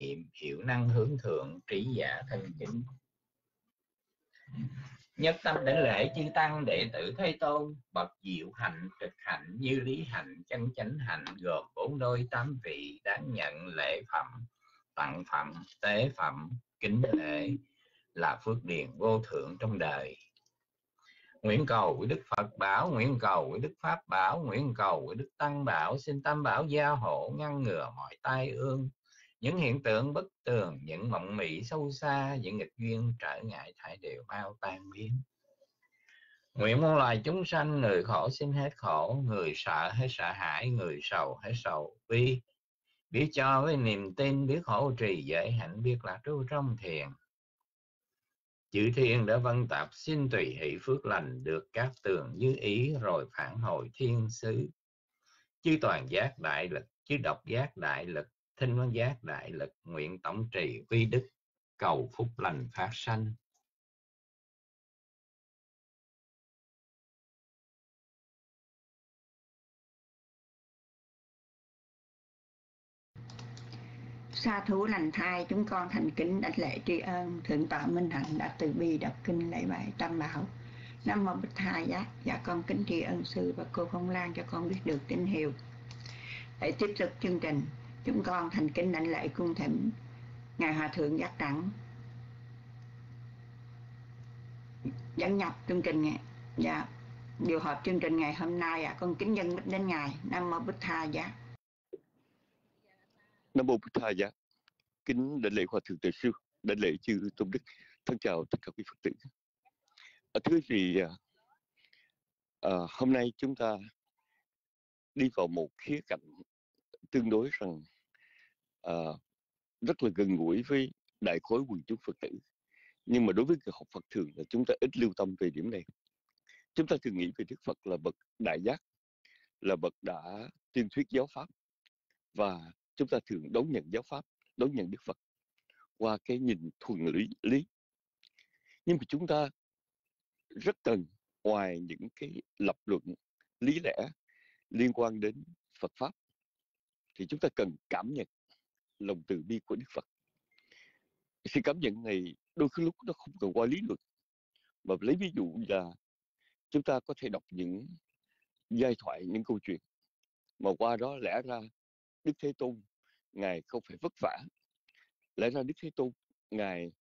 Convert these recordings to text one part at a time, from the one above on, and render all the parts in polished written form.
hiệu năng hướng thượng, trí giả thân kính. Nhất tâm đảnh lễ chư tăng đệ tử Thế Tôn, bậc diệu hạnh, trực hạnh, như lý hạnh, chân chánh hạnh, gồm 4 đôi 8 vị, đáng nhận lễ phẩm, tặng phẩm, tế phẩm, kính lễ, là phước điền vô thượng trong đời. Nguyện cầu với Đức Phật bảo, nguyện cầu với Đức Pháp bảo, nguyện cầu với Đức Tăng bảo, xin Tam bảo gia hộ, ngăn ngừa mọi tai ương, những hiện tượng bất tường, những mộng mị sâu xa, những nghịch duyên trở ngại thải đều mau tan biến. Nguyện muôn loài chúng sanh, người khổ xin hết khổ, người sợ hết sợ hãi, người sầu hết sầu bi, biết cho với niềm tin, biết hộ trì giới hạnh, biết lạc trú trong thiền. Chư thiên đã vân tập, xin tùy hỷ phước lành, được các tường như ý, rồi phản hồi thiên xứ. Chư toàn giác đại lực, chư độc giác đại lực, thinh văn giác đại lực, nguyện tổng trì vi đức, cầu phúc lành phát sanh. Sa thú lành thai, chúng con thành kính đảnh lễ tri ân thượng tọa Minh Hạnh đã từ bi đọc kinh lễ bái Tam bảo. Nam mô Bích Tha Giác. Dạ con kính tri ân sư và cô Phong Lan cho con biết được tín hiệu. Để tiếp tục chương trình, chúng con thành kính đảnh lễ cung thỉnh ngài Hòa thượng Giác Đẳng dẫn nhập chương trình này. Dạ, điều hợp chương trình ngày hôm nay con kính dân bích đến ngài. Nam mô Bích Tha Giác. Nam mô Bích Tha Giác. Kính đảnh lễ Hòa thượng Tuệ Sư, đảnh lễ chư tôn đức. Thân chào tất cả quý Phật tử. Thưa quý vị, hôm nay chúng ta đi vào một khía cạnh tương đối rằng rất là gần gũi với đại khối quần chúng Phật tử. Nhưng mà đối với người học Phật thường là chúng ta ít lưu tâm về điểm này. Chúng ta thường nghĩ về Đức Phật là bậc đại giác, là bậc đã tuyên thuyết giáo pháp, và chúng ta thường đón nhận giáo pháp, đón nhận Đức Phật qua cái nhìn thuần lý. Nhưng mà chúng ta rất cần, ngoài những cái lập luận lý lẽ liên quan đến Phật pháp, thì chúng ta cần cảm nhận lòng từ bi của Đức Phật. Sự cảm nhận này đôi khi lúc nó không cần qua lý luận, mà lấy ví dụ là chúng ta có thể đọc những giai thoại, những câu chuyện mà qua đó lẽ ra Đức Thế Tôn ngài không phải vất vả, lẽ ra Đức Thế Tôn ngài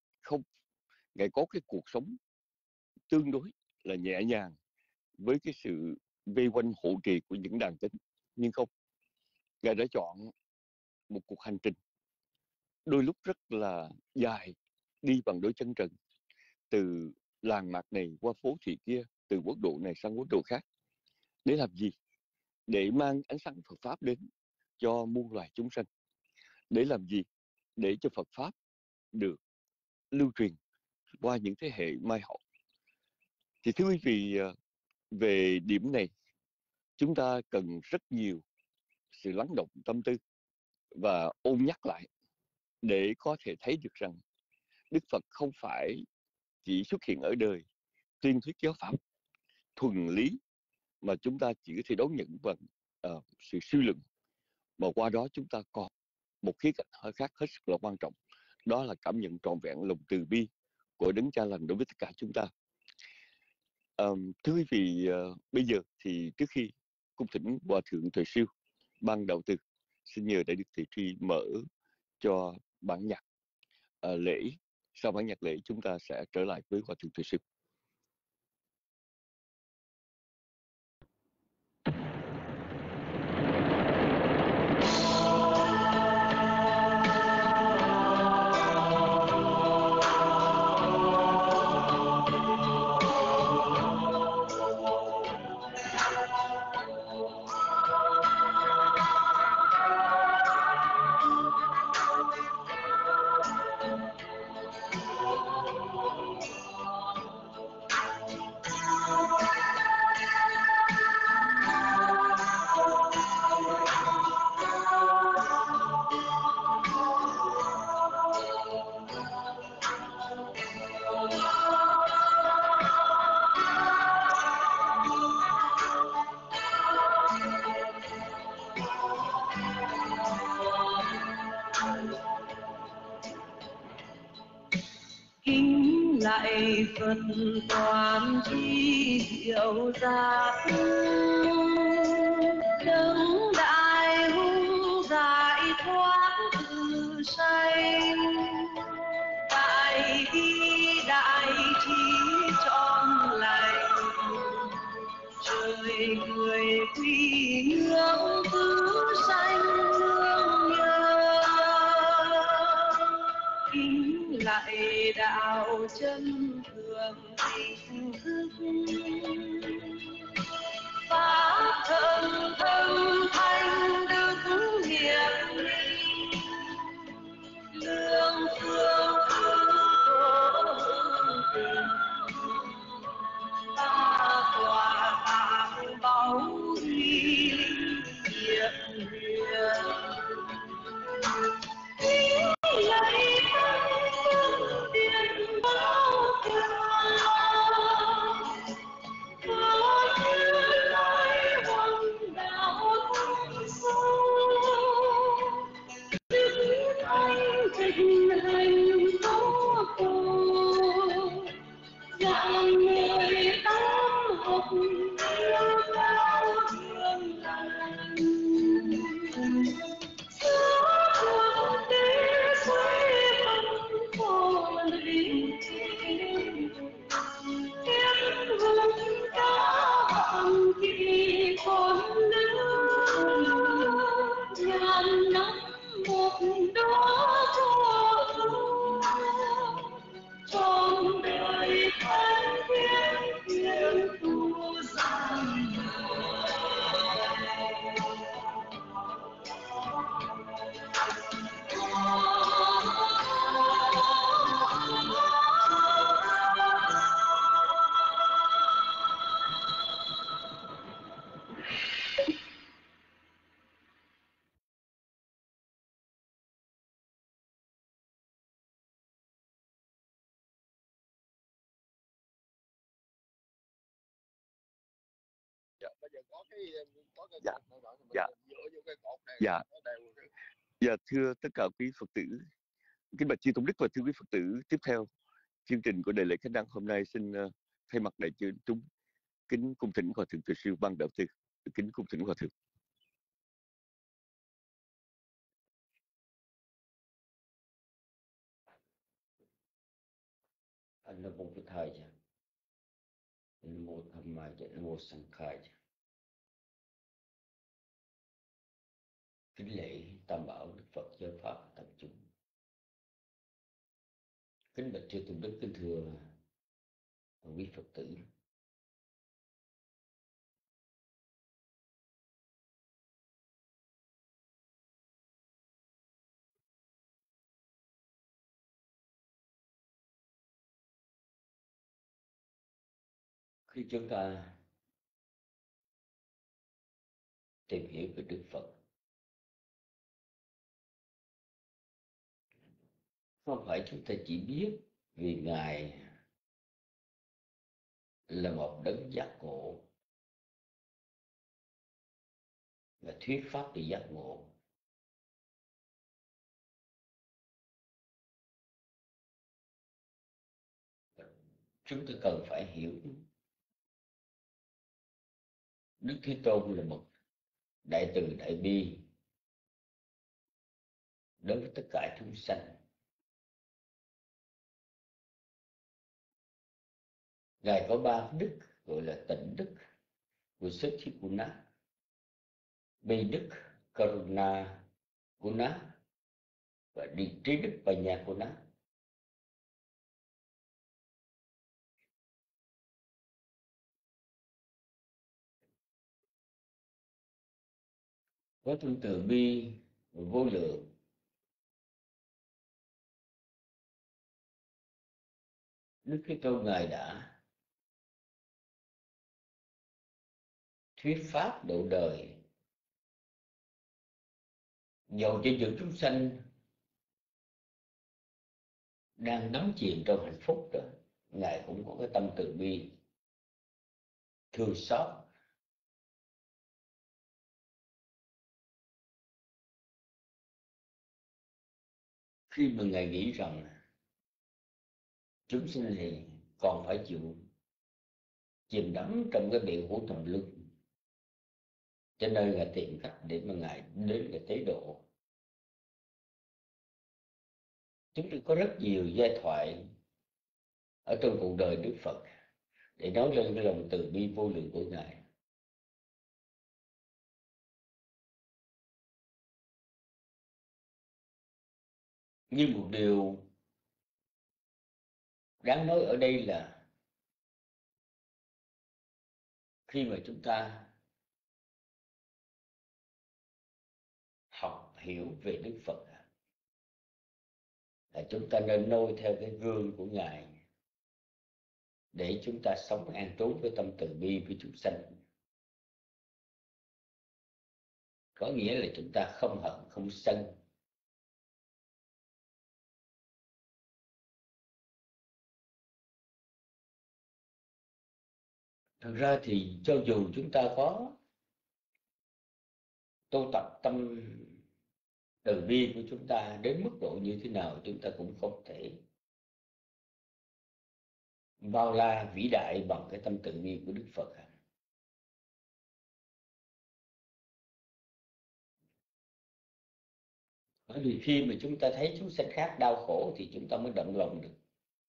có cái cuộc sống tương đối là nhẹ nhàng với cái sự vây quanh hộ trì của những đàn tính. Nhưng không, ngài đã chọn một cuộc hành trình đôi lúc rất là dài, đi bằng đôi chân trần, từ làng mạc này qua phố thị kia, từ quốc độ này sang quốc độ khác. Để làm gì? Để mang ánh sáng Phật pháp đến cho muôn loài chúng sanh. Để làm gì? Để cho Phật pháp được lưu truyền qua những thế hệ mai hậu. Thì thưa quý vị, về điểm này chúng ta cần rất nhiều sự lắng động tâm tư và ôn nhắc lại, để có thể thấy được rằng Đức Phật không phải chỉ xuất hiện ở đời tuyên thuyết giáo pháp thuần lý, mà chúng ta chỉ có thể đón nhận bằng sự suy luận, mà qua đó chúng ta còn một khía cạnh hơi khác hết sức là quan trọng, đó là cảm nhận trọn vẹn lòng từ bi của Đấng Cha Lành đối với tất cả chúng ta. Thưa quý vị, bây giờ thì trước khi cung thỉnh Hòa thượng Tuệ Siêu ban đạo từ, xin nhờ Đại đức Thầy Tri mở cho bản nhạc lễ. Sau bản nhạc lễ chúng ta sẽ trở lại với Hòa thượng Tuệ Siêu. lạy Phật toàn tri diệu giác, đấng đại hùng giải thoát từ sanh, đại bi đại trí trọn lành, trời người quy ngưỡng tứ sanh nương nhờ, kính lạy đạo chân thường tỉnh thức, pháp thân thân thanh đức hiển minh, lương phương tổ hưng tình, ta tòa tạng báu huy linh hiện huyền, lạy thánh phương tiện bao thường, có như lai hoàng đạo thông sâu, đức thanh tịnh hành có cầu, dạng người tam học yêu cao thương lành, xưa thượng đế xoay vần phổ linh thiên hùng ca vọng kỳ con nước, ngàn năm một đó cho trọn đời thanh thiên thiên tu gian Bây giờ có cái dạ dạ dựa vô cái cột này dạ dạ thưa tất cả quý Phật tử, kính bạch chư tôn đức và thưa quý Phật tử, tiếp theo chương trình của đại lễ Khánh Đăng hôm nay xin thay mặt đại chúng kính cung thỉnh hòa thượng Từ Sư Văn Đạo Tư, kính cung thỉnh hòa thượng. Nam mô Phật Thầy, Nam mô Tham Mai, Nam mô Sanh Khai. Kính lễ Tam Bảo Đức Phật Giáo Pháp tập trung. Kính bạch chư tôn đức, kính thưa quý Phật tử. Khi chúng ta tìm hiểu về Đức Phật, không phải chúng ta chỉ biết vì Ngài là một đấng giác ngộ và thuyết pháp về giác ngộ, chúng ta cần phải hiểu Đức Thế Tôn là một đại từ đại bi đối với tất cả chúng sanh. Ngài có ba đức gọi là tịnh đức, Visakhipuna, bi đức, Karuna Guna và trí đức Panya Guna. Có tương từ bi vô lượng, Đức Thế Tôn Ngài đã thuyết pháp độ đời, dầu cho những chúng sanh đang đắm chìm trong hạnh phúc đó, Ngài cũng có cái tâm từ bi thương xót. Khi mà Ngài nghĩ rằng chúng sinh thì còn phải chịu chìm đắm trong cái biển hữu tầm lưng, cho nên Ngài tìm cách để mà Ngài đến để tế độ. Chúng tôi có rất nhiều giai thoại ở trong cuộc đời Đức Phật để nói lên cái lòng từ bi vô lượng của Ngài. Nhưng một điều đáng nói ở đây là khi mà chúng ta học hiểu về Đức Phật là chúng ta nên noi theo cái gương của Ngài để chúng ta sống an trú với tâm từ bi với chúng sanh. Có nghĩa là chúng ta không hận, không sân. Thật ra thì cho dù chúng ta có tu tập tâm từ bi của chúng ta đến mức độ như thế nào, chúng ta cũng không thể bao la vĩ đại bằng cái tâm từ bi của Đức Phật. Bởi vì khi mà chúng ta thấy chúng sanh khác đau khổ thì chúng ta mới động lòng được.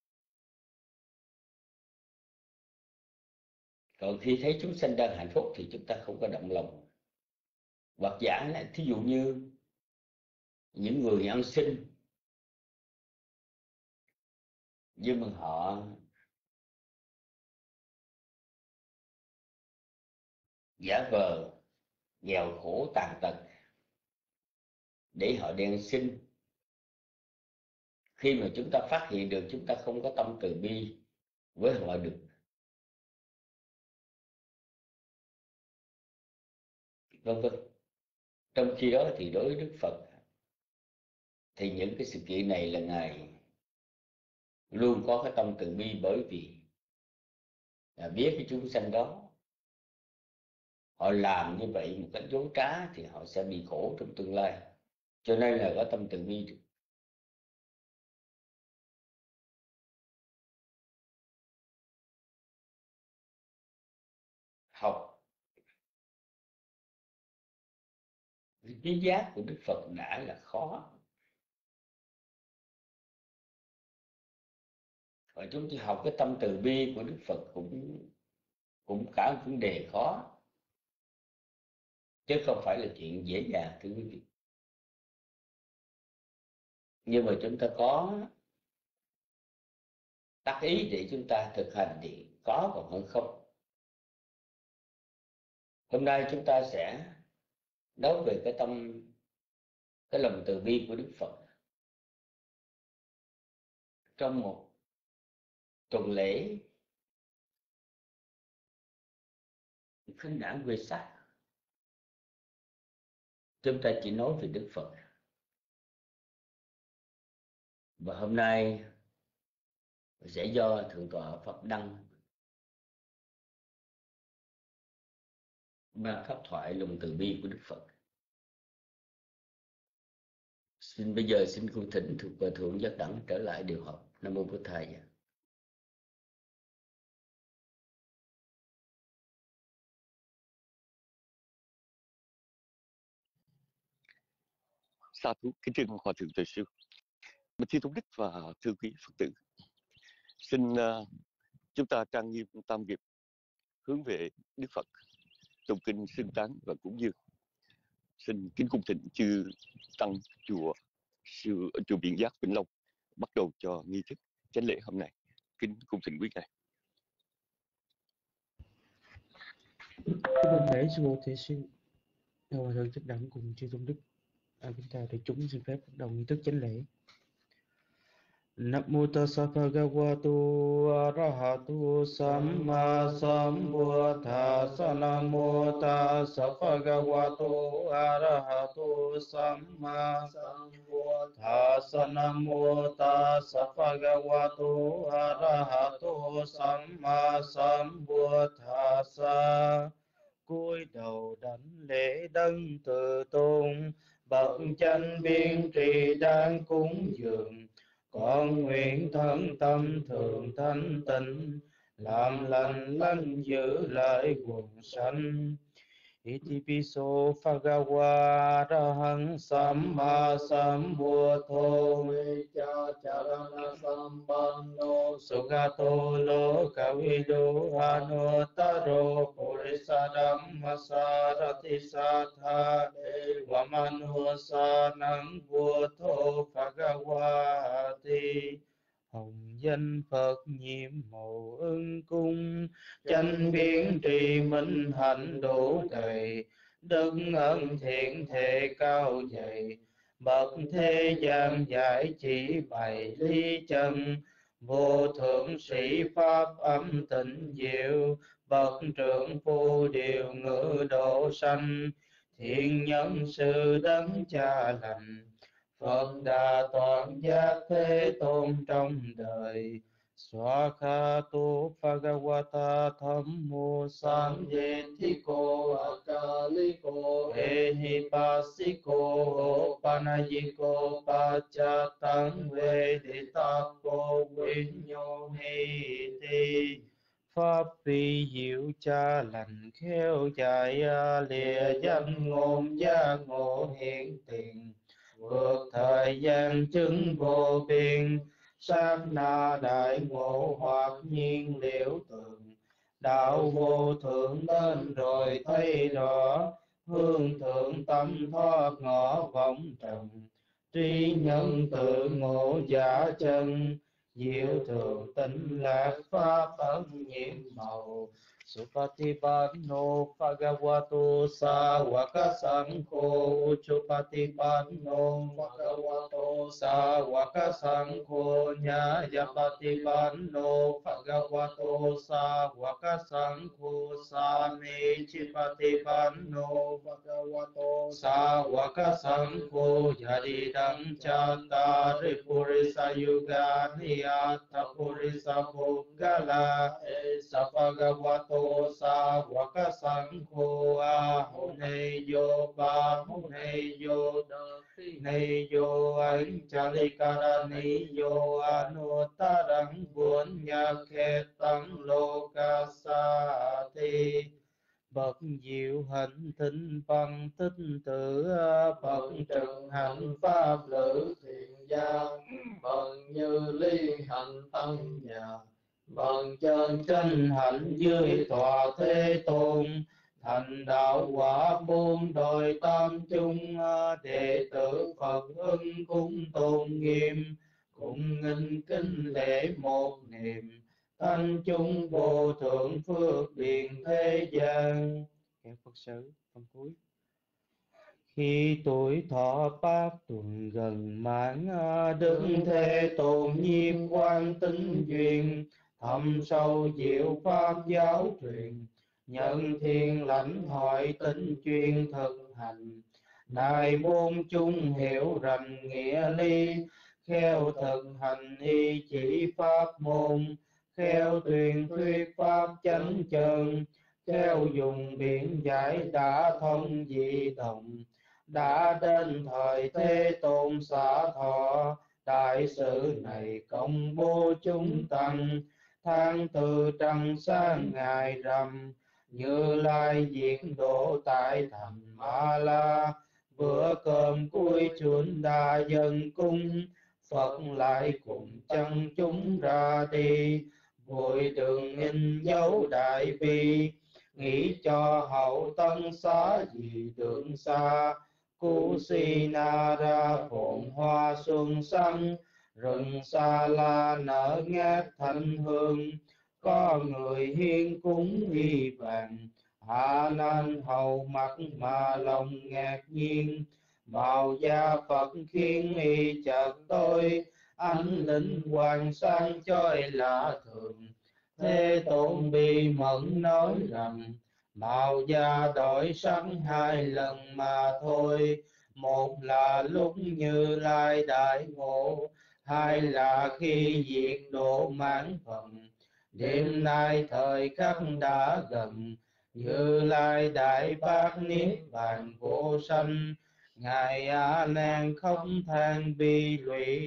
Còn khi thấy chúng sanh đang hạnh phúc thì chúng ta không có động lòng. Hoặc giả là thí dụ như những người ăn xin, nhưng mà họ giả vờ nghèo khổ tàn tật để họ đi ăn xin. Khi mà chúng ta phát hiện được chúng ta không có tâm từ bi với họ được, vân vân. Trong khi đó thì đối với Đức Phật thì những cái sự kiện này là Ngài luôn có cái tâm từ bi, bởi vì biết cái chúng sanh đó họ làm như vậy một cách dối trá thì họ sẽ bị khổ trong tương lai, cho nên là có tâm từ bi. Học cái giác của Đức Phật đã là khó, và chúng ta học cái tâm từ bi của Đức Phật cũng cả một vấn đề khó, chứ không phải là chuyện dễ dàng, thưa quý vị. Nhưng mà chúng ta có tác ý để chúng ta thực hành thì có còn hơn không. Hôm nay chúng ta sẽ nói về cái lòng từ bi của Đức Phật trong một tuần lễ khinh đản Vesak. Chúng ta chỉ nói về Đức Phật, và hôm nay sẽ do Thượng tọa Pháp Đăng ban pháp thoại lòng từ bi của Đức Phật. Bây giờ xin cung thỉnh thuộc Hòa thượng Giác Đẳng trở lại điều học. Nam mô Bổn Thầy. Sa thú kính trân Hòa thượng Tuệ Sư, Bạch Thi Tôn Đức và thưa quý Phật tử. Xin chúng ta trang nghiêm tam nghiệp hướng về Đức Phật, tụng kinh xưng tán và cúng dường. Xin kính cung thỉnh chư tăng chùa Biển Giác Vĩnh Long bắt đầu cho nghi thức chánh lễ hôm nay. Kính cung thỉnh quý ngài. Kính lễ sư Bồ Thị Sư, Hòa thượng Thích Đẳng cùng chư tôn đức. Chúng ta để chúng xin phép bắt đầu nghi thức chánh lễ. Nam mô Tassa Bhagavato Arahato Samma Sambuddhassa. Nam mô Tassa Bhagavato Arahato Samma Sambuddhassa. Nam mô Tassa Bhagavato Arahato Samma Sambuddhassa. Cúi đầu đảnh lễ đấng từ tôn, bậc chánh biên trì đang cúng dường. con nguyện thân tâm thường thanh tịnh, làm lành lánh giữ lại quần sanh. Itipiso Phagava Arahang Samma Sambuddho Cha Charana Sampanno Sugato Lokavido Anuttaro Purisa Dhamma Sarati Satha Vamanusanang Buddho Phagavati. Hồng danh Phật nhiệm màu ưng cung, chánh biến trì minh hạnh đủ đầy, đức ân thiện thể cao dày, bậc thế gian giải chỉ bày ly chân, vô thượng sĩ pháp âm tịnh diệu, bậc trưởng phu điều ngự độ sanh, thiện nhân sư đấng cha lành, Phật Đà toàn giác Thế Tôn trong đời. Swakhato Bhagavata Dhammo Samyethiko Akaliko Ehipassiko Panayiko Pachatang Veditako Vinyomiti. Pháp vi diệu cha lành khéo dài lìa danh ngôn giác ngộ hiện tiền, vượt thời gian chứng vô biên, sát na đại ngộ hoặc nhiên liễu tường, đạo vô thượng đến rồi thấy rõ, hương thượng tâm thoát ngõ vọng trần, trí nhân tự ngộ giả chân, diệu thường tịnh lạc pháp ấn nhiệm màu. Supatipanno Bhagavato Sāvaka Saṅkho Uchupatipanno Bhagavato Sāvaka Saṅkho Nyāyapatipanno Bhagavato Sāvaka Saṅkho Sāmichipatipanno Bhagavato Sāvaka Saṅkho Yadidam Cattari Purisa Yugani Atta Purisa Puggala Esa Bhagavato Sāvaka Saṅkho Ahuneyo Pahuneyo Neyo Anchalikaraniyo Anuttarang Punyakhetang Lokasati. Bậc diệu hạnh thinh văn tích tử, bậc trực hạnh pháp lữ thiện gia, bậc như ly hạnh tăng nhà, bậc chân chân hạnh dưới tòa Thế Tôn, thành đạo quả bốn đồi tam chung, đệ tử Phật ưng cung tôn nghiêm, cùng nghinh kính lễ một niệm, thanh chung vô thượng phước điền thế gian. Kẻ Phật sự phần cuối. Khi tuổi thọ bát tuần gần mãn, Đức Thế Tôn nhiếp quan tinh duyên, thâm sâu diệu pháp giáo truyền, nhân thiên lãnh hội tinh chuyên thực hành, nay môn chung hiểu rành nghĩa lý, khéo thực hành y chỉ pháp môn, khéo tuyên thuyết pháp chánh chân, khéo dùng biện giải đã thông dị đồng, đã đến thời Thế Tôn xả thọ, đại sự này công bố chúng tăng, tháng tư trăng sáng ngày rằm, Như Lai diễn độ tại thành Ma La, bữa cơm cuối chuẩn đa dân cung, Phật lại cùng chân chúng ra đi, vội đường in dấu đại bi, nghĩ cho hậu tân xá gì đường xa, Kusinara phồn hoa xuân xanh, rừng Sa La nở ngát thanh hương, có người hiến cúng y vàng, Hạ Nan hầu mặt mà lòng ngạc nhiên, màu da Phật khiến y chợt tối, ánh linh hoàng sáng chói lạ thường. Thế Tôn bi mẫn nói rằng, màu da đổi sắc hai lần mà thôi, một là lúc Như Lai đại ngộ, hai là khi diệt độ mãn phần. Đêm nay thời khắc đã gần, Như Lai đại bác niết bàn vô sanh, Ngài A Nan không than bi lụy,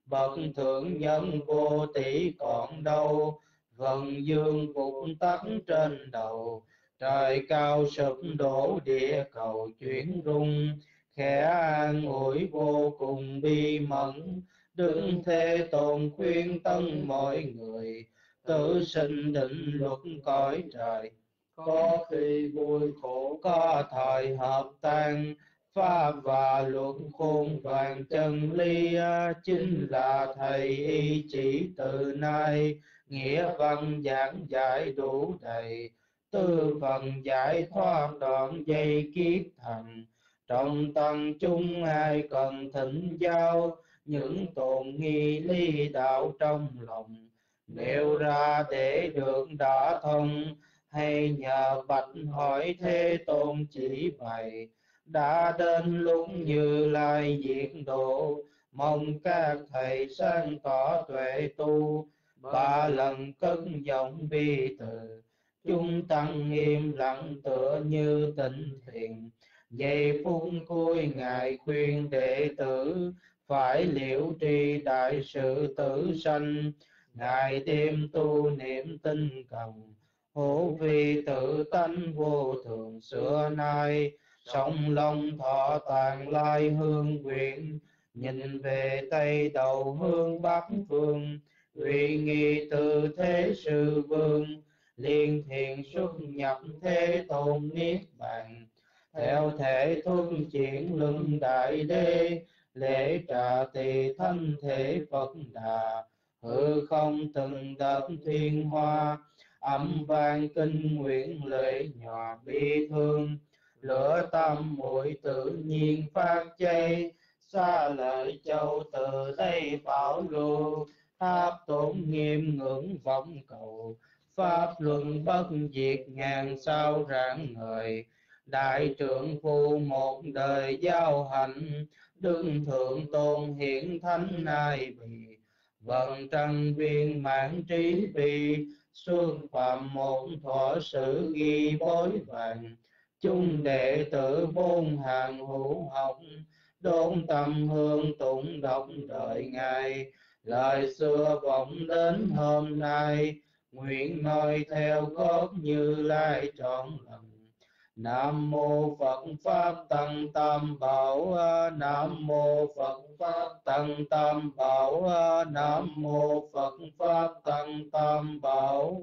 bậc thượng nhân vô tỷ còn đâu, vần dương vụt tắt trên đầu, trời cao sụp đổ địa cầu chuyển rung, khẽ an ủi vô cùng bi mẫn. Đức Thế Tôn khuyên tân mọi người, tự sinh định luật cõi trời, có khi vui khổ có thời hợp tan, pháp và luật khôn vàng chân lý, chính là thầy y chỉ từ nay, nghĩa văn giảng giải đủ đầy, tư phần giải thoát đoạn dây kiết thành. Trong tăng chúng ai cần thỉnh giáo, những tồn nghi lý đạo trong lòng, nêu ra để được đã thông, hay nhờ bạch hỏi Thế Tôn chỉ bày. Đã đến lúc Như Lai diệt độ, mong các thầy sáng tỏ tuệ tu. Ba lần cất giọng bi từ, chúng tăng im lặng tựa như tĩnh thiền. Giây phút cuối Ngài khuyên đệ tử, phải liễu tri đại sự tử sanh. Ngài đêm tu niệm tinh cần, hữu vi tự tánh vô thường xưa nay. Sông Long thọ tàn lai hương nguyện, nhìn về Tây đầu hướng Bắc phương. Uy nghi từ thế sư vương, liên thiền xuất nhập Thế Tôn niết bàn. Theo thể thuận chuyển luân đại đế, lễ trà tỳ thân thể Phật Đà. Hư không từng đợt thiên hoa, âm vang kinh nguyện lễ nhỏ bi thương. Lửa tâm muội tự nhiên phát cháy, xa lợi châu từ đây bảo lưu. Tháp tổn nghiêm ngưỡng vọng cầu, pháp luân bất diệt ngàn sao rạng ngời. Đại trượng phu một đời giao hạnh, Đức Thượng Tôn hiển thánh ai bì. Vần trăng viên mãn trí bi, xuân phạm một thọ sự ghi bối vàng. Chung đệ tử bốn hàng hữu học, đốn tâm hương tụng đọc đời Ngài. Lời xưa vọng đến hôm nay, nguyện noi theo gót Như Lai trọn lành. Nam mô Phật Pháp Tăng Tam Bảo, Nam mô Phật Pháp Tăng Tam Bảo, Nam mô Phật Pháp Tăng Tam Bảo.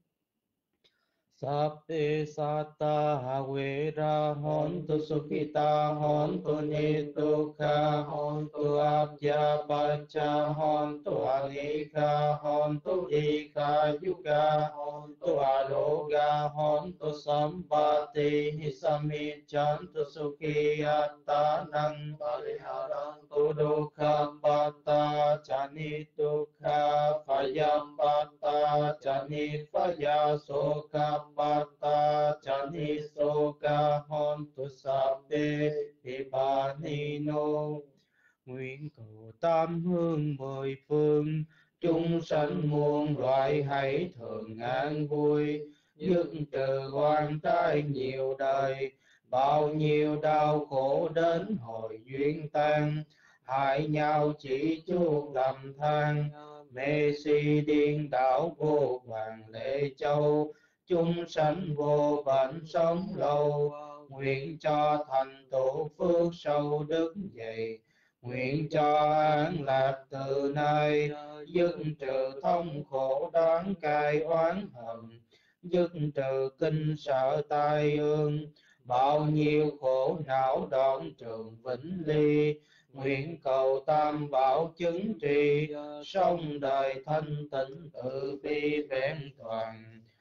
Sappe satta havera hontu sukhita hontu nidukha hontu abhya pacha hontu anika hontu ika yuga hontu aroga hontu sampati samichantu sukhiyatanang pariharantu dukkha pata chani dukkha phayam pata chani phaya sokha Bata chani soka hontu sabbe hipanino. Nguyện cầu tam hương mười phương, chúng sanh muôn loại hãy thường an vui. Dứt trừ oan trái nhiều đời, bao nhiêu đau khổ đến hồi duyên tan. Hại nhau chỉ chuốc lầm than, mê si điên đảo vô vàng lễ châu. Chúng sanh vô bệnh sống lâu, nguyện cho thành tựu phước sâu đức dày. Nguyện cho an lạc từ nay, dứt trừ thông khổ đáng cay oán hận. Dứt trừ kinh sợ tai ương, bao nhiêu khổ não đoạn trường vĩnh ly. Nguyện cầu tam bảo chứng trì, sống đời thanh tịnh tự bi vẹn toàn.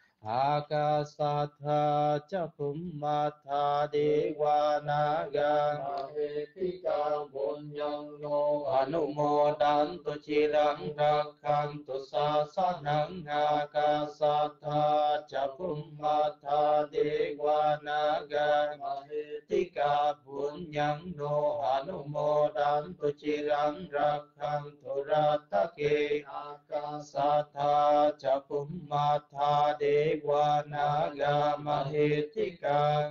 Akasatha Chapumatha Devanaga Mahekika Bunyano Anumodantu Chirang Rakhantu Sasanang Akasatha Chapumatha Devanaga Mahekika Bunyano Anumodantu Chirang Rakhantu Ratake Akasatha Chapumatha Devanaga Devanaga Mahitika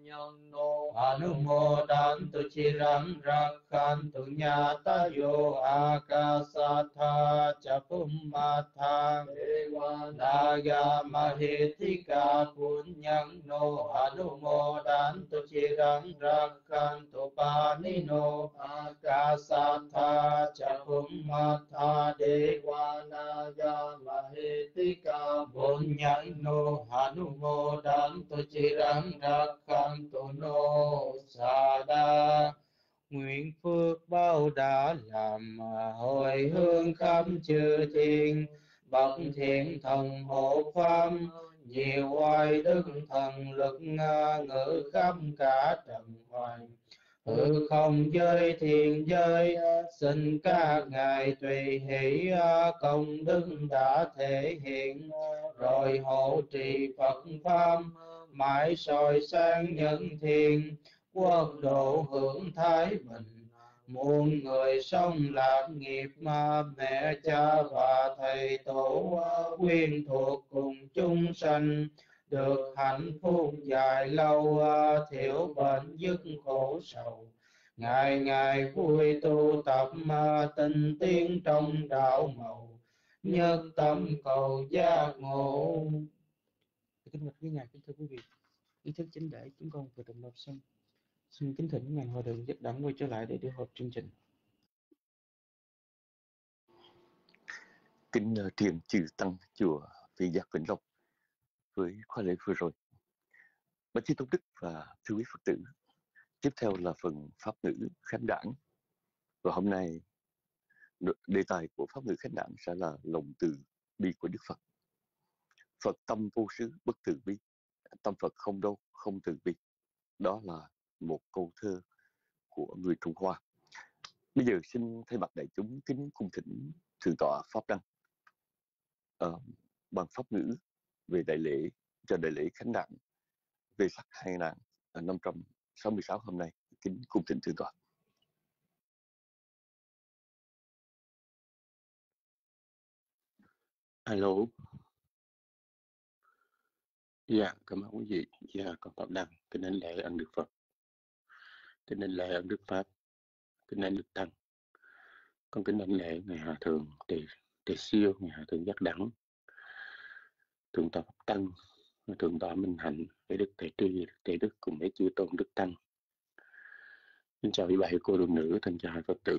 Anumodantu Chiram Rakhantu Nyatayo Akasatha Chapummatha Devanaga Mahitika Punyano Anumodantu Chiram Rakhantu Panino Akasatha Chapummatha Devanaga Mahitika Punyano Anumodantu Chiram Rakhantu No Sada. Nguyện phước bao đã làm hồi hương khắp chư thiên, bậc thiện thần hộ pháp nhiều oai đức thần lực ngự khắp cả trần hoài. Hư không giới thiền giới xin các ngài tùy hỷ công đức đã thể hiện, rồi hộ trì Phật pháp mãi soi sáng nhân thiên, quốc độ hưởng thái bình. Muôn người sống lạc nghiệp mà mẹ cha và thầy tổ quyên thuộc cùng chúng sanh, được hạnh phúc dài lâu, thiểu bệnh dứt khổ sầu. Ngày ngày vui tu tập tinh tiến trong đạo màu, nhất tâm cầu giác ngộ. Kính bạch quý ngài, kính thưa quý vị, ý thức chính để chúng con vừa đồng đọc xong. Xin kính thỉnh ngài hòa thượng Giác Đẳng quay trở lại để điều hợp chương trình. Kính truyền chư tăng chùa Vị Giác Vĩnh Long. Với khóa lễ vừa rồi, bạch chí tôn đức và thưa quý Phật tử, tiếp theo là phần pháp ngữ khánh đản. Và hôm nay đề tài của pháp ngữ khánh đản sẽ là lòng từ bi của Đức Phật. Phật tâm vô xứ bất từ bi, tâm Phật không đâu không từ bi. Đó là một câu thơ của người Trung Hoa. Bây giờ xin thay mặt đại chúng kính cung thỉnh thượng tọa Pháp Đăng bằng pháp ngữ về đại lễ cho đại lễ khánh đản về sắc 2566 hôm nay. Kính cung thỉnh thượng tọa. Alo. Dạ, cảm ơn quý vị. Dạ, con Pháp Đăng, kính đảnh lễ ân Đức Phật, kính đảnh lễ ân Đức Pháp, kính đảnh Đức Tăng. Con kính đảnh lễ ngài Hòa thượng Tề Siêu, ngài Hòa thượng Giác Đẳng, thượng tọa Pháp Tăng, thượng tọa Minh Hạnh, với Đức Thầy Tri, Đức Thầy Đức cùng với chư tôn Đức Tăng. Xin chào quý bà cô đồng nữ, thân chào hai Phật tử.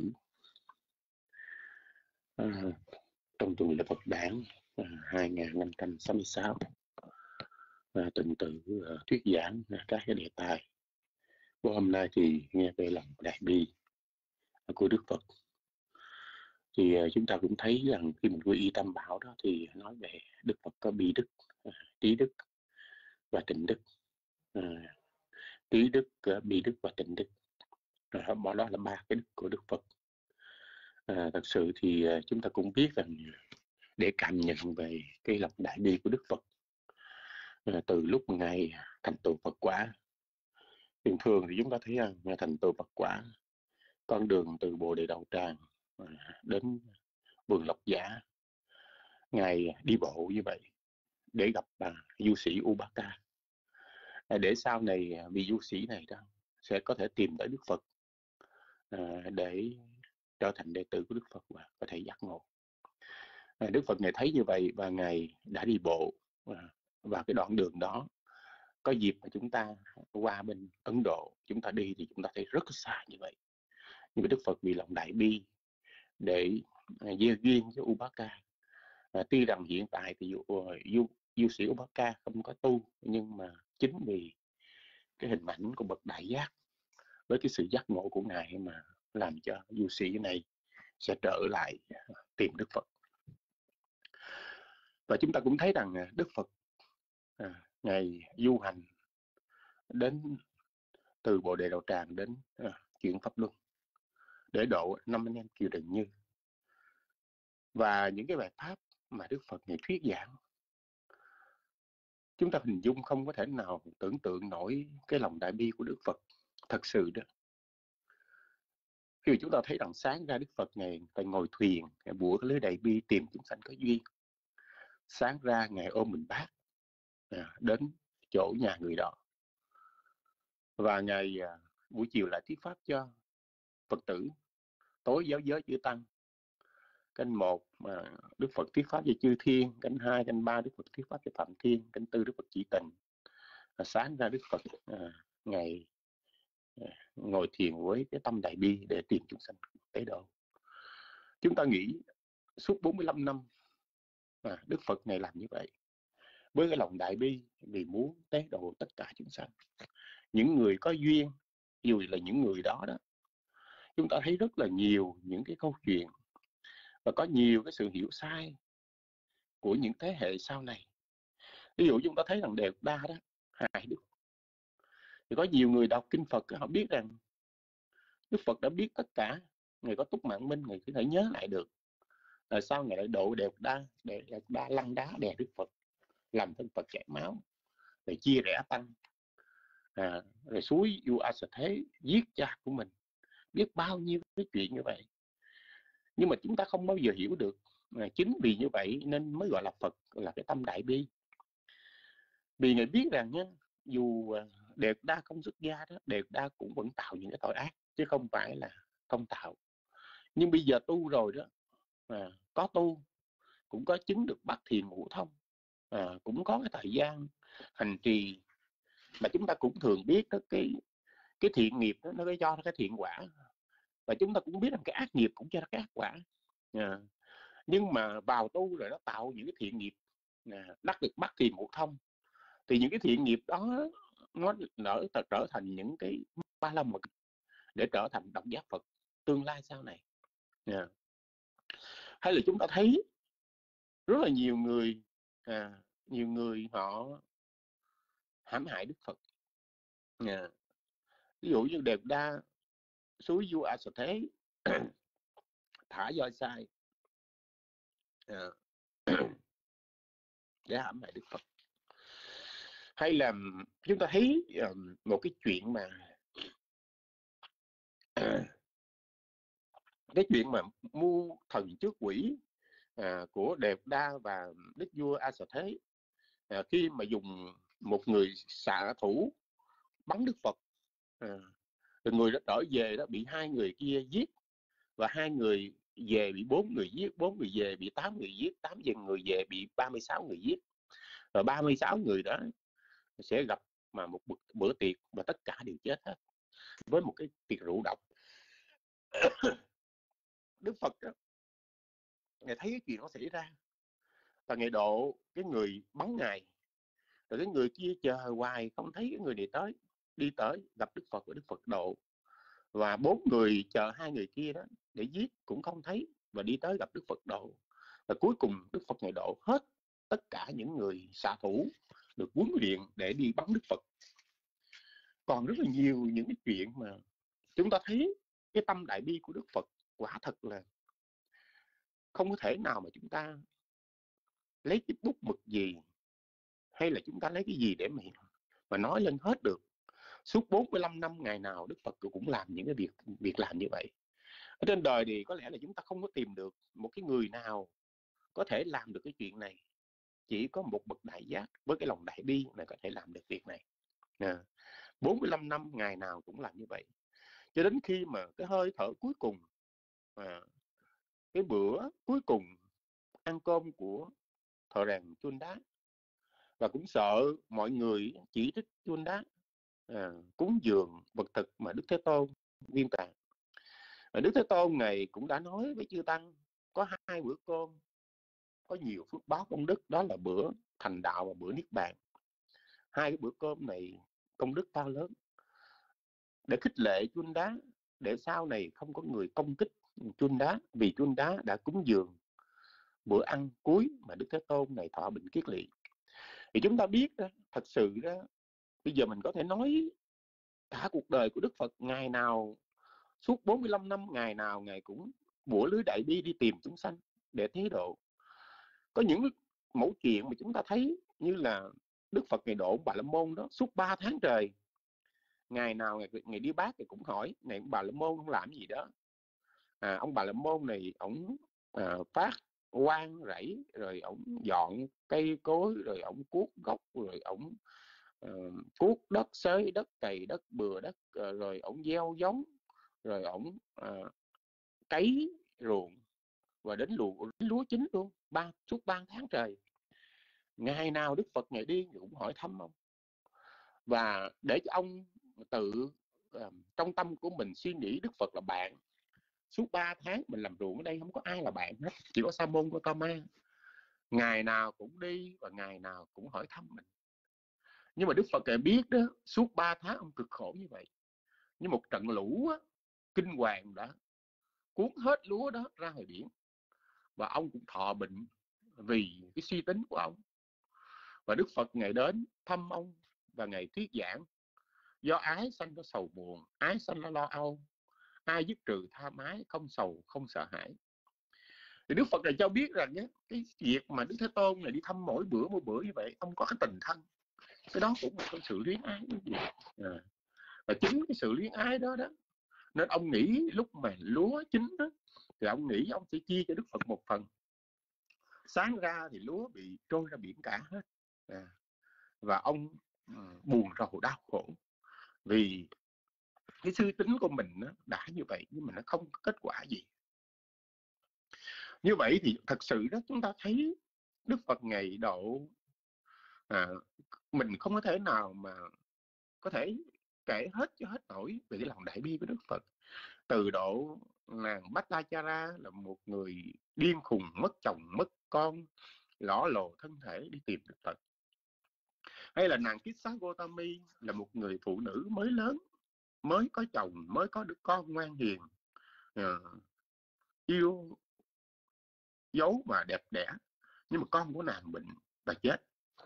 Trong tuần lễ Phật đản 2566, tuần tự thuyết giảng các cái đề tài. Của hôm nay thì nghe về lòng đại bi của Đức Phật. Thì chúng ta cũng thấy rằng khi mình quy y Tam Bảo đó thì nói về Đức Phật có bi đức, trí đức và tịnh đức. Trí đức, bi đức và tịnh đức. Đó là ba cái đức của Đức Phật. Thật sự thì chúng ta cũng biết rằng để cảm nhận về cái lòng đại bi của Đức Phật từ lúc Ngài thành tựu Phật quả. Thường thường thì chúng ta thấy rằng Ngài thành tựu Phật quả, con đường từ Bồ Đề Đậu Tràng đến vườn Lộc Giả, Ngài đi bộ như vậy để gặp du sĩ Ubaka, để sau này vị du sĩ này đó sẽ có thể tìm tới Đức Phật để trở thành đệ tử của Đức Phật và có thể giác ngộ. Đức Phật Ngài thấy như vậy và Ngài đã đi bộ và cái đoạn đường đó. Có dịp mà chúng ta qua bên Ấn Độ, chúng ta đi thì chúng ta thấy rất xa như vậy. Nhưng mà Đức Phật vì lòng đại bi để gieo duyên cho Ubaka. Tuy rằng hiện tại thì du sĩ Ubaka không có tu, nhưng mà chính vì cái hình ảnh của bậc đại giác với cái sự giác ngộ của Ngài mà làm cho du sĩ này sẽ trở lại tìm Đức Phật. Và chúng ta cũng thấy rằng Đức Phật Ngài du hành đến từ Bồ Đề Đậu Tràng đến chuyển Pháp Luân để độ 5 anh em Kiều Trần Như. Và những cái bài pháp mà Đức Phật Ngài thuyết giảng, chúng ta hình dung không có thể nào tưởng tượng nổi cái lòng đại bi của Đức Phật thật sự đó. Khi mà chúng ta thấy rằng sáng ra Đức Phật Ngài phải ngồi thuyền, Ngài bủa cái lưới đại bi tìm chúng sanh có duyên. Sáng ra Ngài ôm mình bát, đến chỗ nhà người đó. Và ngày buổi chiều lại thuyết pháp cho Phật tử, tối giáo giới chư tăng. Canh 1 Đức Phật thuyết pháp cho chư thiên, canh 2, canh 3 Đức Phật thuyết pháp cho Phạm Thiên, canh 4 Đức Phật chỉ tình. Sáng ra Đức Phật ngày ngồi thiền với cái tâm đại bi để tìm chúng sanh tế độ. Chúng ta nghĩ suốt 45 năm Đức Phật này làm như vậy với cái lòng đại bi, vì muốn tế độ tất cả chúng sanh. Những người có duyên, dù là những người đó chúng ta thấy rất là nhiều những cái câu chuyện và có nhiều cái sự hiểu sai của những thế hệ sau này. Ví dụ chúng ta thấy rằng Đề Đa đó, hài Đức, thì có nhiều người đọc kinh Phật họ biết rằng Đức Phật đã biết tất cả. Người có túc mạng minh, người có thể nhớ lại được. Rồi sau ngày lại độ Đề Đa lăn đá đè Đức Phật, làm thân Phật chảy máu, rồi chia rẽ tăng, rồi suối vua A Sở Thế giết cha của mình, biết bao nhiêu cái chuyện như vậy. Nhưng mà chúng ta không bao giờ hiểu được. Chính vì như vậy nên mới gọi là Phật là cái tâm đại bi. Vì Ngài biết rằng nhá, dù Đề Đa không xuất gia đó, Đề Đa cũng vẫn tạo những cái tội ác, chứ không phải là không tạo. Nhưng bây giờ tu rồi đó, có tu, cũng có chứng được bát thiền ngũ thông, cũng có cái thời gian hành trì mà chúng ta cũng thường biết đó, cái thiện nghiệp đó, nó có cho ra cái thiện quả, và chúng ta cũng biết rằng cái ác nghiệp cũng cho ra cái ác quả. Nhưng mà vào tu rồi nó tạo những cái thiện nghiệp, đắc được bát thiền ngũ thông, thì những cái thiện nghiệp đó nó trở thành những cái ba la mật để trở thành độc giác Phật tương lai sau này. Hay là chúng ta thấy rất là nhiều người họ hãm hại Đức Phật. Ví dụ như Đề Đa suối vua A Sở Thế thả voi sai để hãm hại Đức Phật. Hay là chúng ta thấy một cái chuyện mà mưu thần trước quỷ của Đề Đa và Đức vua A Sở Thế, khi mà dùng một người xạ thủ bắn Đức Phật, rồi người đó trở về đó bị 2 người kia giết, và 2 người về bị 4 người giết, 4 người về bị 8 người giết, 8 người về bị 36 người giết, và 36 người đó sẽ gặp mà một bữa tiệc và tất cả đều chết hết với một cái tiệc rượu độc. Đức Phật đó, Ngài thấy cái chuyện nó xảy ra và Ngài độ cái người bắn Ngài, rồi cái người kia chờ hoài không thấy cái người này tới, đi tới gặp Đức Phật và Đức Phật độ, và 4 người chờ 2 người kia đó để giết cũng không thấy và đi tới gặp Đức Phật độ, và cuối cùng Đức Phật Ngài độ hết tất cả những người xạ thủ được huấn luyện để đi bắn Đức Phật. Còn rất là nhiều những cái chuyện mà chúng ta thấy cái tâm đại bi của Đức Phật quả thật là không có thể nào mà chúng ta lấy cái bút mực gì hay là chúng ta lấy cái gì để mà nói lên hết được. Suốt 45 năm ngày nào Đức Phật cũng làm những cái việc làm như vậy. Ở trên đời thì có lẽ là chúng ta không có tìm được một cái người nào có thể làm được cái chuyện này. Chỉ có một bậc đại giác với cái lòng đại bi này có thể làm được việc này. 45 năm ngày nào cũng làm như vậy. Cho đến khi mà cái hơi thở cuối cùng, cái bữa cuối cùng ăn cơm của thợ rèn Chuân Đá, và cũng sợ mọi người chỉ trích Chuân Đá cúng dường vật thực mà Đức Thế Tôn viên tàn. Đức Thế Tôn này cũng đã nói với chư tăng có 2 bữa cơm có nhiều phước báo công đức, đó là bữa thành đạo và bữa niết bàn. 2 cái bữa cơm này công đức to lớn để khích lệ Chuân Đá, để sau này không có người công kích Chuân Đá, vì Chuân Đá đã cúng dường bữa ăn cuối mà Đức Thế Tôn này thọ bệnh kiết lỵ. Thì chúng ta biết đó, thật sự đó, bây giờ mình có thể nói cả cuộc đời của Đức Phật ngày nào suốt 45 năm ngày nào Ngài cũng bủa lưới đại bi đi tìm chúng sanh để thế độ. Có những mẫu chuyện mà chúng ta thấy như là Đức Phật Ngài độ Bà La Môn đó suốt 3 tháng trời. Ngày nào Ngài đi bác thì cũng hỏi này Bà La Môn không làm gì đó. Ông Bà La Môn này ổng phát quang rẫy, rồi ổng dọn cây cối, rồi ổng cuốc gốc, rồi ổng cuốc đất, xới đất, cày đất, bừa đất, rồi ổng gieo giống, rồi ổng cấy ruộng, và đến lúa chín luôn, suốt 3 tháng trời. Ngày nào Đức Phật Ngài đi cũng hỏi thăm ông, và để cho ông tự trong tâm của mình suy nghĩ Đức Phật là bạn. Suốt 3 tháng mình làm ruộng ở đây không có ai là bạn hết, chỉ có Sa môn Gotama. Ngày nào cũng đi và ngày nào cũng hỏi thăm mình. Nhưng mà Đức Phật Ngài biết đó, suốt 3 tháng ông cực khổ như vậy. Như một trận lũ á, kinh hoàng đã cuốn hết lúa đó ra ngoài biển, và ông cũng thọ bệnh vì cái suy tính của ông. Và Đức Phật Ngài đến thăm ông và Ngài thuyết giảng: do ái sanh có sầu buồn, ái sanh lo âu, ai dứt trừ tham ái, không sầu không sợ hãi. Thì Đức Phật này cho biết rằng nhé, cái việc mà Đức Thế Tôn này đi thăm mỗi bữa như vậy, ông có cái tình thân, cái đó cũng là cái sự luyến ái. Và chính cái sự luyến ái đó nên ông nghĩ lúc mà lúa chín đó, thì ông nghĩ ông sẽ chia cho Đức Phật một phần. Sáng ra thì lúa bị trôi ra biển cả hết, và ông buồn rầu đau khổ vì cái suy tính của mình đã như vậy nhưng mà nó không có kết quả gì. Như vậy thì thật sự đó, chúng ta thấy Đức Phật Ngài độ mình không có thể nào mà có thể kể hết cho hết nổi về cái lòng đại bi của Đức Phật. Từ độ nàng Bhattacharya là một người điên khùng, mất chồng mất con, lõ lồ thân thể đi tìm Đức Phật, hay là nàng Kissa Gotami là một người phụ nữ mới lớn, mới có chồng, mới có đứa con ngoan hiền, yêu dấu mà đẹp đẽ, nhưng mà con của nàng bệnh và chết.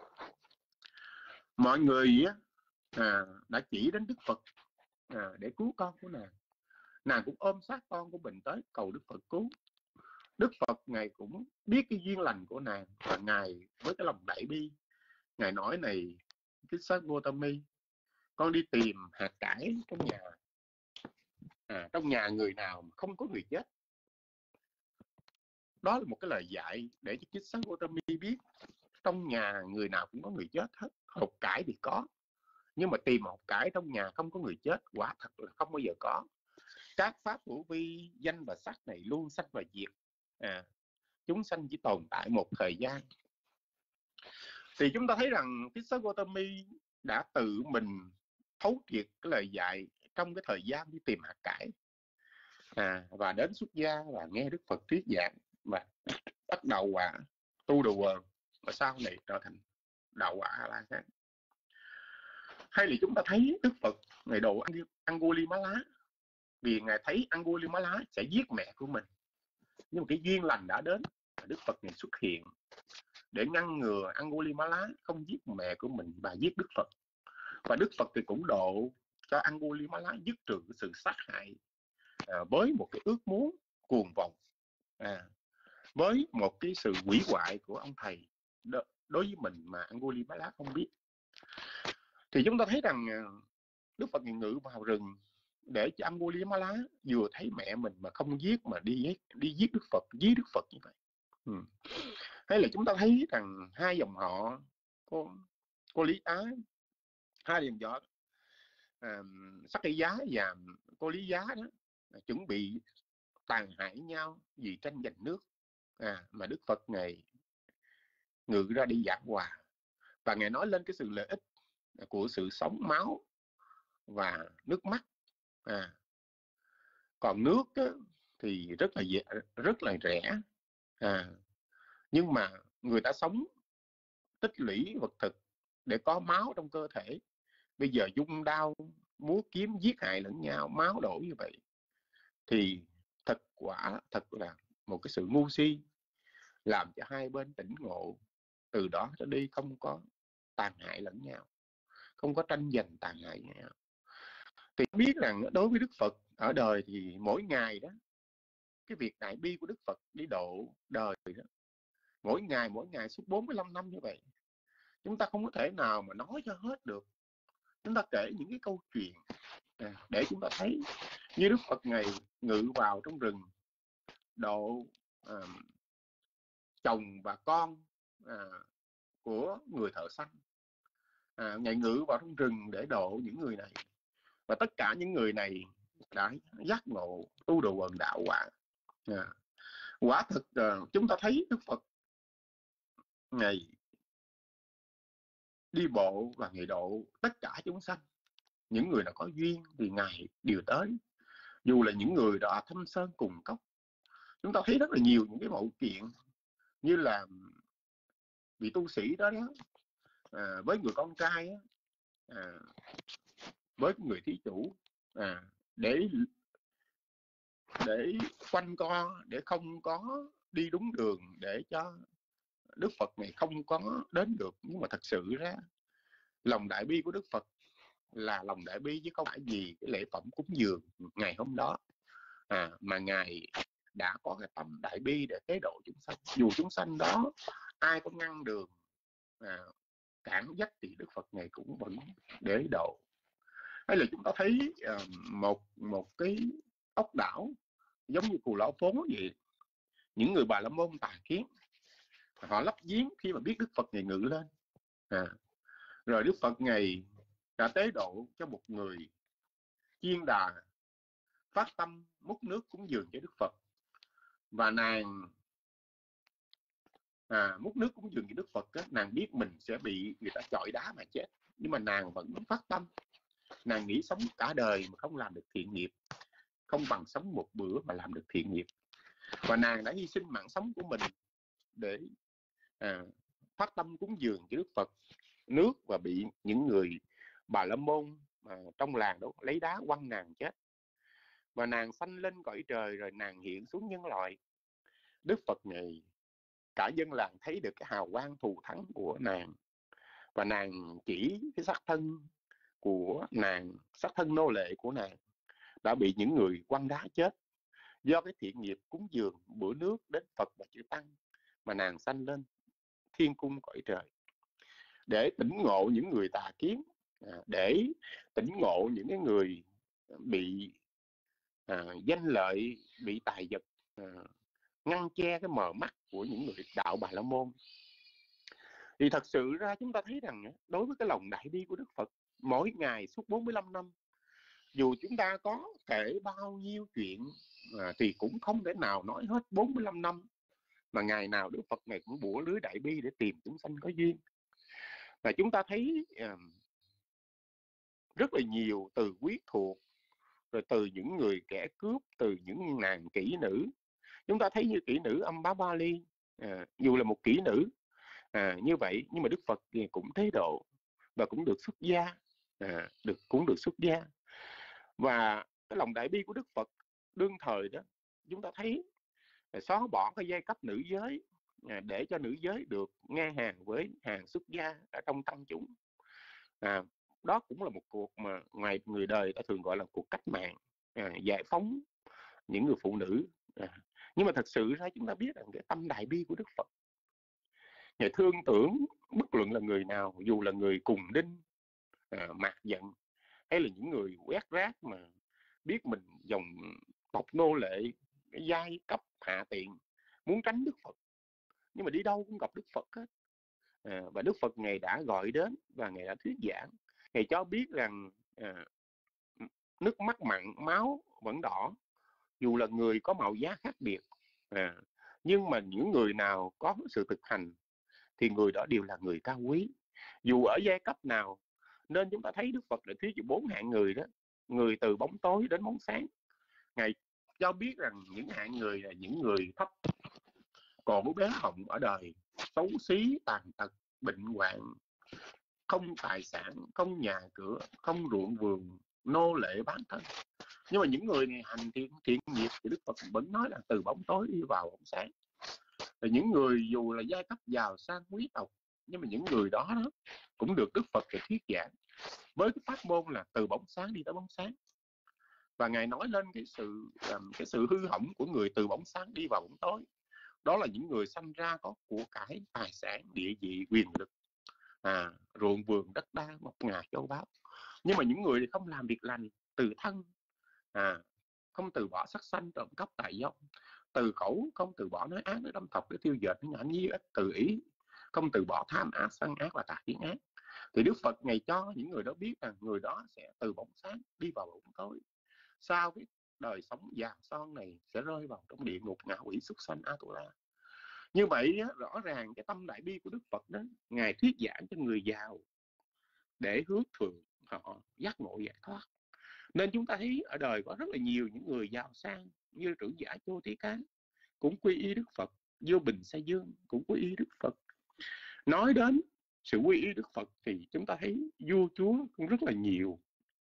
Mọi người đã chỉ đến Đức Phật để cứu con của nàng. Nàng cũng ôm sát con của mình tới cầu Đức Phật cứu. Đức Phật Ngài cũng biết cái duyên lành của nàng, và Ngài với cái lòng đại bi, Ngài nói: này Kissa Gotami, con đi tìm hạt cải trong nhà. Trong nhà người nào không có người chết. Đó là một cái lời dạy để cho Kissa Gotami biết trong nhà người nào cũng có người chết hết. Hột cải thì có, nhưng mà tìm hột cải trong nhà không có người chết, quả thật là không bao giờ có. Các pháp hữu vi, danh và sắc này luôn sanh và diệt. Chúng sanh chỉ tồn tại một thời gian. Thì chúng ta thấy rằng Kissa Gotami đã tự mình thấu triệt cái lời dạy trong cái thời gian đi tìm hạt cải, và đến xuất gia và nghe Đức Phật thuyết giảng, và bắt đầu tu đùa, và sau này trở thành đạo quả A-la-hán. Hay là chúng ta thấy Đức Phật Ngài độ Angulimala vì Ngài thấy Angulimala sẽ giết mẹ của mình, nhưng mà cái duyên lành đã đến, Đức Phật Ngài xuất hiện để ngăn ngừa Angulimala không giết mẹ của mình và giết Đức Phật. Và Đức Phật thì cũng độ cho Angulimala dứt trừ sự sát hại với một cái ước muốn cuồng vọng, với một cái sự hủy hoại của ông thầy đối với mình mà Angulimala không biết. Thì chúng ta thấy rằng Đức Phật ngự vào rừng để cho Angulimala vừa thấy mẹ mình mà không giết, mà đi giết Đức Phật, giết Đức Phật như vậy. Hay là chúng ta thấy rằng hai dòng họ cô Lý Á, hai dòng họ Sắc Thị Giá và cô Lý Giá đó chuẩn bị tàn hại nhau vì tranh giành nước, mà Đức Phật Ngài ngự ra đi giảng hòa, và Ngài nói lên cái sự lợi ích của sự sống máu và nước mắt. Còn nước thì rất là rẻ, nhưng mà người ta sống tích lũy vật thực để có máu trong cơ thể. Bây giờ dung đao múa kiếm giết hại lẫn nhau, máu đổ như vậy, thì thật là một cái sự ngu si, làm cho hai bên tỉnh ngộ, từ đó trở đi không có tàn hại lẫn nhau, không có tranh giành tàn hại nhau. Thì biết rằng đối với Đức Phật ở đời thì mỗi ngày đó, cái việc đại bi của Đức Phật đi độ đời đó, mỗi ngày suốt 45 năm như vậy, chúng ta không có thể nào mà nói cho hết được. Chúng ta kể những cái câu chuyện để chúng ta thấy như Đức Phật Ngài ngự vào trong rừng độ chồng và con của người thợ săn, Ngài ngự vào trong rừng để độ những người này. Và tất cả những người này đã giác ngộ tu đồ quần đạo quả. Quả thực chúng ta thấy Đức Phật Ngài đi bộ và Ngài độ tất cả chúng sanh. Những người nào có duyên thì Ngài đều tới, dù là những người đã thâm sơn cùng cốc. Chúng ta thấy rất là nhiều những cái mẫu chuyện như là vị tu sĩ đó với người con trai với người thí chủ để quanh co, để không có đi đúng đường, để cho Đức Phật này không có đến được. Nhưng mà thật sự ra lòng đại bi của Đức Phật là lòng đại bi, chứ không phải vì cái lễ phẩm cúng dường ngày hôm đó, mà Ngài đã có cái tâm đại bi để tế độ chúng sanh. Dù chúng sanh đó ai có ngăn đường cản dắt thì Đức Phật Ngài cũng vẫn để độ. Hay là chúng ta thấy một cái ốc đảo giống như Cù Lão Phố vậy. Những người Bà La Môn tà kiến, họ lấp giếng khi mà biết Đức Phật Ngài ngự lên. Rồi Đức Phật Ngài đã tế độ cho một người chiên đà phát tâm múc nước cúng dường cho Đức Phật. Và nàng múc nước cúng dường cho Đức Phật nàng biết mình sẽ bị người ta chọi đá mà chết, nhưng mà nàng vẫn phát tâm. Nàng nghĩ sống cả đời mà không làm được thiện nghiệp, không bằng sống một bữa mà làm được thiện nghiệp. Và nàng đã hy sinh mạng sống của mình để phát tâm cúng dường cho Đức Phật nước, và bị những người Bà La Môn trong làng đó lấy đá quăng nàng chết. Và nàng sanh lên cõi trời, rồi nàng hiện xuống nhân loại. Đức Phật này cả dân làng thấy được cái hào quang thù thắng của nàng, và nàng chỉ cái xác thân của nàng, xác thân nô lệ của nàng đã bị những người quăng đá chết. Do cái thiện nghiệp cúng dường bữa nước đến Phật và chư Tăng mà nàng sanh lên thiên cung cõi trời, để tỉnh ngộ những người tà kiến, để tỉnh ngộ những cái người bị danh lợi, bị tài vật ngăn che cái mờ mắt của những người đạo Bà La Môn. Thì thật sự ra chúng ta thấy rằng đối với cái lòng đại bi của Đức Phật, mỗi ngày suốt 45 năm, dù chúng ta có kể bao nhiêu chuyện thì cũng không thể nào nói hết 45 năm mà ngày nào Đức Phật này cũng bủa lưới đại bi để tìm chúng sanh có duyên. Và chúng ta thấy rất là nhiều từ quyết thuộc, rồi từ những người kẻ cướp, từ những nàng kỹ nữ. Chúng ta thấy như kỹ nữ Ambabali, dù là một kỹ nữ như vậy, nhưng mà Đức Phật cũng tế độ và cũng được xuất gia, cũng được xuất gia. Và cái lòng đại bi của Đức Phật đương thời đó, chúng ta thấy xóa bỏ cái giai cấp nữ giới để cho nữ giới được ngang hàng với hàng xuất gia ở trong tăng chúng. Đó cũng là một cuộc mà ngoài người đời ta thường gọi là cuộc cách mạng, giải phóng những người phụ nữ. Nhưng mà thật sự ra chúng ta biết rằng cái tâm đại bi của Đức Phật, Ngài thương tưởng bất luận là người nào, dù là người cùng đinh, mạt giận, hay là những người quét rác mà biết mình dòng tộc nô lệ, cái giai cấp hạ tiện, muốn tránh Đức Phật, nhưng mà đi đâu cũng gặp Đức Phật hết. Và Đức Phật Ngài đã gọi đến và Ngài đã thuyết giảng. Ngài cho biết rằng nước mắt mặn, máu vẫn đỏ, dù là người có màu da khác biệt, nhưng mà những người nào có sự thực hành thì người đó đều là người cao quý, dù ở giai cấp nào. Nên chúng ta thấy Đức Phật đã thuyết về 4 hạng người đó. Người từ bóng tối đến bóng sáng. Ngài cho biết rằng những hạng người là những người thấp, cổ bé họng ở đời, xấu xí, tàn tật, bệnh hoạn, không tài sản, không nhà cửa, không ruộng vườn, nô lệ bán thân. Nhưng mà những người này hành thiện nghiệp thì Đức Phật vẫn nói là từ bóng tối đi vào bóng sáng. Và những người dù là giai cấp giàu sang quý tộc, nhưng mà những người đó cũng được Đức Phật thuyết giảng với cái pháp môn là từ bóng sáng đi tới bóng sáng. Và Ngài nói lên cái sự hư hỏng của người từ bóng sáng đi vào bóng tối. Đó là những người sanh ra có của cải, tài sản, địa vị, quyền lực, ruộng vườn, đất đai, ngọc ngà, châu báu. Nhưng mà những người thì không làm việc lành, từ thân, không từ bỏ sắc sanh, trộm cắp, tài dâm, từ khẩu, không từ bỏ nói ác, nói đâm thọc, để tiêu diệt, những hạnh nhi ích, từ ý, không từ bỏ tham ác, sân ác và tà kiến ác. Thì Đức Phật ngày cho những người đó biết rằng người đó sẽ từ bóng sáng đi vào bóng tối. Sau cái đời sống già son này sẽ rơi vào trong địa ngục, ngạ quỷ, súc sanh, A-tu-la. Như vậy rõ ràng cái tâm đại bi của Đức Phật đó, Ngài thuyết giảng cho người giàu để hướng thượng họ giác ngộ giải thoát. Nên chúng ta thấy ở đời có rất là nhiều những người giàu sang như trưởng giả Chô Tí Cá cũng quy y Đức Phật, Vô Bình Sa Dương cũng quy y Đức Phật. Nói đến sự quy y Đức Phật thì chúng ta thấy vua chúa cũng rất là nhiều.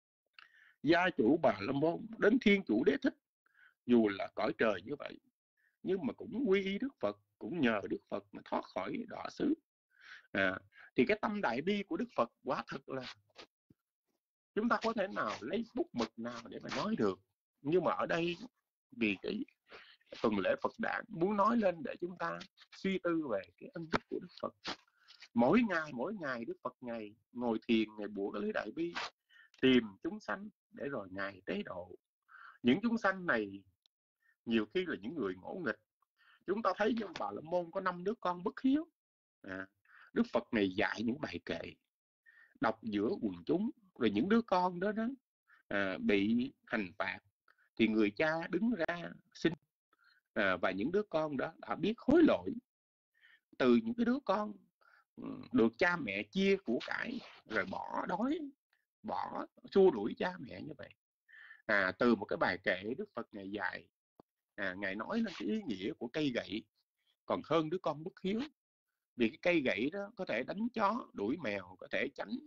Gia chủ Bà La Môn đến Thiên Chủ Đế Thích, dù là cõi trời như vậy nhưng mà cũng quy y Đức Phật, cũng nhờ Đức Phật mà thoát khỏi đọa xứ. Thì cái tâm đại bi của Đức Phật quả thật là chúng ta có thể nào lấy bút mực nào để mà nói được. Nhưng mà ở đây vì cái tuần lễ Phật đản muốn nói lên để chúng ta suy tư về cái ân đức của Đức Phật. Mỗi ngày Đức Phật Ngài ngồi thiền, Ngài buộc lấy đại bi tìm chúng sanh để rồi Ngài tế độ. Những chúng sanh này nhiều khi là những người ngỗ nghịch. Chúng ta thấy trong Bà La Môn có 5 đứa con bất hiếu. Đức Phật này dạy những bài kệ đọc giữa quần chúng, rồi những đứa con đó bị hành phạt thì người cha đứng ra xin, và những đứa con đó đã biết hối lỗi. Từ những cái đứa con được cha mẹ chia của cải rồi bỏ đói, bỏ xua đuổi cha mẹ như vậy. Từ một cái bài kệ Đức Phật Ngài dạy, Ngài nói lên cái ý nghĩa của cây gậy còn hơn đứa con bất hiếu. Vì cái cây gậy đó có thể đánh chó, đuổi mèo, có thể tránh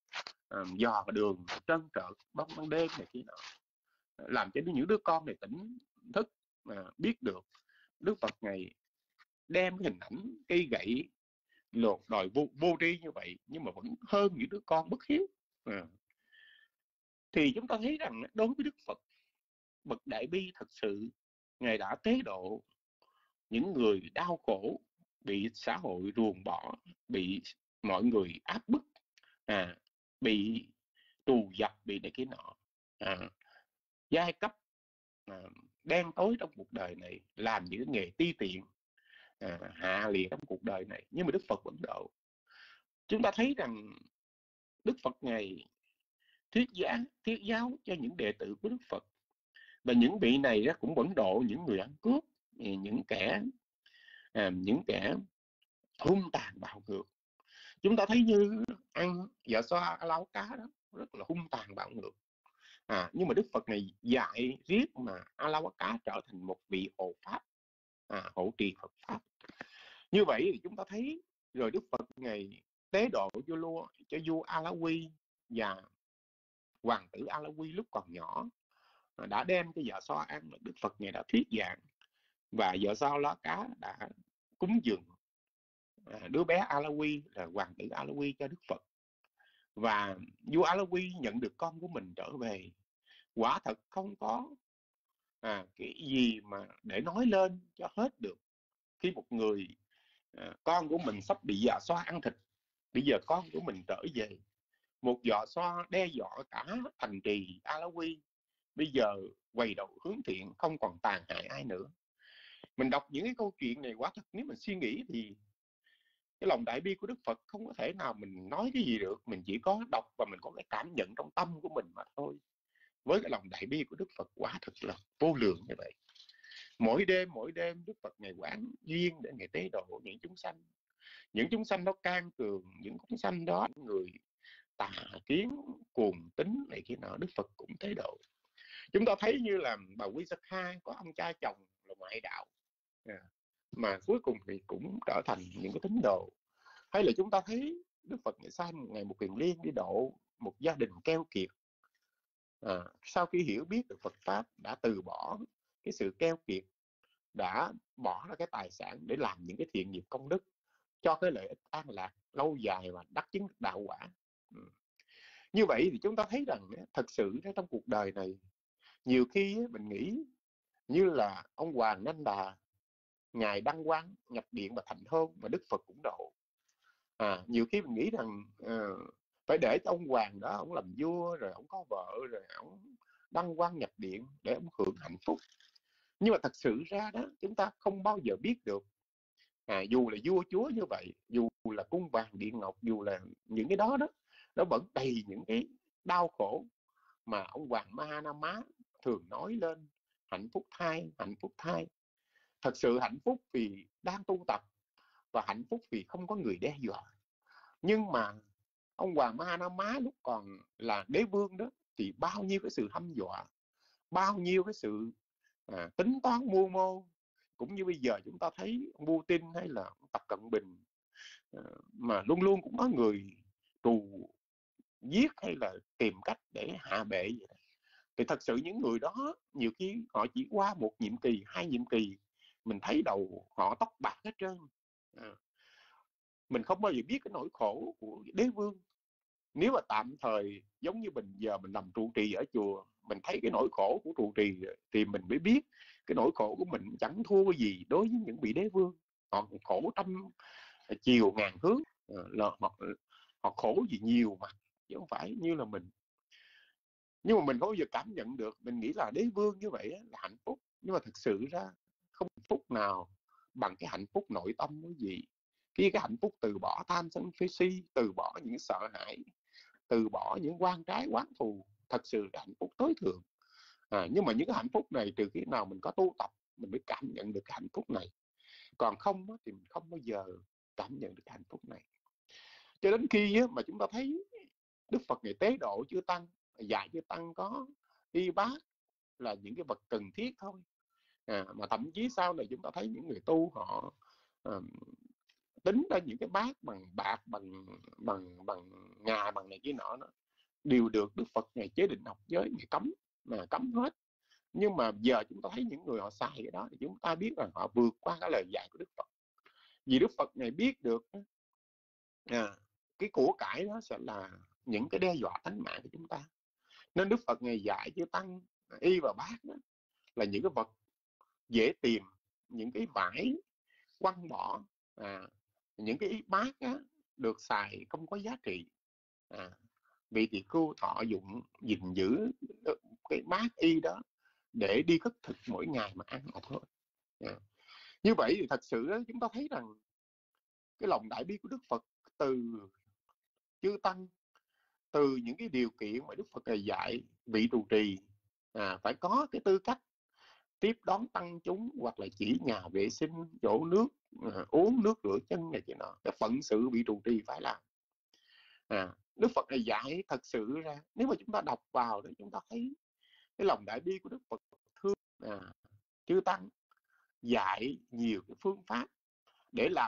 dò đường trơn trợt ban đêm này kia nọ, làm cho những đứa con này tỉnh thức biết được. Đức Phật Ngài đem cái hình ảnh cây gậy lột đòi vô tri như vậy nhưng mà vẫn hơn những đứa con bất hiếu. Thì chúng ta thấy rằng đối với Đức Phật bậc đại bi thật sự, Ngài đã tế độ những người đau khổ, bị xã hội ruồng bỏ, bị mọi người áp bức, bị trù dập, bị này kia nọ, giai cấp đen tối trong cuộc đời này, làm những nghề ti tiện hạ liệt trong cuộc đời này, nhưng mà Đức Phật vẫn độ. Chúng ta thấy rằng Đức Phật Ngài thuyết giáo cho những đệ tử của Đức Phật, và những vị này cũng vẫn độ những người ăn cướp, những kẻ hung tàn bạo ngược. Chúng ta thấy như ăn vợ xoa lau cá đó rất là hung tàn bạo ngược, nhưng mà Đức Phật này dạy riết mà A La Hán Cá trở thành một vị hộ pháp, hộ trì Phật pháp. Như vậy thì chúng ta thấy rồi Đức Phật ngày tế độ cho vua A La Quy và hoàng tử A La Quy lúc còn nhỏ, đã đem cái vợ xoa ăn. Đức Phật ngày đã thuyết giảng và vợ xoa lá cá đã cúng dường đứa bé A La Quy là hoàng tử A La Quy cho Đức Phật. Và vua A La Quy nhận được con của mình trở về, quả thật không có cái gì mà để nói lên cho hết được. Khi một người con của mình sắp bị già xoa ăn thịt, bây giờ con của mình trở về, một giọ xoa đe dọa cả thành trì A La Quy, bây giờ quay đầu hướng thiện, không còn tàn hại ai nữa. Mình đọc những cái câu chuyện này, quả thật nếu mình suy nghĩ thì cái lòng đại bi của Đức Phật không có thể nào mình nói cái gì được. Mình chỉ có đọc và mình có cái cảm nhận trong tâm của mình mà thôi. Với cái lòng đại bi của Đức Phật quả thật là vô lượng như vậy. Mỗi đêm Đức Phật ngày quán duyên để ngày tế độ những chúng sanh. Những chúng sanh đó can cường, những chúng sanh đó người tà kiến, cuồng tín này kia nọ, Đức Phật cũng tế độ. Chúng ta thấy như là bà Visakha có ông cha chồng là ngoại đạo, mà cuối cùng thì cũng trở thành những cái tín đồ. Hay là chúng ta thấy Đức Phật ngày sai một ngày một kiền liên đi độ một gia đình keo kiệt, sau khi hiểu biết được Phật pháp đã từ bỏ cái sự keo kiệt, đã bỏ ra cái tài sản để làm những cái thiện nghiệp công đức cho cái lợi ích an lạc lâu dài và đắc chứng đạo quả. Như vậy thì chúng ta thấy rằng thật sự trong cuộc đời này nhiều khi mình nghĩ như là ông Hoàng Nanh Đà, ngài đăng quang nhập điện và thành hôn mà Đức Phật cũng độ. Nhiều khi mình nghĩ rằng phải để cho ông Hoàng đó ông làm vua rồi ông có vợ rồi ông đăng quang nhập điện để ông hưởng hạnh phúc. Nhưng mà thật sự ra đó, chúng ta không bao giờ biết được. Dù là vua chúa như vậy, dù là cung vàng điện ngọc, dù là những cái đó đó, nó vẫn đầy những cái đau khổ mà ông Hoàng Mahanama thường nói lên. Hạnh phúc thai, hạnh phúc thai. Thật sự hạnh phúc vì đang tu tập, và hạnh phúc vì không có người đe dọa. Nhưng mà ông Hoàng Mahanama lúc còn là đế vương đó, thì bao nhiêu cái sự hăm dọa, bao nhiêu cái sự tính toán mưu mô. Cũng như bây giờ chúng ta thấy Putin hay là Tập Cận Bình, mà luôn luôn cũng có người trù giết hay là tìm cách để hạ bệ vậy đó. Thì thật sự những người đó nhiều khi họ chỉ qua một nhiệm kỳ, 2 nhiệm kỳ, mình thấy đầu họ tóc bạc hết trơn. Mình không bao giờ biết cái nỗi khổ của đế vương. Nếu mà tạm thời giống như mình giờ mình làm trụ trì ở chùa, mình thấy cái nỗi khổ của trụ trì thì mình mới biết cái nỗi khổ của mình chẳng thua gì đối với những vị đế vương. Họ khổ trăm chiều ngàn hướng, là họ khổ gì nhiều mà, chứ không phải như là mình. Nhưng mà mình không bao giờ cảm nhận được. Mình nghĩ là đế vương như vậy là hạnh phúc, nhưng mà thực sự ra không hạnh phúc nào bằng cái hạnh phúc nội tâm của gì. Cái hạnh phúc từ bỏ tham sân si, từ bỏ những sợ hãi, từ bỏ những quan trái quán thù, thật sự là hạnh phúc tối thượng. Nhưng mà những cái hạnh phúc này trừ khi nào mình có tu tập, mình mới cảm nhận được cái hạnh phúc này. Còn không thì mình không bao giờ cảm nhận được cái hạnh phúc này. Cho đến khi mà chúng ta thấy Đức Phật ngày tế độ chư tăng, dạy chư tăng có y bát là những cái vật cần thiết thôi. Mà thậm chí sau này chúng ta thấy những người tu họ tính ra những cái bát bằng bạc, bằng ngà, bằng này kia nọ, đều được Đức Phật ngày chế định học giới ngày cấm, mà cấm hết. Nhưng mà giờ chúng ta thấy những người họ xài cái đó thì chúng ta biết là họ vượt qua cái lời dạy của Đức Phật. Vì Đức Phật này biết được cái của cải đó sẽ là những cái đe dọa tính mạng của chúng ta. Nên Đức Phật ngày dạy chư tăng y và bát đó là những cái vật dễ tìm, những cái vải quăng bỏ, những cái bát á, được xài không có giá trị. Vị tỳ khưu thọ dụng gìn giữ cái bát y đó để đi khất thực mỗi ngày mà ăn mà thôi. Như vậy thì thật sự đó, chúng ta thấy rằng cái lòng đại bi của Đức Phật từ chư tăng, từ những cái điều kiện mà Đức Phật này dạy vị trụ trì phải có cái tư cách tiếp đón tăng chúng, hoặc là chỉ nhà vệ sinh, chỗ nước uống, nước rửa chân này kia nọ, cái phận sự vị trụ trì phải làm. Đức Phật này dạy thật sự ra, nếu mà chúng ta đọc vào để chúng ta thấy cái lòng đại bi của Đức Phật thương chư tăng, dạy nhiều cái phương pháp để làm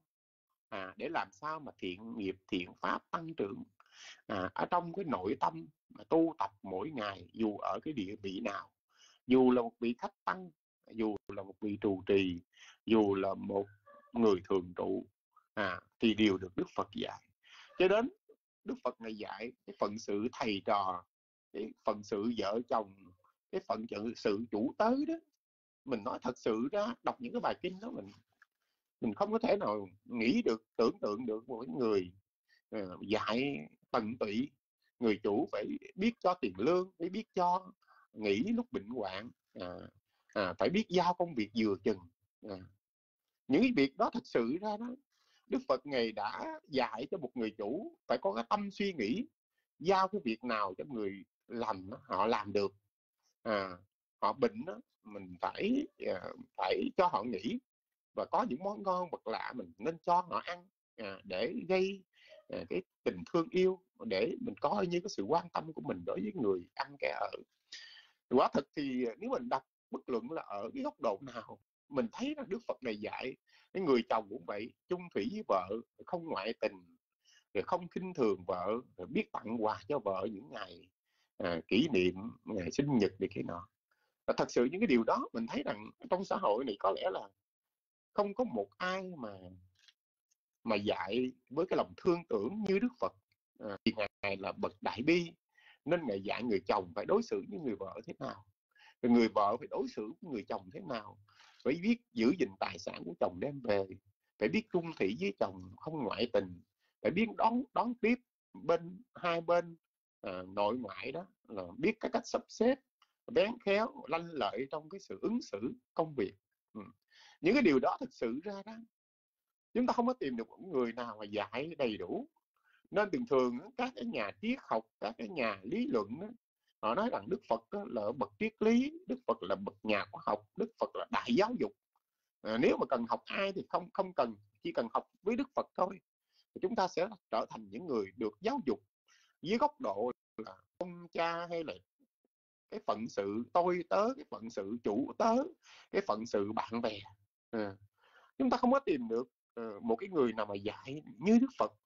sao mà thiện nghiệp, thiện pháp tăng trưởng ở trong cái nội tâm mà tu tập mỗi ngày, dù ở cái địa vị nào, dù là một vị khách tăng, dù là một vị trụ trì, dù là một người thường trụ, thì đều được Đức Phật dạy. Cho đến Đức Phật này dạy cái phận sự thầy trò, cái phận sự vợ chồng, cái phận sự chủ tớ đó. Mình nói thật sự ra, đọc những cái bài kinh đó, mình không có thể nào nghĩ được, tưởng tượng được một người dạy tận tụy. Người chủ phải biết cho tiền lương, phải biết cho nghỉ lúc bệnh hoạn, phải biết giao công việc vừa chừng. Những cái việc đó thật sự ra đó, Đức Phật Ngài đã dạy cho một người chủ phải có cái tâm suy nghĩ, giao cái việc nào cho người làm họ làm được. Họ bệnh đó, mình phải cho họ nghỉ, và có những món ngon vật lạ mình nên cho họ ăn, để gây cái tình thương yêu, để mình có như cái sự quan tâm của mình đối với người ăn kẻ ở. Quả thực thì nếu mình đọc bất luận là ở cái góc độ nào, mình thấy là Đức Phật này dạy cái người chồng cũng vậy, chung thủy với vợ, không ngoại tình, rồi không khinh thường vợ, rồi biết tặng quà cho vợ những ngày kỷ niệm, ngày sinh nhật này kia nọ. Và thật sự những cái điều đó mình thấy rằng trong xã hội này có lẽ là không có một ai mà dạy với cái lòng thương tưởng như Đức Phật. Vì Ngài là bậc đại bi, nên Ngài dạy người chồng phải đối xử với người vợ thế nào, rồi người vợ phải đối xử với người chồng thế nào, phải biết giữ gìn tài sản của chồng đem về, phải biết trung thủy với chồng, không ngoại tình, phải biết đón tiếp hai bên nội ngoại đó, là biết cái cách sắp xếp bén khéo, lanh lợi trong cái sự ứng xử công việc. Những cái điều đó thực sự ra đó chúng ta không có tìm được một người nào mà dạy đầy đủ. Nên thường thường các cái nhà triết học, các cái nhà lý luận đó, họ nói rằng Đức Phật là bậc triết lý, Đức Phật là bậc nhà khoa học, Đức Phật là đại giáo dục. Nếu mà cần học ai thì không cần, chỉ cần học với Đức Phật thôi, thì chúng ta sẽ trở thành những người được giáo dục dưới góc độ là ông cha, hay là cái phận sự tôi tớ, cái phận sự chủ tớ, cái phận sự bạn bè. Chúng ta không có tìm được một cái người nào mà dạy như Đức Phật.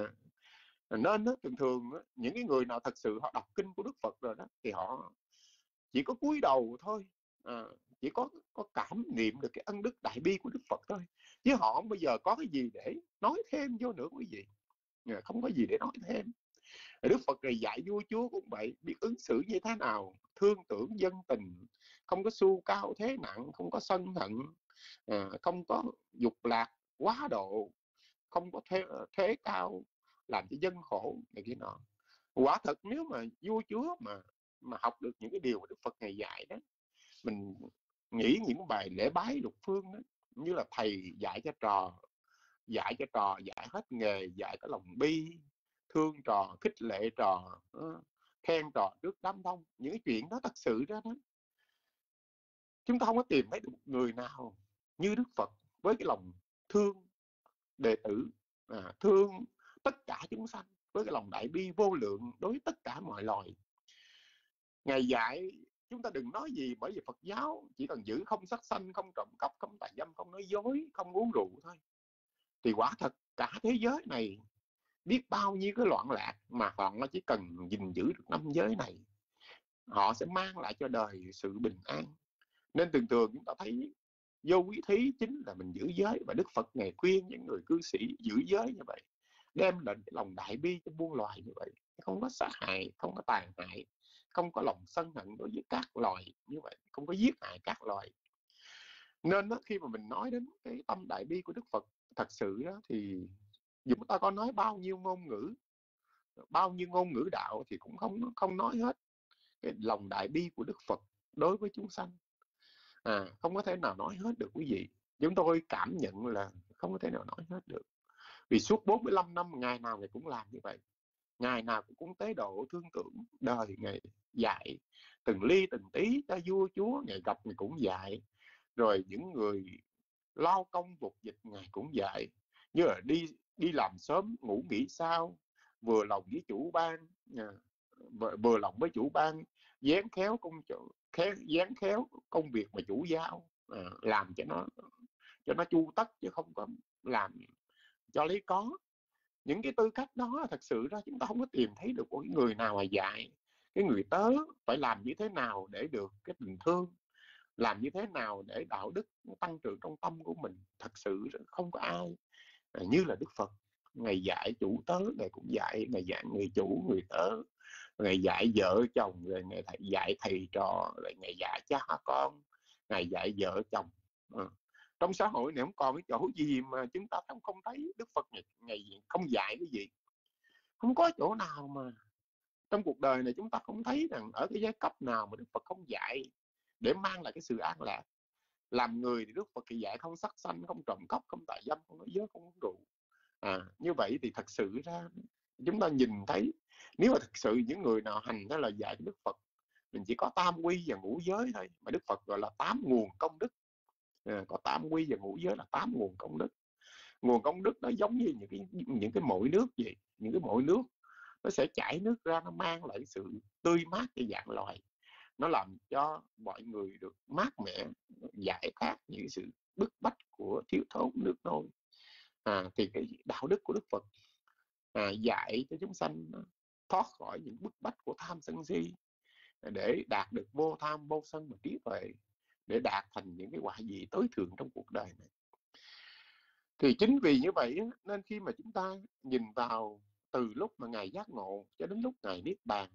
Nên thường thường những cái người nào thật sự họ đọc kinh của Đức Phật rồi đó, thì họ chỉ có cúi đầu thôi, chỉ có cảm niệm được cái ân đức đại bi của Đức Phật thôi, chứ họ không bao giờ có cái gì để nói thêm vô nữa quý vị. Không có gì để nói thêm. Đức Phật này dạy vua chúa cũng vậy, biết ứng xử như thế nào, thương tưởng dân tình, không có xu cao thế nặng, không có sân hận, không có dục lạc quá độ, không có thế cao làm cho dân khổ này kia nọ. Quả thật nếu mà vua chúa mà học được những cái điều mà Đức Phật này dạy đó, mình nghĩ những bài lễ bái lục phương đó, như là thầy dạy cho trò, dạy hết nghề, dạy có lòng bi, thương trò, khích lệ trò, khen trò trước đám đông. Những cái chuyện đó thật sự ra đó, chúng ta không có tìm thấy được người nào như Đức Phật, với cái lòng thương đệ tử, thương tất cả chúng sanh, với cái lòng đại bi vô lượng đối với tất cả mọi loài. Ngài dạy chúng ta đừng nói gì, bởi vì Phật giáo chỉ cần giữ không sát sanh, không trộm cắp, không tà dâm, không nói dối, không uống rượu thôi. Thì quả thật cả thế giới này biết bao nhiêu cái loạn lạc, mà họ chỉ cần gìn giữ được 5 giới này, họ sẽ mang lại cho đời sự bình an. Nên thường thường chúng ta thấy vô quý thí chính là mình giữ giới, và Đức Phật Ngài khuyên những người cư sĩ giữ giới như vậy, đem lại lòng đại bi cho muôn loài như vậy, không có sát hại, không có tàn hại, không có lòng sân hận đối với các loài như vậy, không có giết hại các loài. Nên đó, khi mà mình nói đến cái tâm đại bi của Đức Phật thật sự đó, thì dù ta có nói bao nhiêu ngôn ngữ đạo thì cũng không nói hết cái lòng đại bi của Đức Phật đối với chúng sanh. Không có thể nào nói hết được quý vị. Chúng tôi cảm nhận là không có thể nào nói hết được. Vì suốt 45 năm ngày nào Ngài cũng làm như vậy, ngày nào cũng tế độ thương tưởng đời. Ngài dạy từng ly từng tí cho vua chúa Ngài gặp Ngài cũng dạy, rồi những người lao công phục dịch Ngài cũng dạy, như là đi làm sớm ngủ nghỉ sao, vừa lòng với chủ ban, vừa lòng với chủ ban, dán khéo công việc mà chủ giao, làm cho nó chu tất, chứ không có làm cho lấy có. Những cái tư cách đó thật sự ra chúng ta không có tìm thấy được một người nào mà dạy cái người tớ phải làm như thế nào để được cái tình thương, làm như thế nào để đạo đức tăng trưởng trong tâm của mình. Thật sự không có ai như là Đức Phật. Ngài dạy chủ tớ, Ngài cũng dạy, Ngài dạy người chủ người tớ, Ngài dạy vợ chồng, rồi Ngài dạy thầy trò, rồi Ngài dạy cha con, Ngài dạy vợ chồng. Trong xã hội này không còn cái chỗ gì mà chúng ta không thấy Đức Phật Ngài không dạy cái gì. Không có chỗ nào mà trong cuộc đời này chúng ta không thấy rằng ở cái giai cấp nào mà Đức Phật không dạy để mang lại cái sự an lạc. Làm người thì Đức Phật thì dạy không sát sanh, không trộm cắp, không tà dâm, không nói dối, không uống rượu. Như vậy thì thật sự ra chúng ta nhìn thấy, nếu mà thật sự những người nào hành theo lời dạy của Đức Phật, mình chỉ có tam quy và ngũ giới thôi, mà Đức Phật gọi là 8 nguồn công đức. Có tam quy và ngũ giới là 8 nguồn công đức. Nguồn công đức nó giống như những cái mội nước vậy. Những cái mội nước nó sẽ chảy nước ra, nó mang lại sự tươi mát cho dạng loài, nó làm cho mọi người được mát mẻ, giải thoát những sự bức bách của thiếu thốn nước nôi. Thì cái đạo đức của Đức Phật dạy cho chúng sanh thoát khỏi những bức bách của tham sân si, để đạt được vô tham vô sân và trí tuệ, để đạt thành những cái quả vị tối thượng trong cuộc đời này. Thì chính vì như vậy nên khi mà chúng ta nhìn vào từ lúc mà Ngài giác ngộ cho đến lúc Ngài niết bàn,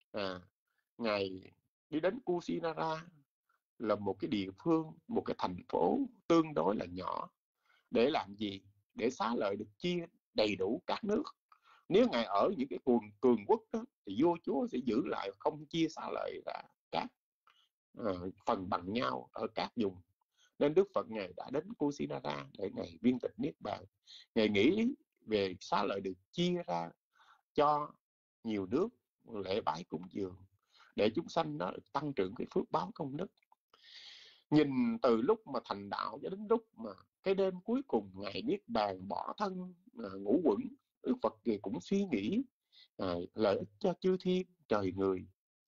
Ngài đi đến Kusinara là một cái địa phương, một cái thành phố tương đối là nhỏ. Để làm gì? Để xá lợi được chia đầy đủ các nước. Nếu Ngài ở những cái cường quốc đó, thì vua chúa sẽ giữ lại, không chia xá lợi ra các. phần bằng nhau ở các vùng. Nên Đức Phật Ngài đã đến Kusinara để Ngài viên tịch Niết Bàn. Ngài nghĩ về xá lợi được chia ra cho nhiều nước lễ bái cúng dường để chúng sanh nó tăng trưởng cái phước báo công đức. Nhìn từ lúc mà thành đạo cho đến lúc mà cái đêm cuối cùng Ngài Niết Bàn bỏ thân ngũ quẩn, Đức Phật cũng suy nghĩ lợi ích cho chư thiên trời người.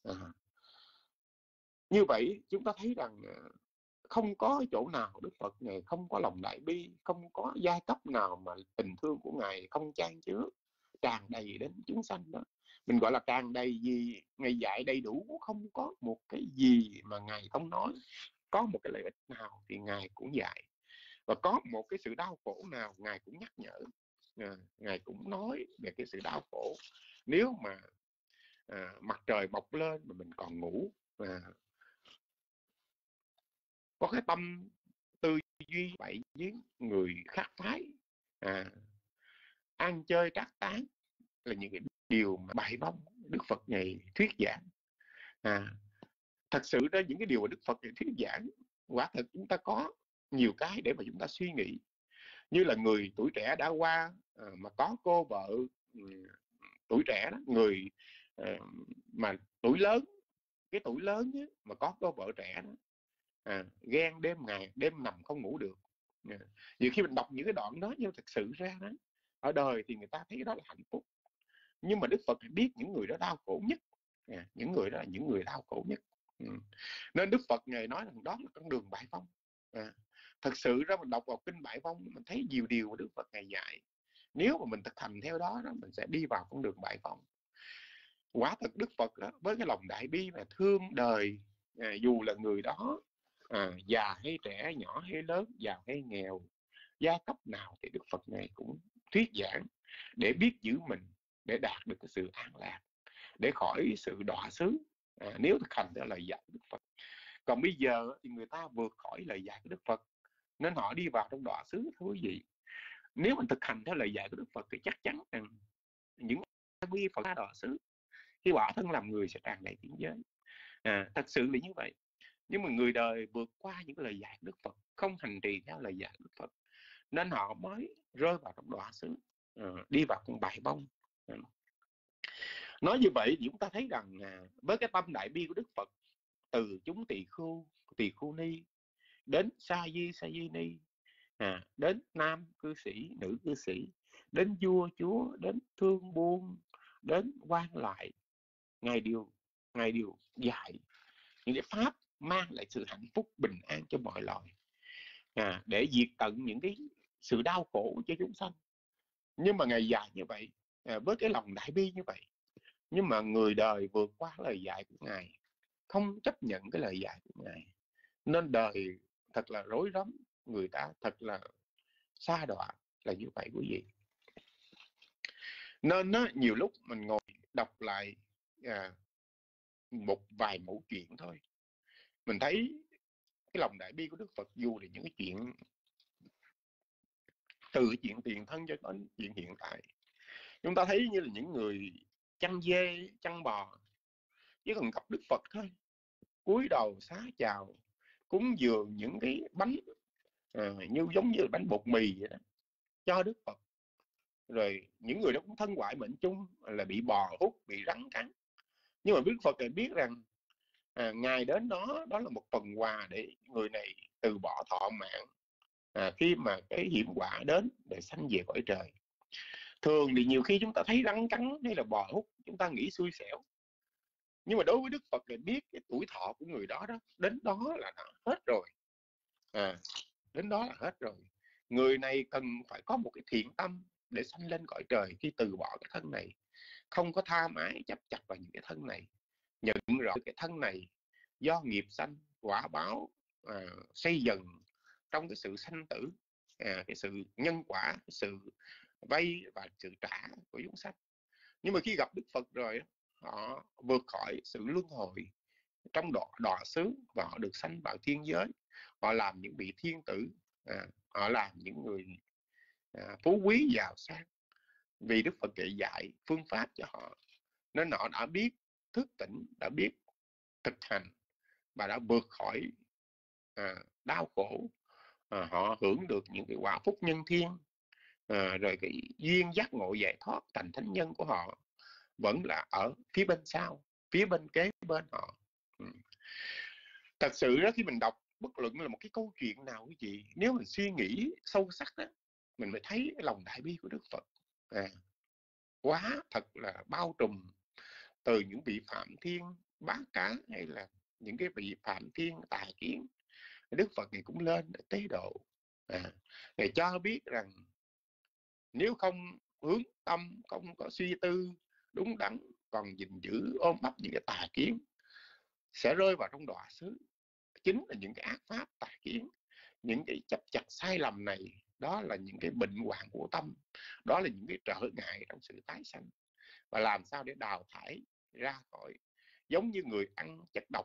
Như vậy chúng ta thấy rằng không có chỗ nào Đức Phật Ngài không có lòng đại bi, không có giai cấp nào mà tình thương của Ngài không chan chứa, tràn đầy đến chúng sanh đó. Mình gọi là tràn đầy gì, Ngài dạy đầy đủ, không có một cái gì mà Ngài không nói. Có một cái lợi ích nào thì Ngài cũng dạy, và có một cái sự đau khổ nào Ngài cũng nhắc nhở. Ngài cũng nói về cái sự đau khổ. Nếu mà mặt trời mọc lên mà mình còn ngủ, có cái tâm tư duy vậy với người khác phái, ăn chơi trác tán là những cái điều mà bại vong Đức Phật Ngài thuyết giảng. Thật sự đó, những cái điều mà Đức Phật Ngài thuyết giảng quả thật chúng ta có nhiều cái để mà chúng ta suy nghĩ. Như là người tuổi trẻ đã qua mà có cô vợ tuổi trẻ đó, người mà tuổi lớn, cái tuổi lớn ấy, mà có cô vợ trẻ đó, ghen đêm ngày đêm nằm không ngủ được. Nhiều khi mình đọc những cái đoạn đó, nhưng thực sự ra đó, ở đời thì người ta thấy đó là hạnh phúc, nhưng mà Đức Phật biết những người đó đau khổ nhất. Những người đó là những người đau khổ nhất. Nên Đức Phật Ngài nói rằng đó là con đường bại vong. Thật sự ra mình đọc vào kinh Bại Vong, mình thấy nhiều điều mà Đức Phật Ngài dạy. Nếu mà mình thực hành theo đó, mình sẽ đi vào con đường bại vong. Quả thật Đức Phật đó, với cái lòng đại bi và thương đời, dù là người đó già hay trẻ, nhỏ hay lớn, giàu hay nghèo, giai cấp nào, thì Đức Phật Ngài cũng thuyết giảng để biết giữ mình, để đạt được cái sự an lạc, để khỏi sự đọa xứ, nếu thực hành theo lời dạy của Đức Phật. Còn bây giờ thì người ta vượt khỏi lời dạy của Đức Phật, nên họ đi vào trong đọa xứ, thưa quý vị. Nếu mình thực hành theo lời dạy của Đức Phật thì chắc chắn rằng những quy Phật đọa xứ, khi bỏ thân làm người sẽ tràn đầy thiên giới. Thật sự là như vậy. Nhưng mà người đời vượt qua những lời dạy của Đức Phật, không hành trì theo lời dạy của Đức Phật, nên họ mới rơi vào trong đọa xứ, đi vào con bại vong. Nói như vậy thì chúng ta thấy rằng với cái tâm đại bi của Đức Phật, từ chúng tỳ khu ni đến sa di ni, đến nam cư sĩ, nữ cư sĩ, đến vua chúa, đến thương buôn, đến quan lại, Ngài đều dạy những cái pháp mang lại sự hạnh phúc bình an cho mọi loài, để diệt tận những cái sự đau khổ cho chúng sanh. Nhưng mà Ngài dạy như vậy, với cái lòng đại bi như vậy, nhưng mà người đời vượt qua lời dạy của Ngài, không chấp nhận cái lời dạy của Ngài, nên đời thật là rối rắm, người ta thật là sa đọa, là như vậy quý vị. Nên nhiều lúc mình ngồi đọc lại một vài mẫu chuyện thôi, mình thấy cái lòng đại bi của Đức Phật, dù là những cái chuyện từ chuyện tiền thân cho đến chuyện hiện tại. Chúng ta thấy như là những người chăn dê, chăn bò, chỉ cần gặp Đức Phật thôi, cúi đầu xá chào, cúng dường những cái bánh như giống như bánh bột mì vậy đó, cho Đức Phật. Rồi những người đó cũng thân ngoại mệnh chung, là bị bò hút, bị rắn cắn. Nhưng mà Đức Phật thì biết rằng Ngài đến đó là một phần quà để người này từ bỏ thọ mạng khi mà cái hiểm họa đến, để sanh về cõi trời. Thường thì nhiều khi chúng ta thấy rắn cắn hay là bò hút, chúng ta nghĩ xui xẻo. Nhưng mà đối với Đức Phật thì biết cái tuổi thọ của người đó đến đó là hết rồi. Đến đó là hết rồi. Người này cần phải có một cái thiện tâm để sanh lên cõi trời khi từ bỏ cái thân này, không có tha mái chấp chặt vào những cái thân này, nhận rõ cái thân này do nghiệp sanh quả báo xây dần trong cái sự sanh tử, cái sự nhân quả, cái sự vay và sự trả của chúng sanh. Nhưng mà khi gặp Đức Phật rồi, họ vượt khỏi sự luân hồi trong đọa xứ, và họ được sanh vào thiên giới. Họ làm những vị thiên tử, họ làm những người phú quý giàu sang, vì Đức Phật dạy phương pháp cho họ, nên họ đã biết thức tỉnh, đã biết thực hành, và đã vượt khỏi đau khổ, họ hưởng được những cái quả phúc nhân thiên, rồi cái duyên giác ngộ giải thoát thành thánh nhân của họ vẫn là ở phía bên sau, phía bên kế bên họ. Thật sự đó, khi mình đọc bất luận là một cái câu chuyện nào cái gì, nếu mình suy nghĩ sâu sắc đó, mình mới thấy cái lòng đại bi của Đức Phật quá thật là bao trùm, từ những vị phạm thiên bá cá hay là những cái vị phạm thiên tà kiến. Đức Phật này cũng lên để tế độ, Ngài cho biết rằng nếu không hướng tâm, không có suy tư đúng đắn, còn gìn giữ ôm ấp những cái tà kiến, sẽ rơi vào trong đọa xứ. Chính là những cái ác pháp tà kiến, những cái chấp chặt sai lầm này, đó là những cái bệnh hoạn của tâm, đó là những cái trở ngại trong sự tái sanh. Và làm sao để đào thải ra khỏi, giống như người ăn chất độc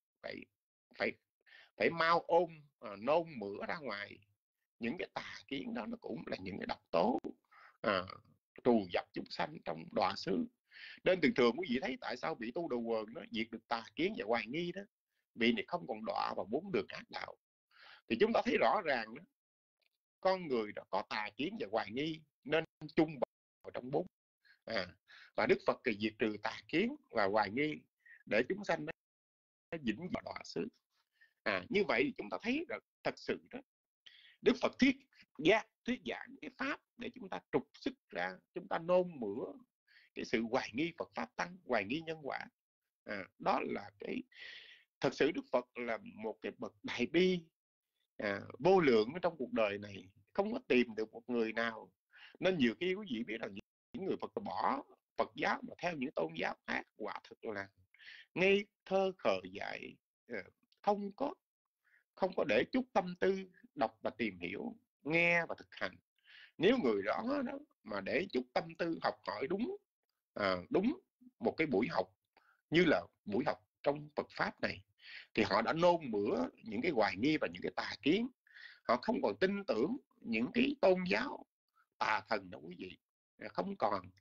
phải mau ôm nôn mửa ra ngoài. Những cái tà kiến đó nó cũng là những cái độc tố trù dập chúng sanh trong đọa xứ. Nên thường thường quý vị thấy tại sao vị tu đầu quần nó diệt được tà kiến và hoài nghi đó, vị này không còn đọa vào 4 đường ác đạo. Thì chúng ta thấy rõ ràng đó, con người đó có tà kiến và hoài nghi nên chung vào trong 4. Và Đức Phật thì diệt trừ tà kiến và hoài nghi để chúng sanh nó vĩnh vào đọa xứ. Như vậy thì chúng ta thấy là thật sự đó, Đức Phật thuyết giảng cái pháp để chúng ta trục xuất ra, chúng ta nôn mửa cái sự hoài nghi Phật pháp tăng, hoài nghi nhân quả. Đó là cái thật sự Đức Phật là một cái bậc đại bi vô lượng trong cuộc đời này, không có tìm được một người nào. Nên nhiều khi quý vị biết là những người Phật bỏ Phật giáo mà theo những tôn giáo khác, quả thực là ngây thơ khờ dại, không có để chút tâm tư đọc và tìm hiểu, nghe và thực hành. Nếu người đó mà để chút tâm tư học hỏi đúng một cái buổi học như là buổi học trong Phật pháp này, thì họ đã nôn mửa những cái hoài nghi và những cái tà kiến. Họ không còn tin tưởng những cái tôn giáo tà thần đâu quý vị, không còn.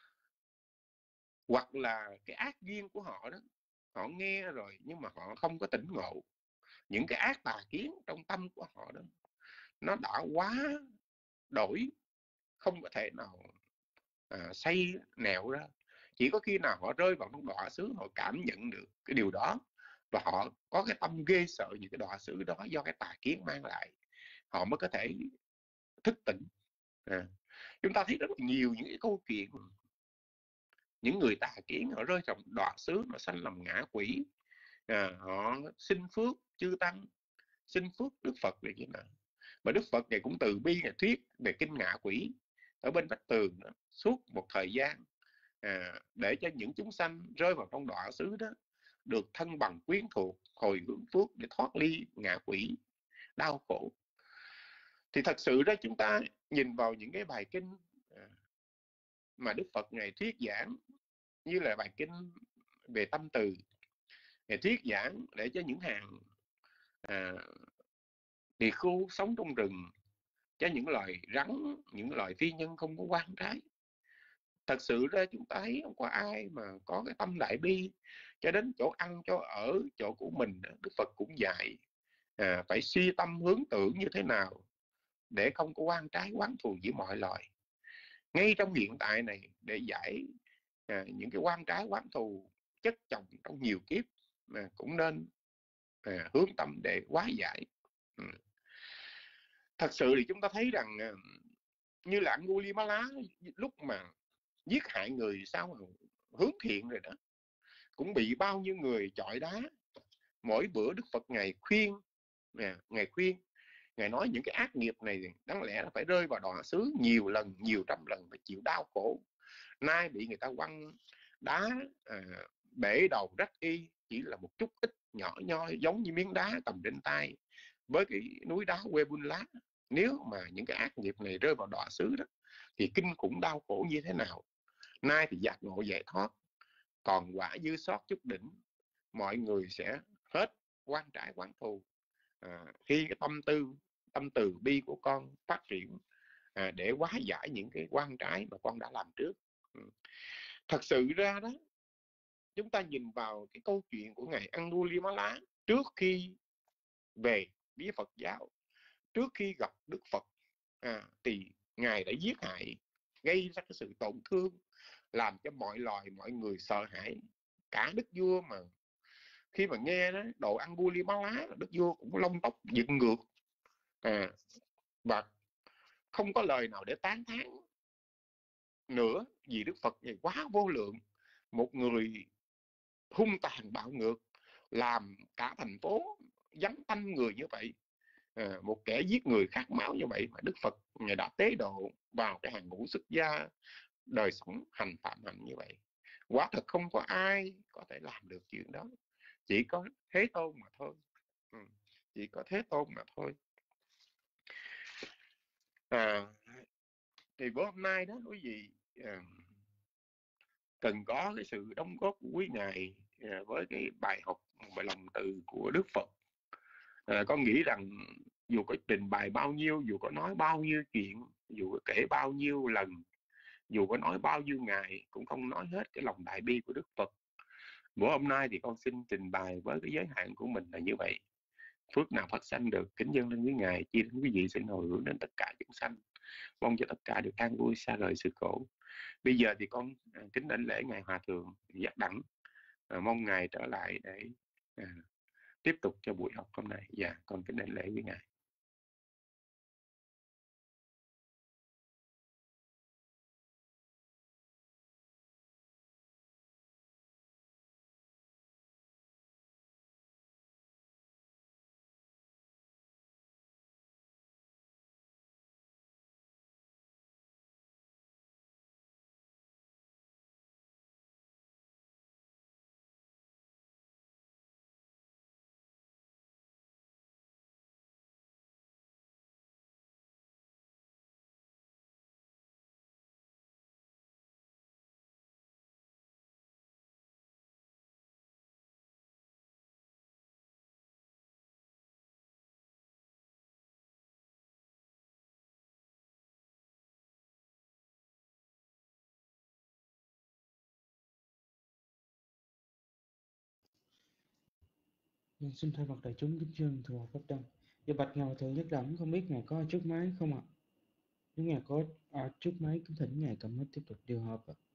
Hoặc là cái ác duyên của họ đó, họ nghe rồi nhưng mà họ không có tỉnh ngộ. Những cái ác tà kiến trong tâm của họ đó, nó đã quá đổi, không có thể nào xây nẹo ra. Chỉ có khi nào họ rơi vào trong đọa xứ, họ cảm nhận được cái điều đó và họ có cái tâm ghê sợ những cái đọa xứ đó do cái tà kiến mang lại, họ mới có thể thức tỉnh. Chúng ta thấy rất là nhiều những cái câu chuyện những người tà kiến họ rơi trong đọa xứ, họ sanh làm ngã quỷ, họ xin phước chư tăng, xin phước Đức Phật vậy chứ nào. Mà Đức Phật này cũng từ bi, Ngài thuyết về kinh ngạ quỷ ở bên vách tường đó, suốt một thời gian, để cho những chúng sanh rơi vào trong đọa xứ đó được thân bằng quyến thuộc, hồi hướng phước để thoát ly ngạ quỷ đau khổ. Thì thật sự ra chúng ta nhìn vào những cái bài kinh mà Đức Phật Ngài thuyết giảng, như là bài kinh về tâm từ, Ngài thuyết giảng để cho những hàng tỳ khưu sống trong rừng, cho những loài rắn, những loài phi nhân không có quan trái. Thật sự ra chúng ta thấy không có ai mà có cái tâm đại bi. Cho đến chỗ ăn, chỗ ở, chỗ của mình, Đức Phật cũng dạy phải suy tâm hướng tưởng như thế nào để không có quan trái quán thù giữa mọi loài. Ngay trong hiện tại này, để giải những cái quan trái quán thù chất chồng trong nhiều kiếp, cũng nên hướng tâm để hóa giải. Thật sự thì chúng ta thấy rằng như là Angulimala lúc mà giết hại người sau hướng thiện rồi đó, cũng bị bao nhiêu người chọi đá. Mỗi bữa Đức Phật Ngài khuyên, Ngài nói những cái ác nghiệp này đáng lẽ là phải rơi vào đọa xứ nhiều lần, nhiều trăm lần, phải chịu đau khổ. Nay bị người ta quăng đá bể đầu rách y, chỉ là một chút ít nhỏ nhoi giống như miếng đá cầm trên tay với cái núi đá Quebunla. Nếu mà những cái ác nghiệp này rơi vào đọa xứ đó thì kinh khủng đau khổ như thế nào. Nay thì giác ngộ giải thoát, còn quả dư sót chút đỉnh, mọi người sẽ hết quan trái quán thù. Khi cái tâm từ bi của con phát triển để hóa giải những cái quan trái mà con đã làm trước. Thật sự ra đó, chúng ta nhìn vào cái câu chuyện của ngài Angulimala, trước khi về với Phật giáo, trước khi gặp Đức Phật, thì Ngài đã giết hại, gây ra cái sự tổn thương, làm cho mọi loài, mọi người sợ hãi. Cả đức vua mà khi mà nghe đó đồ Angulimala, đức vua cũng lông tóc dựng ngược, và không có lời nào để tán thán nữa, vì Đức Phật này quá vô lượng, một người hung tàn bạo ngược, làm cả thành phố vắng tanh người như vậy, một kẻ giết người khát máu như vậy, mà Đức Phật Ngài đã tế độ vào cái hàng ngũ xuất gia, đời sống hành phạm hạnh như vậy. Quả thật không có ai có thể làm được chuyện đó, chỉ có Thế Tôn mà thôi. Chỉ có Thế Tôn mà thôi. Thì bữa hôm nay đó quý vị cần có cái sự đóng góp của quý ngài với cái bài học, bài lòng từ của Đức Phật. Con nghĩ rằng dù có trình bày bao nhiêu, dù có nói bao nhiêu chuyện, dù có kể bao nhiêu lần, dù có nói bao nhiêu ngày, cũng không nói hết cái lòng đại bi của Đức Phật. Bữa hôm nay thì con xin trình bày với cái giới hạn của mình là như vậy. Phước nào phát sanh được kính dâng lên với ngài, chia đến quý vị xin hồi hướng đến tất cả chúng sanh, mong cho tất cả được an vui, xa rời sự khổ. Bây giờ thì con kính đảnh lễ ngài Hòa Thượng Giác Đẳng, mong ngài trở lại để tiếp tục cho buổi học hôm nay. Dạ, con kính đảnh lễ với ngài. Xin thay mặt đại chúng kính trân thừa pháp đăng. Và bạch ngài Hòa Thượng Giác Đẳng, không biết ngài có ở trước máy không ạ? Nếu ngài có ở trước máy, kính thỉnh ngài cầm mic tiếp tục điều hợp ạ.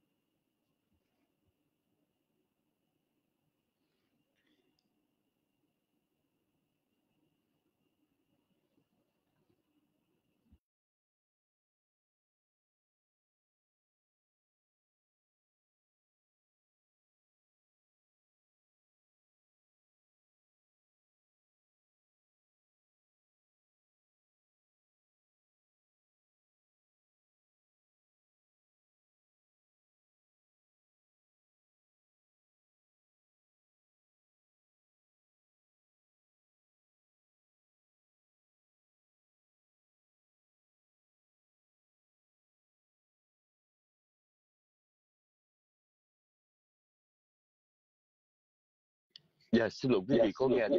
Dạ, xin lỗi quý vị có nghe.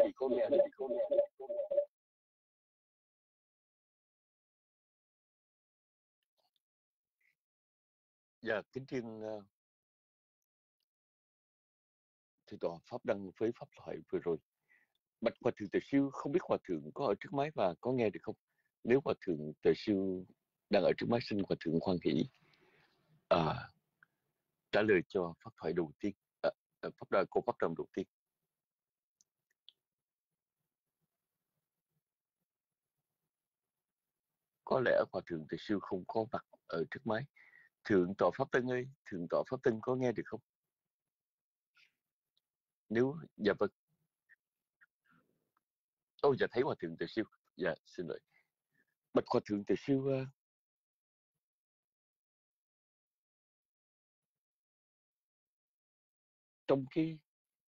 Dạ, kính thiên thượng tọa pháp đăng với pháp thoại vừa rồi. Bạch Hòa Thượng Tề Siêu, không biết Hòa Thượng có ở trước máy và có nghe được không? Nếu Hòa Thượng Tề Siêu đang ở trước máy, xin Hòa Thượng khoan hỷ trả lời cho pháp thoại đầu tiên, câu pháp đăng đầu tiên. Có lẽ Hòa Thượng Tề Siêu không có mặt ở trước máy. Thượng tọa Pháp Tân ơi, Thượng tọa Pháp Tân có nghe được không? Nếu dạ vâng. Dạ thấy Hòa Thượng Tề Siêu. Dạ xin lỗi. Bạch Hòa Thượng Tề Siêu, trong cái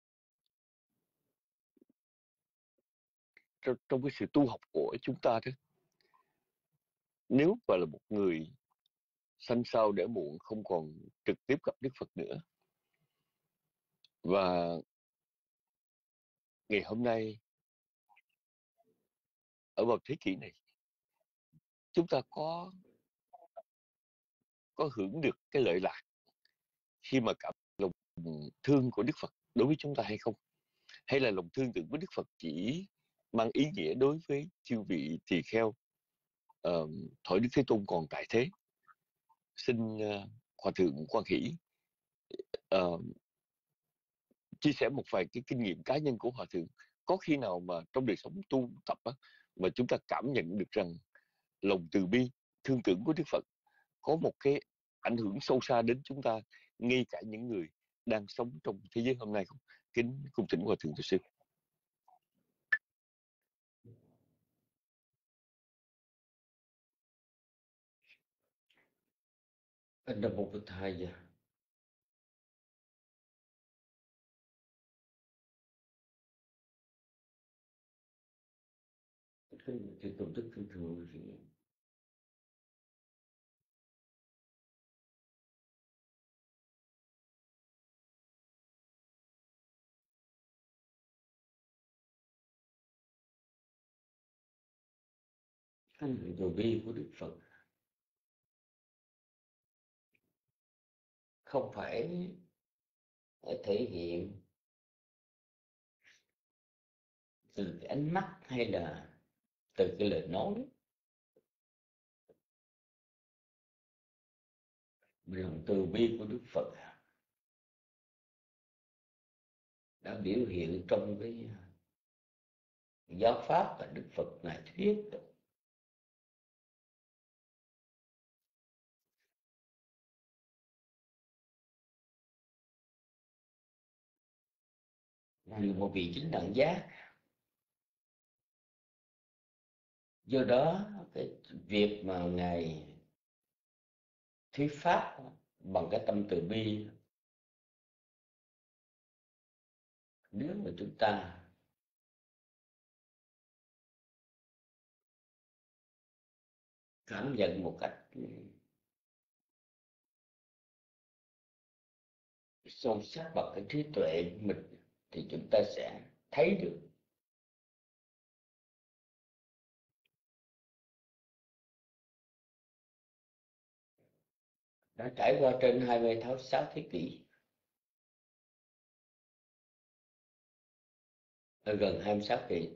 sự tu học của chúng ta đó, nếu mà là một người sanh sau để muộn, không còn trực tiếp gặp Đức Phật nữa, và ngày hôm nay ở vào thế kỷ này, chúng ta có hưởng được cái lợi lạc khi mà cảm lòng thương của Đức Phật đối với chúng ta hay không? hay là lòng thương tưởng với Đức Phật chỉ mang ý nghĩa đối với chư vị tỳ kheo thổi Đức Thế Tôn còn tại thế? Xin Hòa thượng Quan Hỷ chia sẻ một vài cái kinh nghiệm cá nhân của Hòa thượng. Có khi nào mà trong đời sống tu tập mà chúng ta cảm nhận được rằng lòng từ bi, thương tưởng của Đức Phật có một cái ảnh hưởng sâu xa đến chúng ta, ngay cả những người đang sống trong thế giới hôm nay không? Kính cung thỉnh Hòa thượng Từ Sư. Nam mô Bụt Thầy. Cái tổ chức thường thường thì hành vi từ bi của Đức Phật không phải thể hiện từ cái ánh mắt hay là từ cái lời nói. Lòng từ bi của Đức Phật đã biểu hiện trong cái giáo pháp mà Đức Phật ngài thuyết. Ngài là một vị chính đẳng giác. Do đó cái việc mà ngài thuyết pháp bằng cái tâm từ bi, nếu mà chúng ta cảm nhận một cách sâu sắc bằng cái trí tuệ mình thì chúng ta sẽ thấy được đã trải qua trên 26 thế kỷ, gần 26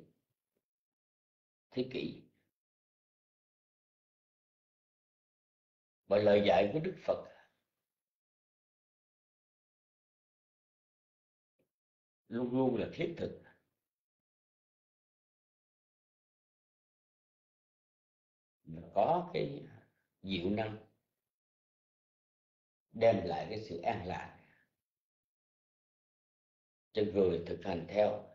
thế kỷ, và lời dạy của Đức Phật luôn luôn là thiết thực. Và có cái diệu năng đem lại cái sự an lạc cho người thực hành theo.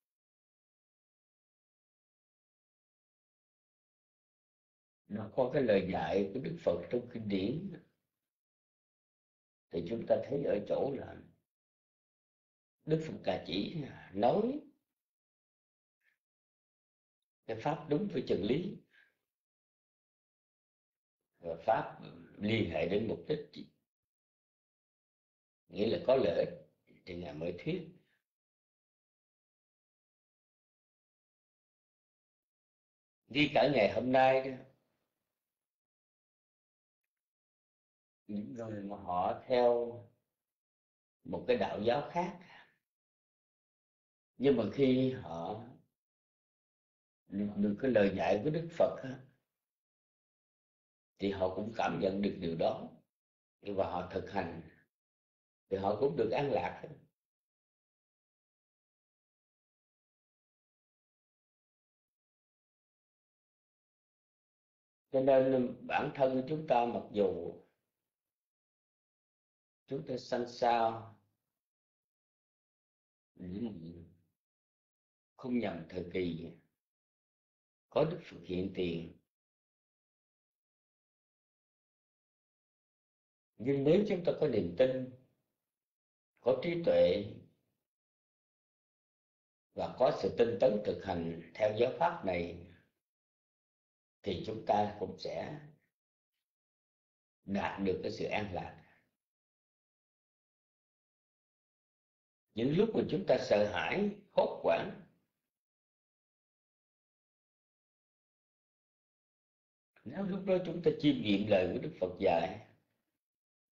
Nó có cái lời dạy của Đức Phật trong kinh điển thì chúng ta thấy ở chỗ là Đức Phật Ca chỉ nói cái pháp đúng với chân lý, và pháp liên hệ đến mục đích, nghĩa là có lợi ích thì ngài mới thuyết. Đi cả ngày hôm nay đó, những người mà họ theo một cái đạo giáo khác, nhưng mà khi họ được cái lời dạy của Đức Phật thì họ cũng cảm nhận được điều đó, và họ thực hành thì họ cũng được an lạc. Cho nên bản thân chúng ta, mặc dù chúng ta sanh sao không nhầm thời kỳ có Đức Phật hiện tiền, nhưng nếu chúng ta có niềm tin, có trí tuệ và có sự tinh tấn thực hành theo giáo pháp này thì chúng ta cũng sẽ đạt được cái sự an lạc. Những lúc mà chúng ta sợ hãi, hốt hoảng, nếu lúc đó chúng ta chiêm nghiệm lời của Đức Phật dạy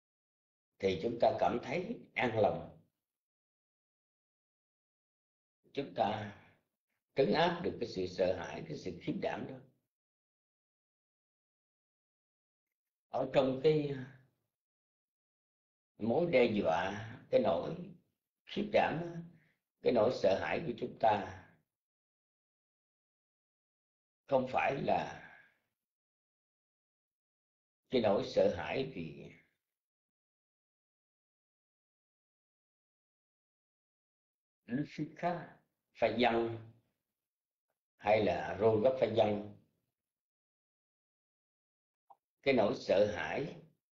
thì chúng ta cảm thấy an lòng. chúng ta trấn áp được cái sự sợ hãi, cái sự khiếp đảm đó. Ở trong cái mối đe dọa, cái nỗi khiếp đảm đó, cái nỗi sợ hãi của chúng ta không phải là cái nỗi sợ hãi vì lính phi khác phải dân hay là rô gấp phải dân. Cái nỗi sợ hãi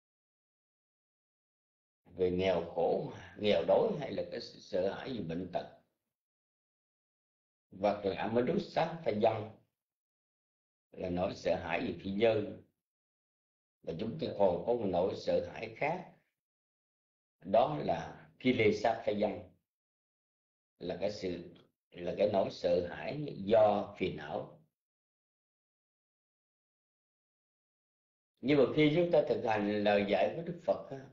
về nghèo khổ, nghèo đói, hay là cái sự sợ hãi về bệnh tật, hoặc là mới đối sát phải dân là nỗi sợ hãi về phi nhân. Và chúng ta còn có một nỗi sợ hãi khác, đó là khi lê sát phải dân, là cái nỗi sợ hãi do phiền não. Nhưng mà khi chúng ta thực hành lời dạy của Đức Phật á,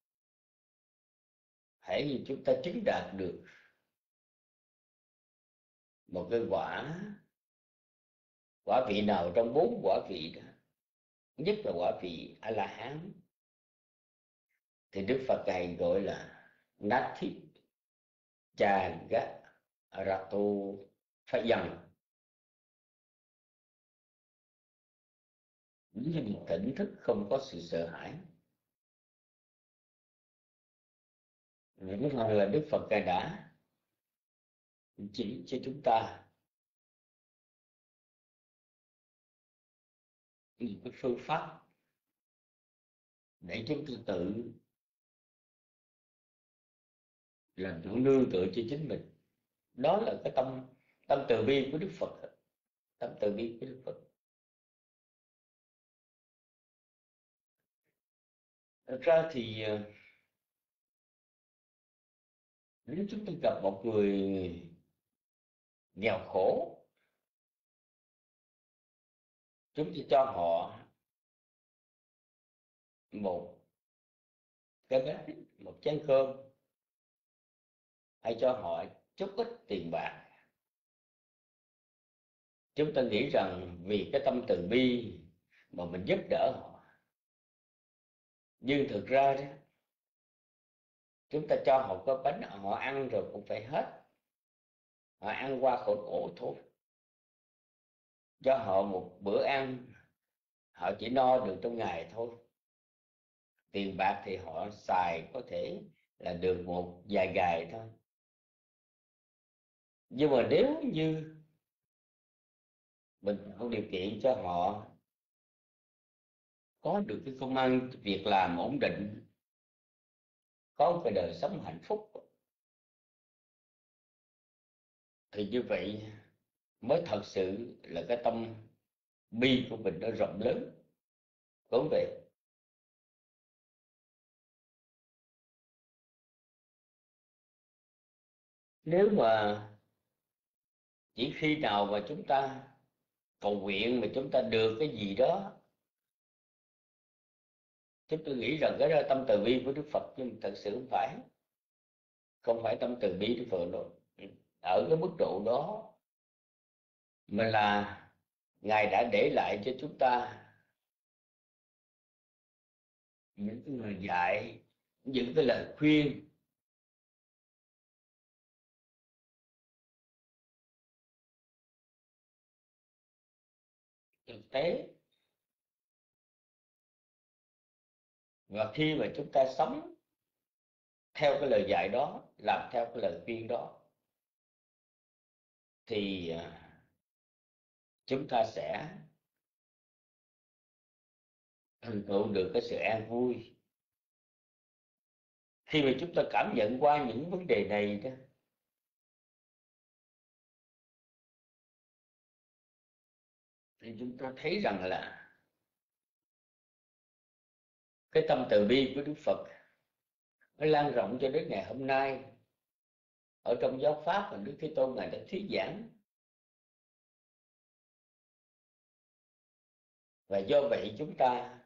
hãy như chúng ta chứng đạt được một cái quả vị nào trong 4 quả vị đó, nhất là quả vị A La Hán, thì Đức Phật Ngài gọi là Nati Chaga Rato Phải Dần. Như một tỉnh thức không có sự sợ hãi. Đúng là Đức Phật Ngài đã chỉ cho chúng ta một cái phương pháp để chúng ta tự làm chỗ nương tựa cho chính mình. Đó là cái tâm từ bi của Đức Phật. Tâm từ bi của Đức Phật. Thật ra thì nếu chúng ta gặp một người nghèo khổ, chúng ta cho họ một cái bát, một chén cơm, hay cho họ chút ít tiền bạc, chúng ta nghĩ rằng vì cái tâm từ bi mà mình giúp đỡ họ. Nhưng thực ra đó, chúng ta cho họ có bánh họ ăn rồi cũng phải hết, họ ăn qua khỏi cổ thôi. Cho họ một bữa ăn, họ chỉ no được trong ngày thôi. Tiền bạc thì họ xài có thể là được một vài ngày thôi. Nhưng mà nếu như mình tạo điều kiện cho họ có được cái công ăn việc làm ổn định, có một cái đời sống hạnh phúc, thì như vậy mới thật sự là cái tâm bi của mình nó rộng lớn. Đúng vậy. Nếu mà chỉ khi nào mà chúng ta cầu nguyện mà chúng ta được cái gì đó, chúng tôi nghĩ rằng cái đó là tâm từ bi của Đức Phật, nhưng thật sự không phải tâm từ bi Đức Phật đâu. Ở cái mức độ đó mà là Ngài đã để lại cho chúng ta những cái lời dạy, những cái lời khuyên thực tế. Và khi mà chúng ta sống theo cái lời dạy đó, làm theo cái lời khuyên đó, thì chúng ta sẽ thành tựu được cái sự an vui. Khi mà chúng ta cảm nhận qua những vấn đề này đó, thì chúng ta thấy rằng là cái tâm từ bi của Đức Phật nó lan rộng cho đến ngày hôm nay. Ở trong giáo pháp mà Đức Thế Tôn Ngài đã thuyết giảng. Và do vậy chúng ta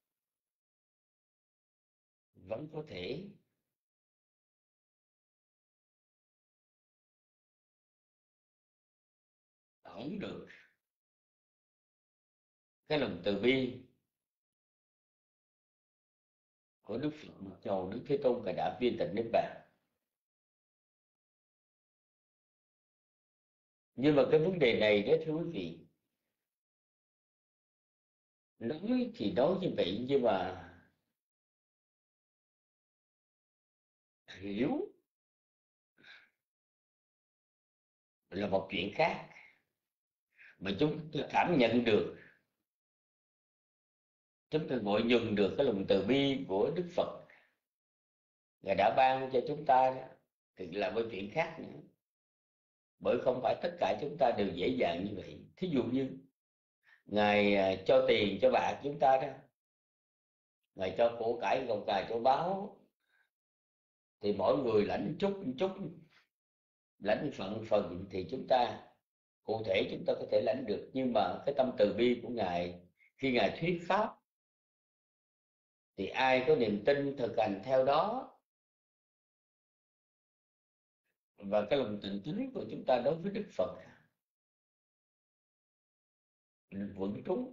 vẫn có thể hưởng được cái lòng từ bi của Đức Phật, mặc dầu Đức Thế Tôn đã viên tịch niết bàn. Nhưng mà cái vấn đề này đó thưa quý vị, nói thì nói như vậy, nhưng mà hiểu là một chuyện khác. Mà chúng ta cảm nhận được, chúng ta ngộ nhận được cái lòng từ bi của Đức Phật Ngài đã ban cho chúng ta đó, thì là một chuyện khác nữa. Bởi không phải tất cả chúng ta đều dễ dàng như vậy. Thí dụ như Ngài cho tiền cho bạc chúng ta đó, Ngài cho của cải gồng cài cho báo, thì mỗi người lãnh chút lãnh phần thì chúng ta cụ thể chúng ta có thể lãnh được. Nhưng mà cái tâm từ bi của Ngài, khi Ngài thuyết pháp thì ai có niềm tin thực hành theo đó, và cái lòng tin tín của chúng ta đối với Đức Phật vững trúng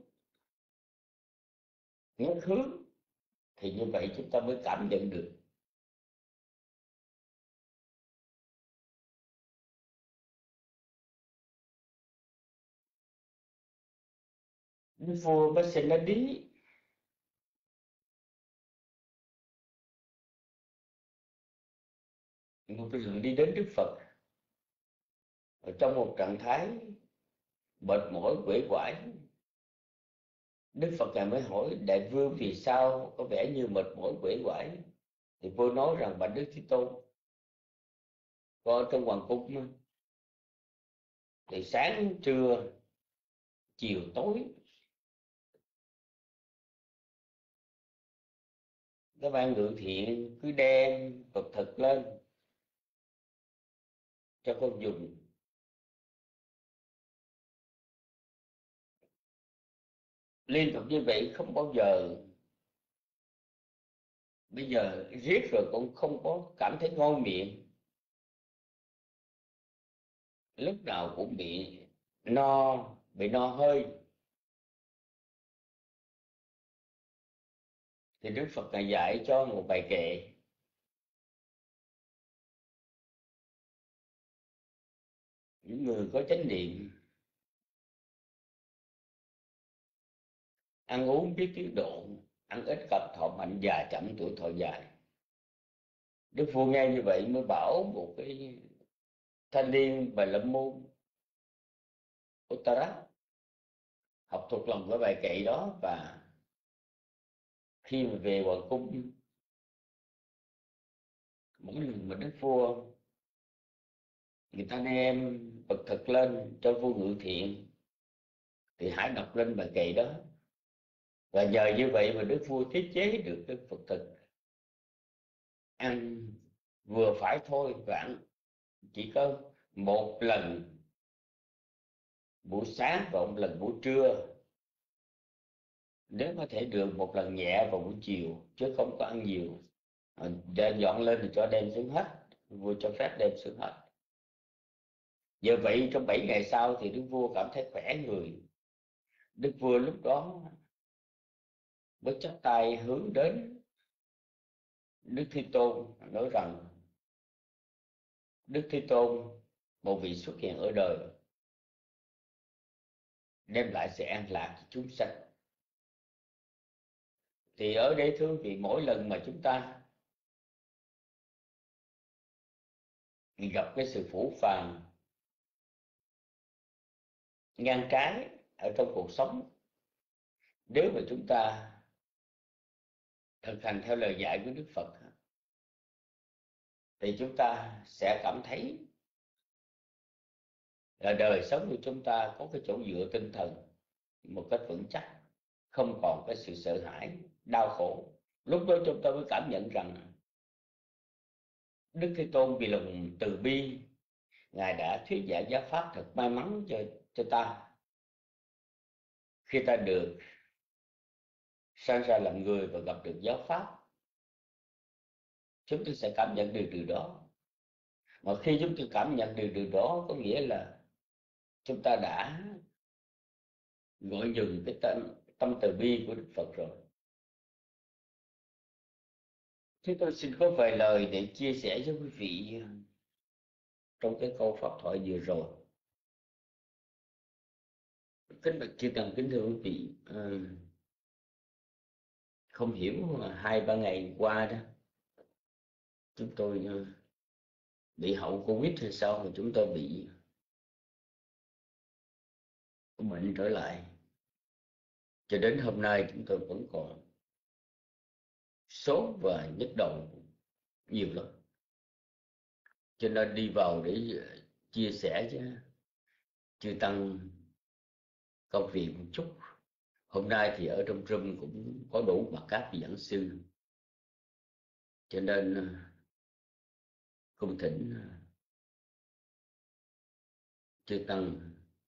nhất hướng, thì như vậy chúng ta mới cảm nhận được. Đức vua Pasenadi một lần đi đến Đức Phật ở trong một trạng thái mệt mỏi uể oải. Đức Phật Ngài mới hỏi đại vương vì sao có vẻ như mệt mỏi uể oải. Thì vua nói rằng bạch Đức Thế Tôn, con ở trong hoàng cung thì sáng trưa chiều tối các bạn ngự thiện cứ đem vật thực lên cho con dùng. Liên tục như vậy không bao giờ, bây giờ riết rồi cũng không có cảm thấy ngon miệng, lúc nào cũng bị no hơi. Thì Đức Phật Ngài dạy cho một bài kệ: những người có chánh niệm, ăn uống biết tiết độ, ăn ít cặp thọ mạnh, già chậm tuổi thọ dài. Đức vua nghe như vậy mới bảo một cái thanh niên Bà La Môn Uttara học thuộc lòng cái bài kệ đó, và khi mà về hoàng cung, mỗi lần mà đức vua người ta đem vật thực lên cho vua ngự thiện thì hãy đọc lên bài kệ đó. Và nhờ như vậy mà đức vua tiết chế được cái vật thực ăn vừa phải thôi, và ăn chỉ có một lần buổi sáng và một lần buổi trưa, nếu có thể được một lần nhẹ vào buổi chiều, chứ không có ăn nhiều. Dọn lên thì cho đem xuống hết, vua cho phép đem xuống hết. Giờ vậy trong 7 ngày sau thì đức vua cảm thấy khỏe người. Đức vua lúc đó mới chắp tay hướng đến Đức Thế Tôn, nói rằng Đức Thế Tôn, một vị xuất hiện ở đời đem lại sự an lạc cho chúng sanh. Thì ở đây thưa quý vị, mỗi lần mà chúng ta gặp cái sự phủ phàng ngang trái ở trong cuộc sống, nếu mà chúng ta thực hành theo lời dạy của Đức Phật thì chúng ta sẽ cảm thấy là đời sống của chúng ta có cái chỗ dựa tinh thần một cách vững chắc, không còn cái sự sợ hãi, đau khổ. Lúc đó chúng ta mới cảm nhận rằng Đức Thế Tôn vì lòng từ bi, Ngài đã thuyết giảng giáo pháp thật may mắn cho ta. Khi ta được sinh ra làm người và gặp được giáo pháp, chúng ta sẽ cảm nhận được điều đó. Mà khi chúng ta cảm nhận được điều đó, có nghĩa là chúng ta đã gọi dừng cái tâm từ bi của Đức Phật rồi. Thế tôi xin có vài lời để chia sẻ với quý vị trong cái câu pháp thoại vừa rồi. Kính bạch chư tăng, kính thưa quý vị, không hiểu 2-3 ngày qua đó chúng tôi bị hậu Covid hay sao mà chúng tôi bị bệnh trở lại, cho đến hôm nay chúng tôi vẫn còn sốt và nhức đầu nhiều lắm, cho nên đi vào để chia sẻ với chư tăng công việc một chút. Hôm nay thì ở trong room cũng có đủ mặt các vị giảng sư, cho nên cung thỉnh chư tăng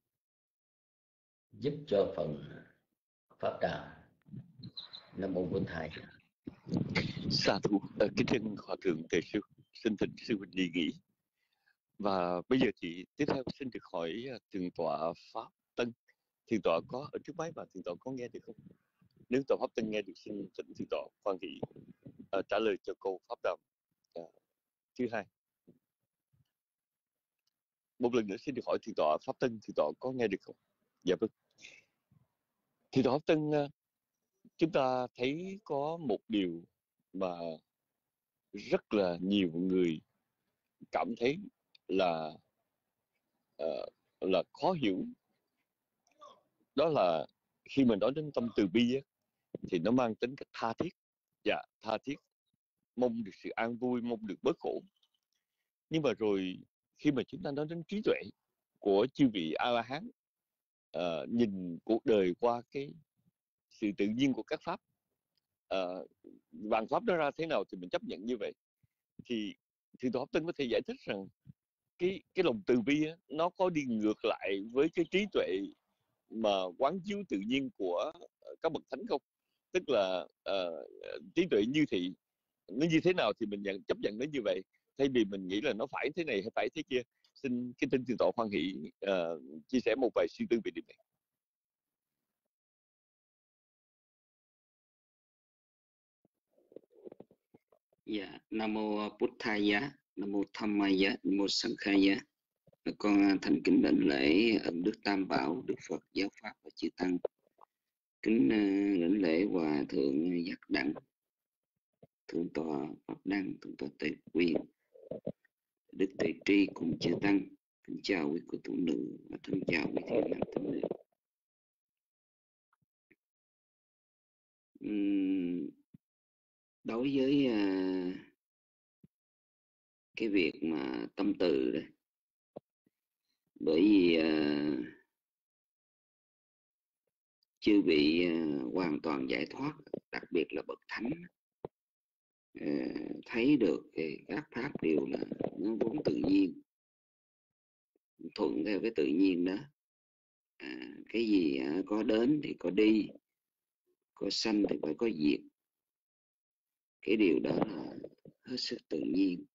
giúp cho phần pháp đà. Nam mô Bổn Thầy. Sa thú, kính thưa hòa thượng Tề Sư, xin thỉnh sư huynh đi nghỉ. Và bây giờ thì tiếp theo xin được hỏi thượng tọa Pháp Tân. Thượng tọa có ở trước máy và thượng tọa có nghe được không? Nếu tọa Pháp Tân nghe được, xin thỉnh thượng tọa quan hệ trả lời cho câu pháp đàm thứ hai. Một lần nữa xin được hỏi thượng tọa Pháp Tân, thượng tọa có nghe được không? Dạ vâng. Thượng tọa Pháp Tân, chúng ta thấy có một điều mà rất là nhiều người cảm thấy là khó hiểu, đó là khi mình nói đến tâm từ bi thì nó mang tính cách tha thiết, tha thiết, mong được sự an vui, mong được bớt khổ. Nhưng mà rồi khi mà chúng ta nói đến trí tuệ của chư vị A La Hán, nhìn cuộc đời qua cái sự tự nhiên của các pháp, vạn pháp đó ra thế nào thì mình chấp nhận như vậy. Thì Thượng tọa Pháp Tân có thể giải thích rằng cái lòng từ bi nó có đi ngược lại với cái trí tuệ mà quán chiếu tự nhiên của các bậc thánh không? Tức là trí tuệ như thị nó như thế nào thì mình chấp nhận nó như vậy, thay vì mình nghĩ là nó phải thế này hay phải thế kia. Xin cái tin thượng tọa hoan hỷ chia sẻ một vài suy tư về điểm này. Dạ, Nam mô Buddhaya, Nam mô Dhammaya, Nam mô Sankhaya. Con thành kính đảnh lễ ân đức Tam Bảo, Đức Phật, Giáo Pháp và chư tăng. Kính đảnh lễ Hòa thượng Giác Đẳng, thượng tọa Pháp Đăng, thượng tọa Tề Quyền, Đức Tề Tri cùng chư tăng. Kính chào quý cô tu nữ và thân chào quý thiện nam tín nữ. Đối với cái việc mà tâm từ đây, bởi vì chư vị hoàn toàn giải thoát, đặc biệt là bậc thánh, thấy được các pháp đều là nó vốn tự nhiên, thuận theo cái tự nhiên đó. Cái gì có đến thì có đi, có sanh thì phải có diệt. Cái điều đó là hết sức tự nhiên.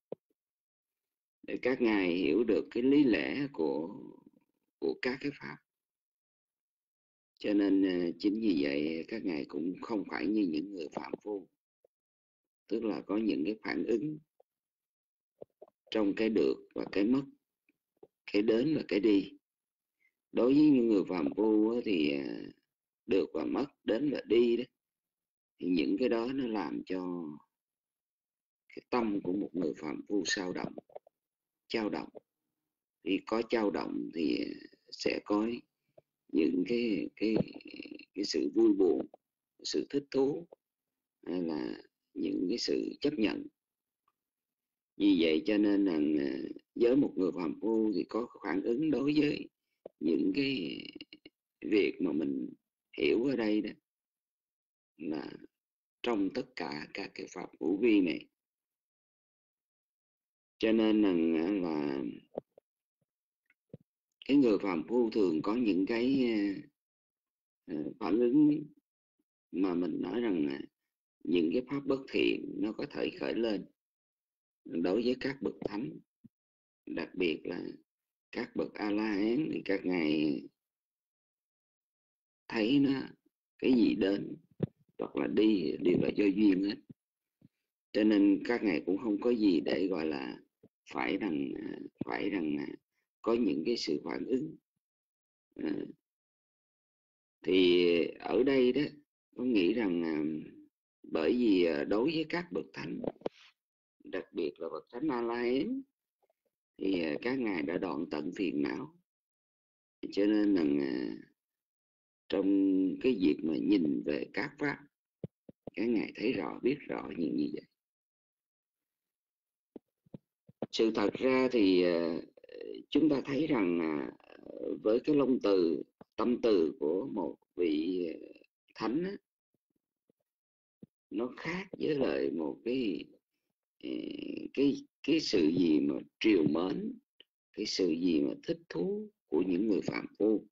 Để các ngài hiểu được cái lý lẽ của các cái pháp, cho nên chính vì vậy các ngài cũng không phải như những người phạm phu, tức là có những cái phản ứng trong cái được và cái mất, cái đến và cái đi. Đối với những người phạm phu thì được và mất, đến và đi đó, thì những cái đó nó làm cho cái tâm của một người phạm phu sao động, chao động. Thì có chao động thì sẽ có những cái sự vui buồn, sự thích thú, hay là những cái sự chấp nhận. Vì vậy cho nên là với một người phàm phu thì có phản ứng đối với những cái việc mà mình hiểu ở đây đó, là trong tất cả các cái pháp hữu vi này. Cho nên là cái người phàm phu thường có những cái phản ứng mà mình nói rằng những cái pháp bất thiện nó có thể khởi lên đối với các bậc thánh, đặc biệt là các bậc A La Hán thì các ngài thấy nó cái gì đến hoặc là đi đều là do duyên hết, cho nên các ngài cũng không có gì để gọi là phải rằng có những cái sự phản ứng. Thì ở đây đó tôi nghĩ rằng bởi vì đối với các bậc thánh, đặc biệt là bậc thánh A La Hán, thì các ngài đã đoạn tận phiền não, cho nên là trong cái việc mà nhìn về các pháp, các ngài thấy rõ, biết rõ những như vậy. Sự thật ra thì chúng ta thấy rằng với cái long từ, tâm từ của một vị thánh á, nó khác với lại một cái sự gì mà triều mến, cái sự gì mà thích thú của những người phàm phu.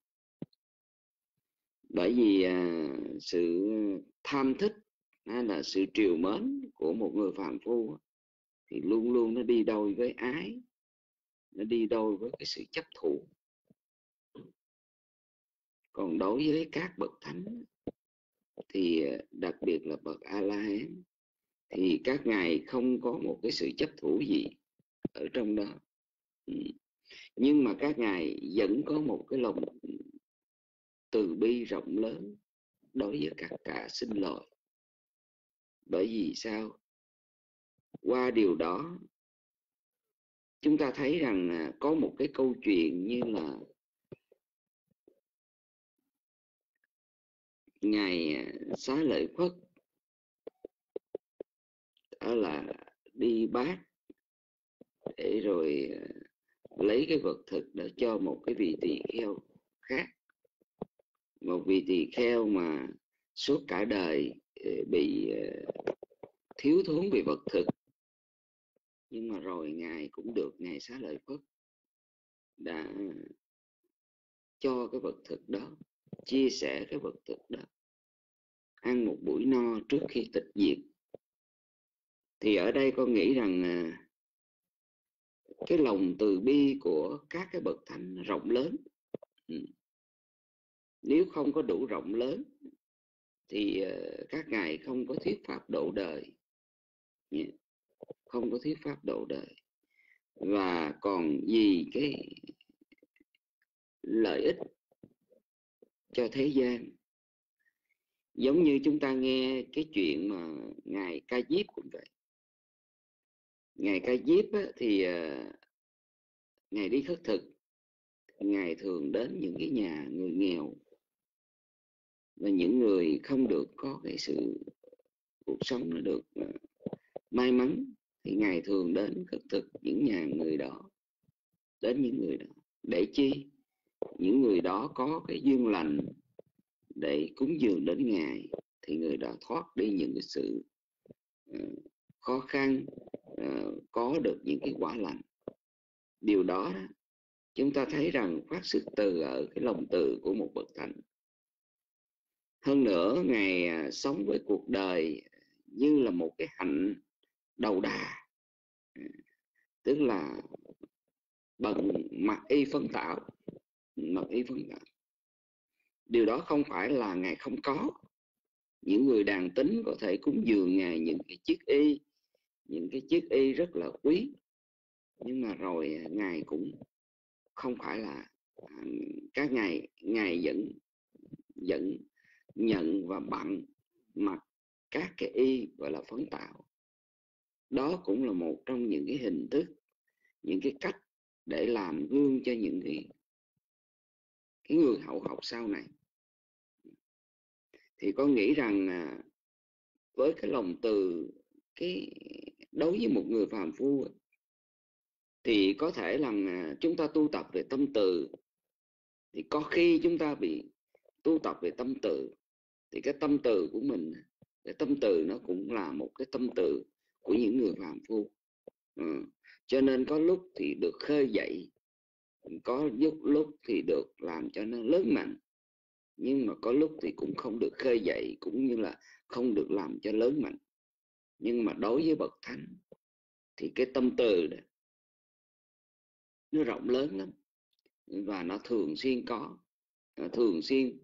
Bởi vì sự tham thích hay là sự triều mến của một người phàm phu thì luôn luôn nó đi đôi với ái, nó đi đôi với cái sự chấp thủ. Còn đối với các bậc thánh thì đặc biệt là bậc A La Hán thì các ngài không có một cái sự chấp thủ gì ở trong đó, nhưng mà các ngài vẫn có một cái lòng từ bi rộng lớn đối với cả sinh loại. Bởi vì sao? Qua điều đó chúng ta thấy rằng có một cái câu chuyện như là ngài Xá Lợi Phất đó là đi bát để rồi lấy cái vật thực để cho một cái vị tỳ kheo khác, một vị tỳ kheo mà suốt cả đời bị thiếu thốn về vật thực, nhưng mà rồi ngài cũng được ngài Xá Lợi Phất đã cho cái vật thực đó, chia sẻ cái vật thực đó, ăn một buổi no trước khi tịch diệt. Thì ở đây con nghĩ rằng cái lòng từ bi của các cái bậc thánh rộng lớn. Nếu không có đủ rộng lớn thì các ngài không có thuyết pháp độ đời, không có thuyết pháp độ đời, và còn vì cái lợi ích cho thế gian. Giống như chúng ta nghe cái chuyện mà ngài Ca Diếp cũng vậy. Ngài Ca Diếp thì ngài đi khất thực, ngài thường đến những cái nhà người nghèo và những người không được có cái sự cuộc sống nó được may mắn, thì ngài thường đến khất thực những nhà người đó, đến những người đó để chi? Những người đó có cái duyên lành để cúng dường đến ngài, thì người đó thoát đi những cái sự khó khăn, có được những cái quả lành. Điều đó chúng ta thấy rằng phát xuất từ ở cái lòng từ của một bậc thánh. Hơn nữa, ngài sống với cuộc đời như là một cái hạnh đầu đà, tức là bằng mặc y phân tạo, mặc y phân tạo. Điều đó không phải là ngài không có. Những người đàn tín có thể cúng dường ngài những cái chiếc y, những cái chiếc y rất là quý, nhưng mà rồi ngài cũng không phải là các ngài vẫn nhận và bận mặc các cái y gọi là phấn tạo. Đó cũng là một trong những cái hình thức, những cái cách để làm gương cho những cái người hậu học sau này. Thì con nghĩ rằng với cái lòng từ, cái đối với một người phàm phu thì có thể là chúng ta tu tập về tâm từ, thì có khi chúng ta bị tu tập về tâm từ thì cái tâm từ của mình, cái tâm từ nó cũng là một cái tâm từ của những người phàm phu. Cho nên có lúc thì được khơi dậy, có lúc thì được làm cho nó lớn mạnh, nhưng mà có lúc thì cũng không được khơi dậy, cũng như là không được làm cho lớn mạnh. Nhưng mà đối với bậc thánh thì cái tâm từ đó, nó rộng lớn lắm. và nó thường xuyên thường xuyên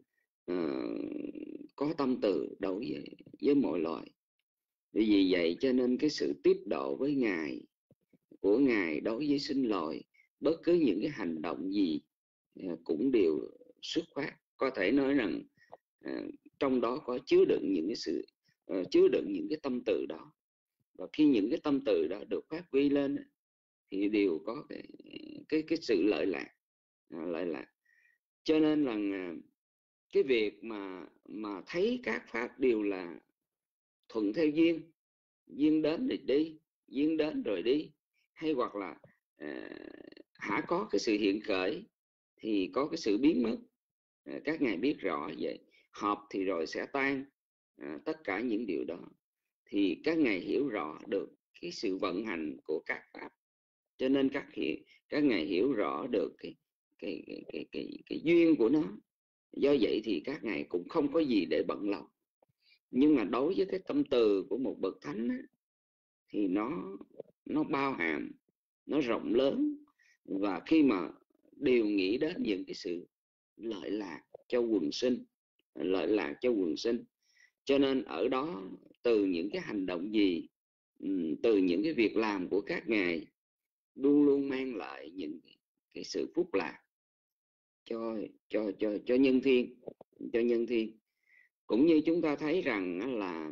có tâm từ đối với mọi loài. Vì vậy cho nên cái sự tiếp độ với Ngài của Ngài đối với sinh loài, bất cứ những cái hành động gì cũng đều xuất phát, có thể nói rằng trong đó có chứa đựng những cái sự chứa đựng những cái tâm từ đó, và khi những cái tâm từ đó được phát huy lên thì đều có cái sự lợi lạc. Cho nên là cái việc mà thấy các pháp đều là thuận theo duyên, duyên đến rồi đi, duyên đến rồi đi, hay hoặc là hả có cái sự hiện khởi thì có cái sự biến mất. Các ngài biết rõ vậy, hợp thì rồi sẽ tan, tất cả những điều đó thì các ngài hiểu rõ được cái sự vận hành của các pháp. Cho nên các ngài hiểu rõ được cái duyên của nó. Do vậy thì các ngài cũng không có gì để bận lòng. Nhưng mà đối với cái tâm từ của một bậc thánh á, thì nó bao hàm, nó rộng lớn, và khi mà đều nghĩ đến những cái sự lợi lạc cho quần sinh, lợi lạc cho quần sinh, cho nên ở đó từ những cái hành động gì, từ những cái việc làm của các ngài luôn luôn mang lại những cái sự phúc lạc cho nhân thiên, cho nhân thiên. Cũng như chúng ta thấy rằng là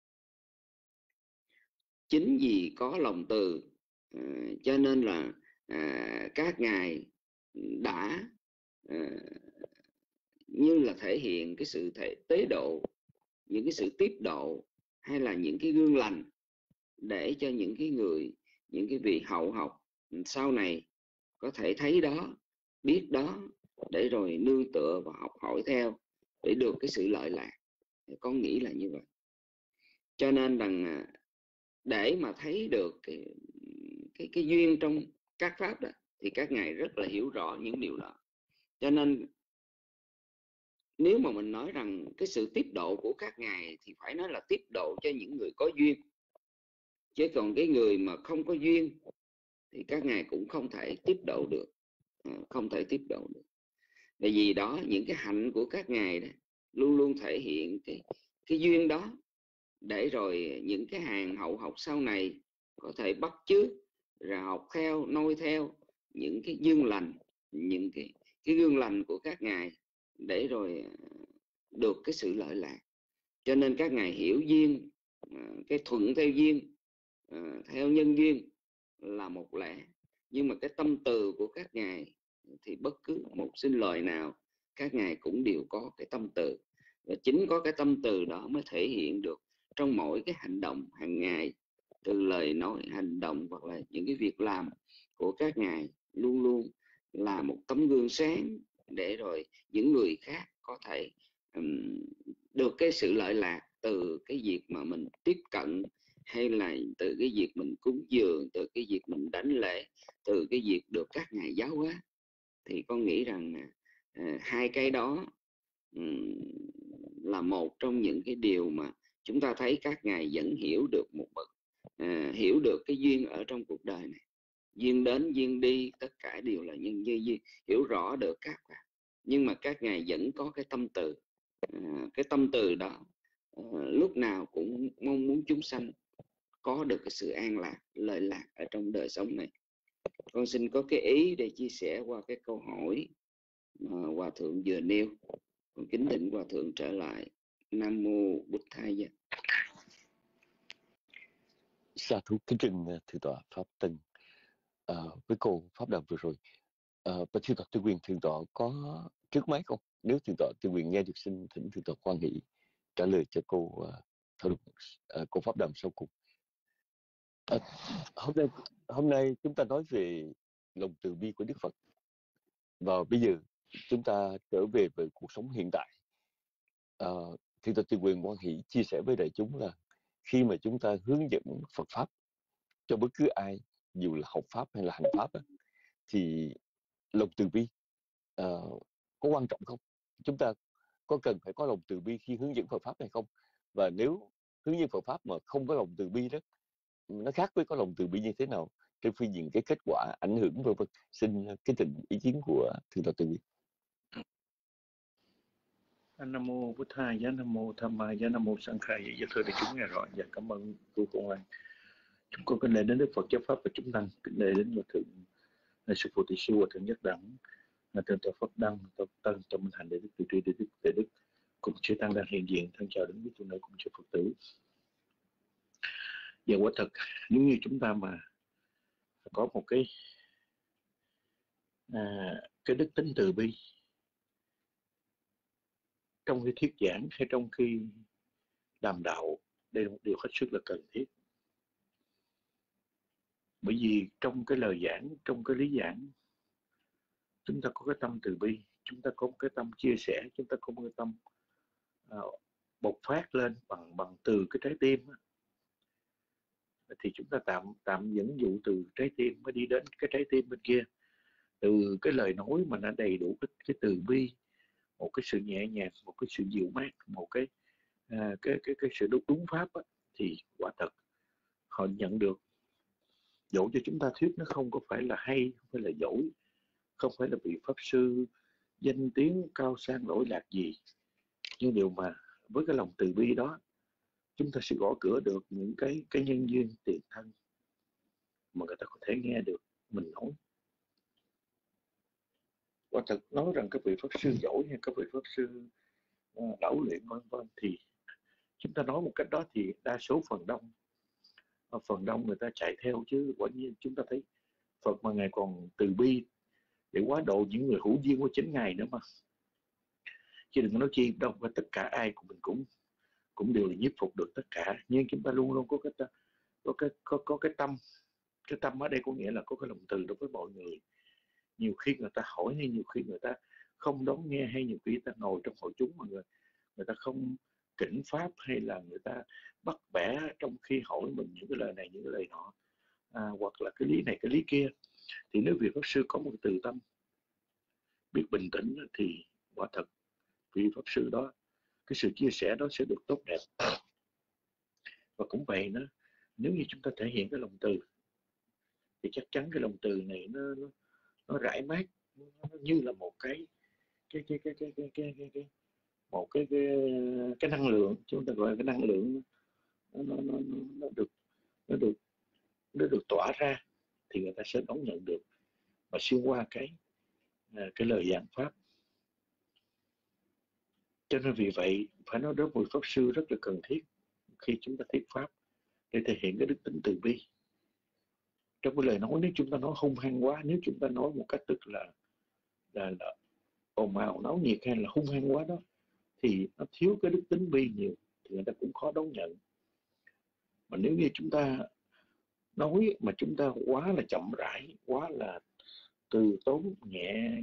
chính vì có lòng từ cho nên là các ngài đã như là thể hiện cái sự tế độ, những cái sự tiếp độ, hay là những cái gương lành để cho những cái người, những cái vị hậu học sau này có thể thấy đó, biết đó, để rồi nương tựa và học hỏi theo để được cái sự lợi lạc. Con nghĩ là như vậy. Cho nên rằng để mà thấy được cái duyên trong các pháp đó thì các ngài rất là hiểu rõ những điều đó. Cho nên nếu mà mình nói rằng cái sự tiếp độ của các ngài thì phải nói là tiếp độ cho những người có duyên, chứ còn cái người mà không có duyên thì các ngài cũng không thể tiếp độ được, không thể tiếp độ được. Bởi vì đó, những cái hạnh của các ngài đó luôn luôn thể hiện cái duyên đó, để rồi những cái hàng hậu học sau này có thể bắt chước rồi học theo, noi theo những cái gương lành, những cái gương lành của các ngài, để rồi được cái sự lợi lạc. Cho nên các ngài hiểu duyên, cái thuận theo duyên, theo nhân duyên là một lẽ, nhưng mà cái tâm từ của các ngài thì bất cứ một sinh loài nào các ngài cũng đều có cái tâm từ, và chính có cái tâm từ đó mới thể hiện được trong mỗi cái hành động hàng ngày, từ lời nói, hành động hoặc là những cái việc làm của các ngài luôn luôn là một tấm gương sáng, để rồi những người khác có thể được cái sự lợi lạc từ cái việc mà mình tiếp cận, hay là từ cái việc mình cúng dường, từ cái việc mình đảnh lễ, từ cái việc được các ngài giáo hóa. Thì con nghĩ rằng hai cái đó là một trong những cái điều mà chúng ta thấy các ngài vẫn hiểu được một bậc, hiểu được cái duyên ở trong cuộc đời này. Duyên đến duyên đi, tất cả đều là nhân duyên, hiểu rõ được các pháp. Nhưng mà các ngài vẫn có cái tâm từ, cái tâm từ đó lúc nào cũng mong muốn chúng sanh có được cái sự an lạc, lợi lạc ở trong đời sống này. Con xin có cái ý để chia sẻ qua cái câu hỏi mà Hòa Thượng vừa nêu. Con kính thỉnh Hòa Thượng trở lại. Nam Mô Bụt Thầy. Sa thú kính trình thượng tọa Pháp Tân. Với cô Pháp Đàm vừa rồi, và thượng tọa Tư Quyền, thượng tọa có trước máy không? Nếu thượng tọa Tư Quyền nghe được, xin thỉnh thượng tọa Quan Hỷ trả lời cho cô thảo luận cô Pháp Đàm sau cùng. Hôm nay chúng ta nói về lòng từ bi của Đức Phật, và bây giờ chúng ta trở về với cuộc sống hiện tại. Thượng tọa Tư Quyền Quan Hỷ chia sẻ với đại chúng là khi mà chúng ta hướng dẫn Phật pháp cho bất cứ ai, dù là học pháp hay là hành pháp, thì lòng từ bi có quan trọng không? Chúng ta có cần phải có lòng từ bi khi hướng dẫn Phật pháp hay không? Và nếu hướng dẫn Phật pháp mà không có lòng từ bi đó, nó khác với có lòng từ bi như thế nào? trên phương diện cái kết quả ảnh hưởng vân vân. Xin cái tình ý kiến của thượng tọa Từ Bi. Nam mô Bụt Thầy, Nam mô Tham Ma, Nam mô Sang Khai. Dạ thưa đại chúng nghe rõ. Dạ cảm ơn cô Công An. Chúng con kính lễ đến Đức Phật Giáo Pháp và chúng tăng, kính lễ đến Hòa thượng Sư Phụ Tỳ Sư, Hòa thượng Nhất Đẳng, thượng tọa Pháp Đăng, tọa Tăng, tọa Minh Hạnh, Đại đức Từ Tri, Đại đức Đại đức cùng chư tăng đang hiện diện. Thân chào đến quý tu nữ cùng chư Phật tử. Dạ quả thật, nếu như chúng ta mà có một cái đức tính từ bi trong cái thuyết giảng hay trong khi đàm đạo, đây là một điều hết sức là cần thiết. Bởi vì trong cái lời giảng, trong cái lý giảng, chúng ta có cái tâm từ bi, chúng ta có một cái tâm chia sẻ, chúng ta có một cái tâm bộc phát lên bằng từ cái trái tim. Thì chúng ta tạm dẫn dụ từ trái tim mới đi đến cái trái tim bên kia. Từ cái lời nói mà nó đầy đủ cái từ bi, một cái sự nhẹ nhàng, một cái sự dịu mát, một cái sự đúng pháp á, thì quả thật họ nhận được. Dẫu cho chúng ta thuyết nó không có phải là hay, không phải là giỏi, không phải là vị pháp sư danh tiếng cao sang lỗi lạc gì, nhưng điều mà với cái lòng từ bi đó, chúng ta sẽ gõ cửa được những cái nhân duyên tiền thân mà người ta có thể nghe được mình nói. Quả thật nói rằng các vị pháp sư giỏi hay các vị pháp sư lão luyện vân vân thì chúng ta nói một cách đó thì đa số phần đông người ta chạy theo, chứ quả nhiên chúng ta thấy Phật mà Ngài còn từ bi để quá độ những người hữu duyên của chính Ngài nữa mà. Chứ đừng có nói chi đâu, và tất cả ai của mình cũng đều là nhiếp phục được tất cả. Nhưng chúng ta luôn luôn có cái tâm. Cái tâm ở đây có nghĩa là có cái lòng từ đối với mọi người. Nhiều khi người ta hỏi, hay nhiều khi người ta không đón nghe, hay nhiều khi người ta ngồi trong hội chúng mà người ta không kính pháp, hay là người ta bắt bẻ trong khi hỏi mình những cái lời này, những cái lời nọ, hoặc là cái lý này, cái lý kia. Thì nếu vị pháp sư có một từ tâm biết bình tĩnh thì quả thật vị pháp sư đó, cái sự chia sẻ đó sẽ được tốt đẹp. Và cũng vậy nữa, nếu như chúng ta thể hiện cái lòng từ thì chắc chắn cái lòng từ này nó rải mát, nó như là một cái năng lượng, chúng ta gọi là cái năng lượng, nó được tỏa ra thì người ta sẽ đón nhận được và xuyên qua cái lời giảng pháp. Cho nên vì vậy phải nói đến một pháp sư rất là cần thiết khi chúng ta thuyết pháp để thể hiện cái đức tính từ bi. Trong cái lời nói, nếu chúng ta nói hung hăng quá, nếu chúng ta nói một cách tức là ồn ào náo nhiệt hay là hung hăng quá đó, thì nó thiếu cái đức tính bi nhiều thì người ta cũng khó đón nhận. Mà nếu như chúng ta nói mà chúng ta quá là chậm rãi, quá là từ tốn, nhẹ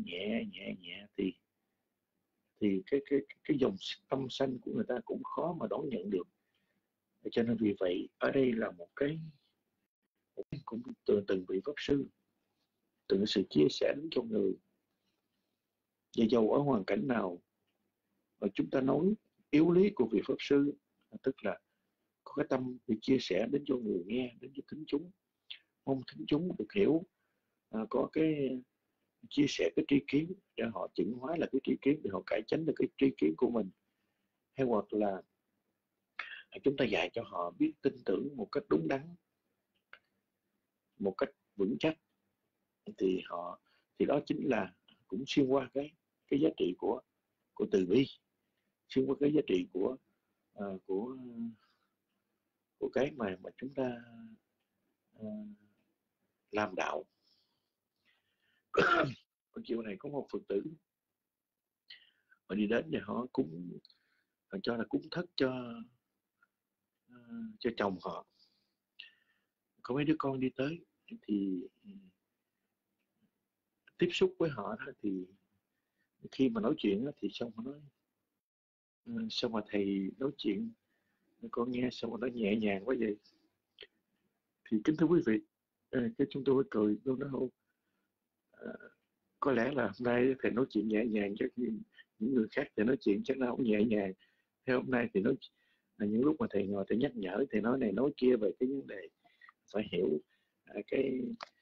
thì cái dòng tâm sanh của người ta cũng khó mà đón nhận được. Cho nên vì vậy ở đây là một cái cũng từ từng vị pháp sư, từng sự chia sẻ đến cho người. Và dầu ở hoàn cảnh nào mà chúng ta nói yếu lý của vị pháp sư, tức là có cái tâm để chia sẻ đến cho người nghe, đến cho thính chúng, mong thính chúng được hiểu, có cái chia sẻ cái tri kiến để họ chuyển hóa là cái tri kiến, để họ cải chánh được cái tri kiến của mình, hay hoặc là chúng ta dạy cho họ biết tin tưởng một cách đúng đắn, một cách vững chắc, thì đó chính là cũng xuyên qua cái giá trị của từ bi, xuyên qua cái giá trị của cái mà chúng ta làm đạo. Còn chiều này có một Phật tử họ đi đến và họ cho là cúng thất cho chồng họ. Có mấy đứa con đi tới thì tiếp xúc với họ đó, thì khi mà nói chuyện đó, thì xong họ nói sao mà thầy nói chuyện con nghe sao mà nó nhẹ nhàng quá vậy. Thì kính thưa quý vị, cái chúng tôi cười, tôi nói có lẽ là hôm nay thầy nói chuyện nhẹ nhàng, chắc những người khác thì nói chuyện chắc nào cũng nhẹ nhàng. Thế hôm nay thì nói những lúc mà thầy ngồi thầy nhắc nhở, thầy nói này nói kia về cái vấn đề phải hiểu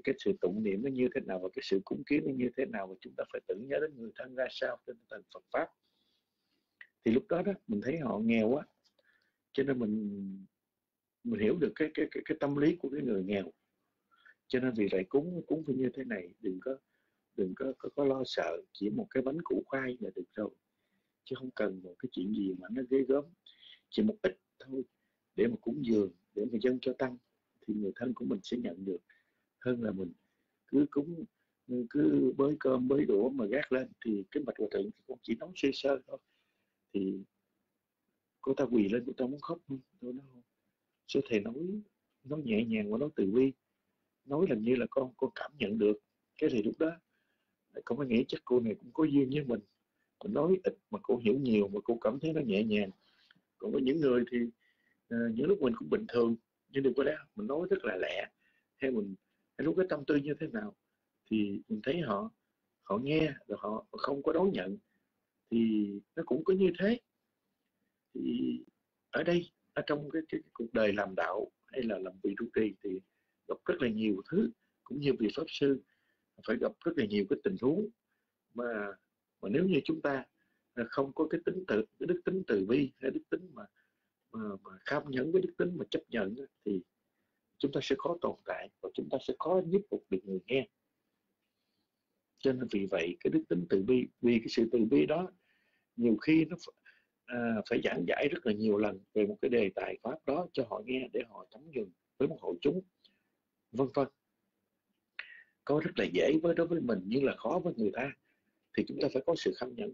cái sự tụng niệm nó như thế nào và cái sự cúng kiến nó như thế nào, và chúng ta phải tưởng nhớ đến người thân ra sao trên tinh thần Phật pháp. Thì lúc đó đó mình thấy họ nghèo quá, cho nên mình hiểu được cái tâm lý của cái người nghèo. Cho nên vì vậy cúng phải như thế này, đừng có lo sợ, chỉ một cái bánh củ khoai là được rồi, chứ không cần một cái chuyện gì mà nó ghê gớm, chỉ một ít thôi để mà cúng dường, để mà dâng cho tăng, thì người thân của mình sẽ nhận được, hơn là mình cứ cúng, cứ bới cơm bới đũa mà gác lên. Thì cái bạch hòa thượng cũng chỉ nói sơ sơ thôi, thì cô ta quỳ lên, cô ta muốn khóc. Tôi nói không, sư thầy nói nhẹ nhàng và nói từ bi, nói làm như là con cảm nhận được. Cái thì lúc đó con mới nghĩ chắc cô này cũng có duyên với mình nói ít mà cô hiểu nhiều, mà cô cảm thấy nó nhẹ nhàng. Còn có những người thì những lúc mình cũng bình thường, nhưng đừng có đó mình nói rất là lẹ, hay lúc cái tâm tư như thế nào thì mình thấy họ nghe rồi họ không có đón nhận, thì nó cũng có như thế. Thì ở đây, ở trong cái cuộc đời làm đạo hay là làm vị trụ trì thì gặp rất là nhiều thứ, cũng như vị pháp sư phải gặp rất là nhiều cái tình huống mà nếu như chúng ta không có cái đức tính từ bi, hay đức tính mà kham nhẫn, với đức tính mà chấp nhận, thì chúng ta sẽ khó tồn tại và chúng ta sẽ khó giúp được người nghe. Cho nên vì vậy cái đức tính từ bi, vì cái sự từ bi đó nhiều khi nó phải giảng giải rất là nhiều lần về một cái đề tài pháp đó cho họ nghe, để họ thấm nhuần với một hội chúng, vân vân. Có rất là dễ đối với mình nhưng là khó với người ta, thì chúng ta phải có sự kham nhẫn.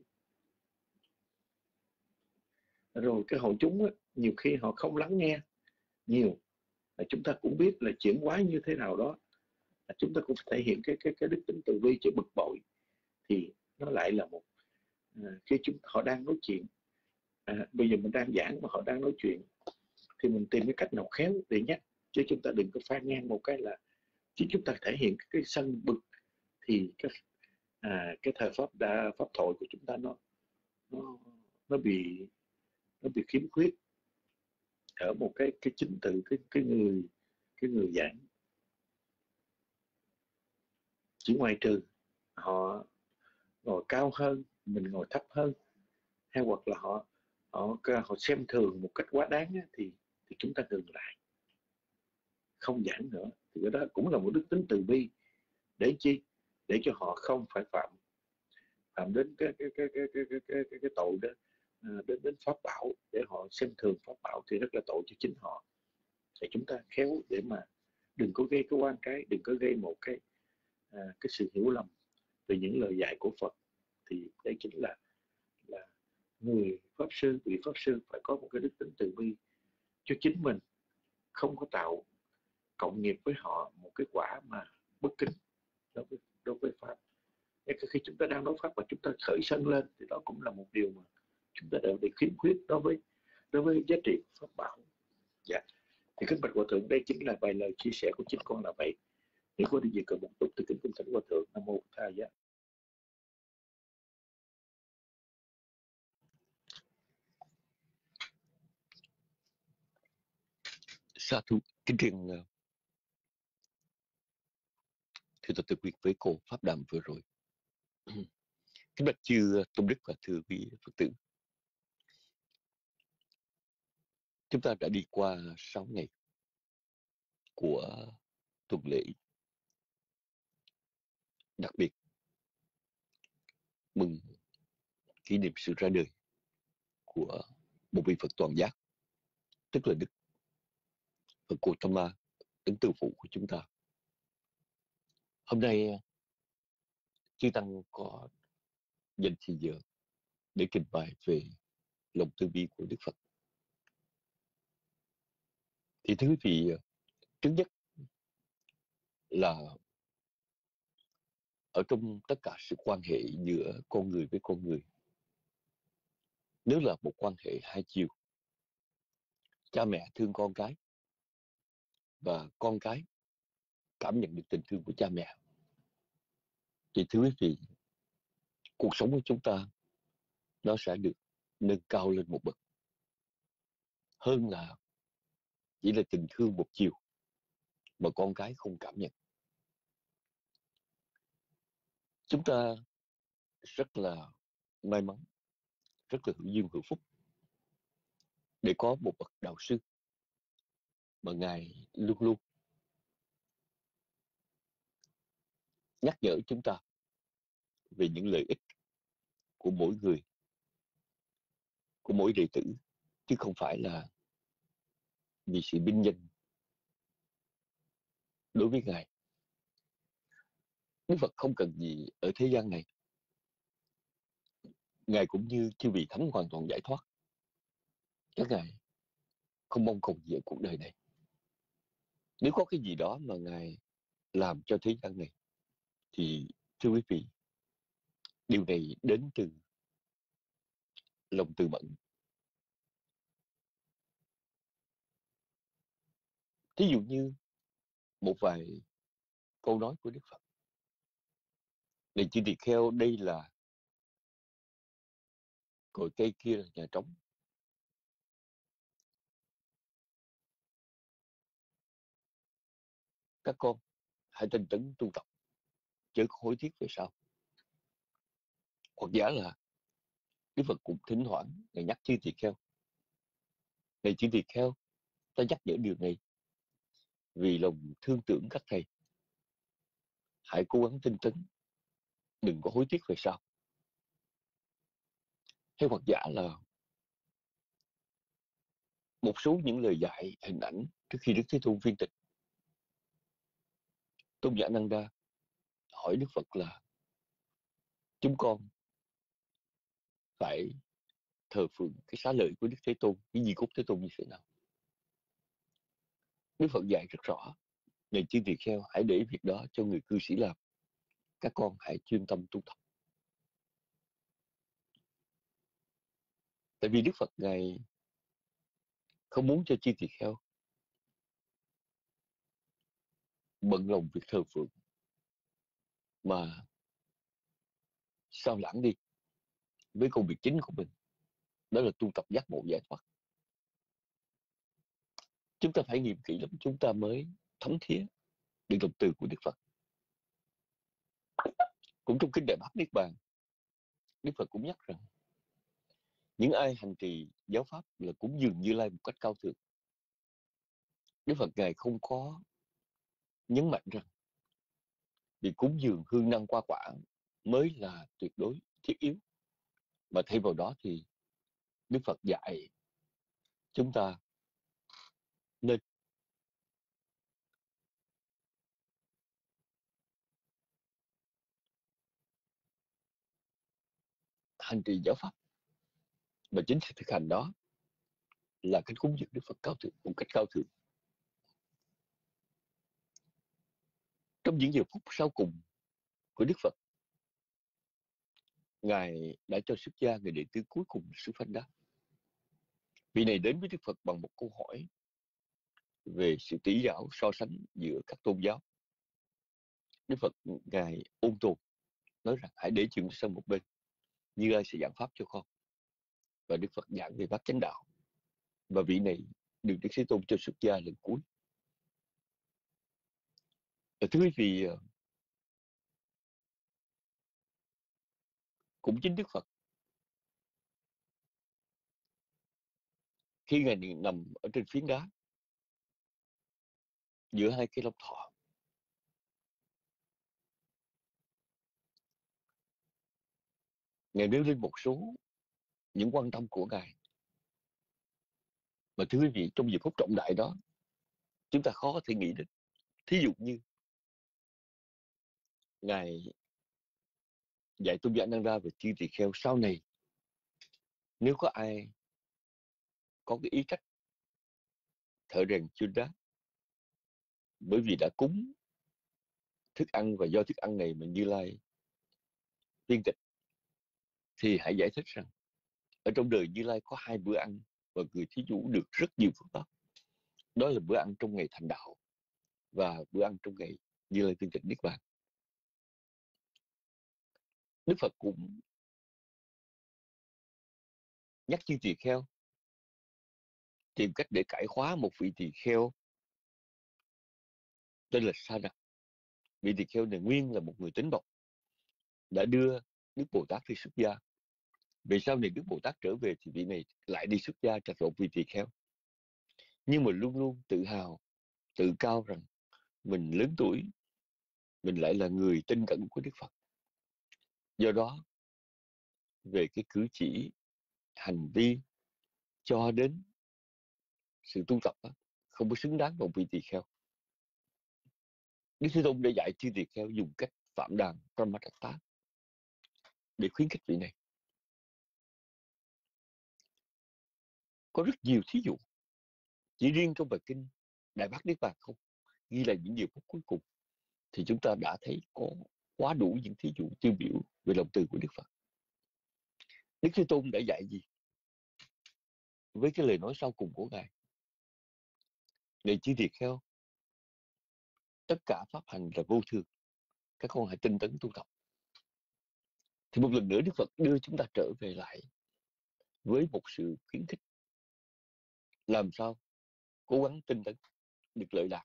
Rồi cái hội chúng á, nhiều khi họ không lắng nghe nhiều, là chúng ta cũng biết là chuyển hóa như thế nào đó, là chúng ta cũng phải thể hiện cái đức tính từ bi cho bực bội. Thì nó lại là một khi họ đang nói chuyện, bây giờ mình đang giảng mà họ đang nói chuyện, thì mình tìm cái cách nào khéo để nhắc, chứ chúng ta đừng có phan ngang một cái là chứ chúng ta thể hiện cái sân bực, thì cái thời pháp thoại của chúng ta nó bị khiếm khuyết ở một cái chính từ cái người giảng. Chỉ ngoại trừ họ ngồi cao hơn, mình ngồi thấp hơn, hay hoặc là họ xem thường một cách quá đáng á, thì chúng ta dừng lại, không giảng nữa. Thì cái đó cũng là một đức tính từ bi. Để chi? Để cho họ không phải phạm đến cái tội đó, đến pháp bảo, để họ xem thường pháp bảo thì rất là tội cho chính họ. Thì chúng ta khéo để mà đừng có gây cái oan cái, đừng có gây một cái sự hiểu lầm về những lời dạy của Phật. Thì đây chính là người pháp sư, vị pháp sư phải có một cái đức tính từ bi cho chính mình, không có tạo cộng nghiệp với họ một cái quả mà bất kính đối với pháp. Khi chúng ta đang nói pháp và chúng ta khởi sân lên, thì đó cũng là một điều mà chúng ta đều bị khiếm khuyết đối với giá trị pháp bảo. Dạ. Thì kính bạch hòa thượng, đây chính là vài lời chia sẻ của chính con là vậy. Nếu có điều gì cần bổ túc thì kính thỉnh hòa thượng. Nam mô Tha Giá. Sa thú kính riêng thưa tôi tự quyết với cô pháp đàm vừa rồi. Kính bạch chư tôn đức và thưa quý Phật tử, chúng ta đã đi qua 6 ngày của tuần lễ đặc biệt mừng kỷ niệm sự ra đời của một vị Phật toàn giác, tức là Đức Phật Gautama, Ấn Từ Phụ của chúng ta. Hôm nay chư tăng có dành thời giờ để trình bày về lòng từ bi của Đức Phật. Thì thưa quý vị, trước nhất là ở trong tất cả sự quan hệ giữa con người với con người, nếu là một quan hệ hai chiều, cha mẹ thương con cái và con cái cảm nhận được tình thương của cha mẹ, thì thưa quý vị, cuộc sống của chúng ta nó sẽ được nâng cao lên một bậc, hơn là chỉ là tình thương một chiều mà con cái không cảm nhận. Chúng ta rất là may mắn, rất là hữu duyên hữu phúc để có một bậc đạo sư mà Ngài luôn luôn nhắc nhở chúng ta về những lợi ích của mỗi người, của mỗi đệ tử, chứ không phải là vì sự vinh danh đối với Ngài. Đức Phật không cần gì ở thế gian này. Ngài cũng như chư vị thánh hoàn toàn giải thoát. Các Ngài không mong cầu gì ở cuộc đời này. Nếu có cái gì đó mà Ngài làm cho thế gian này thì thưa quý vị, điều này đến từ lòng từ mẫn. Thí dụ như một vài câu nói của Đức Phật: này chư tỳ kheo, đây là cội cây, kia là nhà trống. Các con hãy tinh tấn tu tập, chớ có hối tiếc về sau. Hoặc giả là Đức Phật cũng thỉnh thoảng Ngài nhắc chư tỳ kheo: này chư tỳ kheo, ta nhắc nhở điều này vì lòng thương tưởng các thầy. Hãy cố gắng tinh tấn, đừng có hối tiếc về sau. Hay hoặc giả là một số những lời dạy hình ảnh trước khi Đức Thế Tôn viên tịch. Tôn giả Nanda hỏi Đức Phật là chúng con phải thờ phượng cái xá lợi của Đức Thế Tôn, cái di cốt Thế Tôn như thế nào? Đức Phật dạy rất rõ: này chư tỳ kheo, hãy để việc đó cho người cư sĩ làm. Các con hãy chuyên tâm tu tập. Tại vì Đức Phật Ngài không muốn cho chư tỳ kheo bận lòng việc thờ phượng mà sao lãng đi với công việc chính của mình, đó là tu tập giác ngộ giải thoát. Chúng ta phải nghiệm kỹ lắm chúng ta mới thấm thía được động từ của Đức Phật. Cũng trong kinh Đại Bát Niết Bàn, Đức Phật cũng nhắc rằng những ai hành trì giáo pháp là cúng dường Như Lai một cách cao thượng. Đức Phật Ngài không có nhấn mạnh rằng vì cúng dường hương năng hoa quả mới là tuyệt đối thiết yếu, mà thay vào đó thì Đức Phật dạy chúng ta nên hành trì giáo pháp, và chính sự thực hành đó là cái cúng dường Đức Phật cao thượng, một cách cao thượng. Trong những giờ phút sau cùng của Đức Phật, Ngài đã cho xuất gia người đệ tử cuối cùng Sư Phanh Đá. Vị này đến với Đức Phật bằng một câu hỏi về sự tỷ đảo so sánh giữa các tôn giáo. Đức Phật Ngài ôn tồn nói rằng hãy để chuyện sang một bên, Như Lai sẽ giảng pháp cho con. Và Đức Phật giảng về bát chánh đạo, và vị này được Đức Thế Tôn cho xuất gia lần cuối. Thưa quý vị, cũng chính Đức Phật khi Ngài nằm ở trên phiến đá giữa hai cây long thọ, Ngài nêu lên một số những quan tâm của Ngài mà thưa quý vị, trong giờ phút trọng đại đó chúng ta khó có thể nghĩ đến. Thí dụ như Ngài dạy tôn giả Nanda về chư tỳ kheo sau này, nếu có ai có cái ý trách thợ rèn chuyên đá bởi vì đã cúng thức ăn và do thức ăn này mà Như Lai viên tịch, thì hãy giải thích rằng ở trong đời Như Lai có hai bữa ăn và người thí chủ được rất nhiều phước báo. Đó là bữa ăn trong ngày thành đạo và bữa ăn trong ngày Như Lai viên tịch niết bàn. Đức Phật cũng nhắc chư tỳ kheo tìm cách để cải khóa một vị tỳ kheo tên là Sa Đà. Vị tỳ kheo này nguyên là một người tính bộc, đã đưa Đức Bồ Tát đi xuất gia. Về sau này Đức Bồ Tát trở về thì vị này lại đi xuất gia trạch lộn vì tỳ kheo. Nhưng mà luôn luôn tự hào, tự cao rằng mình lớn tuổi, mình lại là người tin cẩn của Đức Phật. Do đó, về cái cử chỉ, hành vi cho đến sự tu tập đó, không có xứng đáng bằng vị tỳ kheo. Đức Thế Tôn đã dạy chư tỳ kheo dùng cách phạm đàn Brahmadatta để khuyến khích vị này. Có rất nhiều thí dụ. Chỉ riêng trong bài kinh Đại Bát Niết Bàn không, ghi là những điều phút cuối cùng, thì chúng ta đã thấy có quá đủ những thí dụ tiêu biểu về lòng từ của Đức Phật. Đức Thế Tôn đã dạy gì với cái lời nói sau cùng của Ngài? Này chư tỳ kheo, tất cả pháp hành là vô thường, các con hãy tinh tấn tu tập. Thì một lần nữa Đức Phật đưa chúng ta trở về lại với một sự khuyến khích. Làm sao cố gắng tinh tấn được lợi lạc.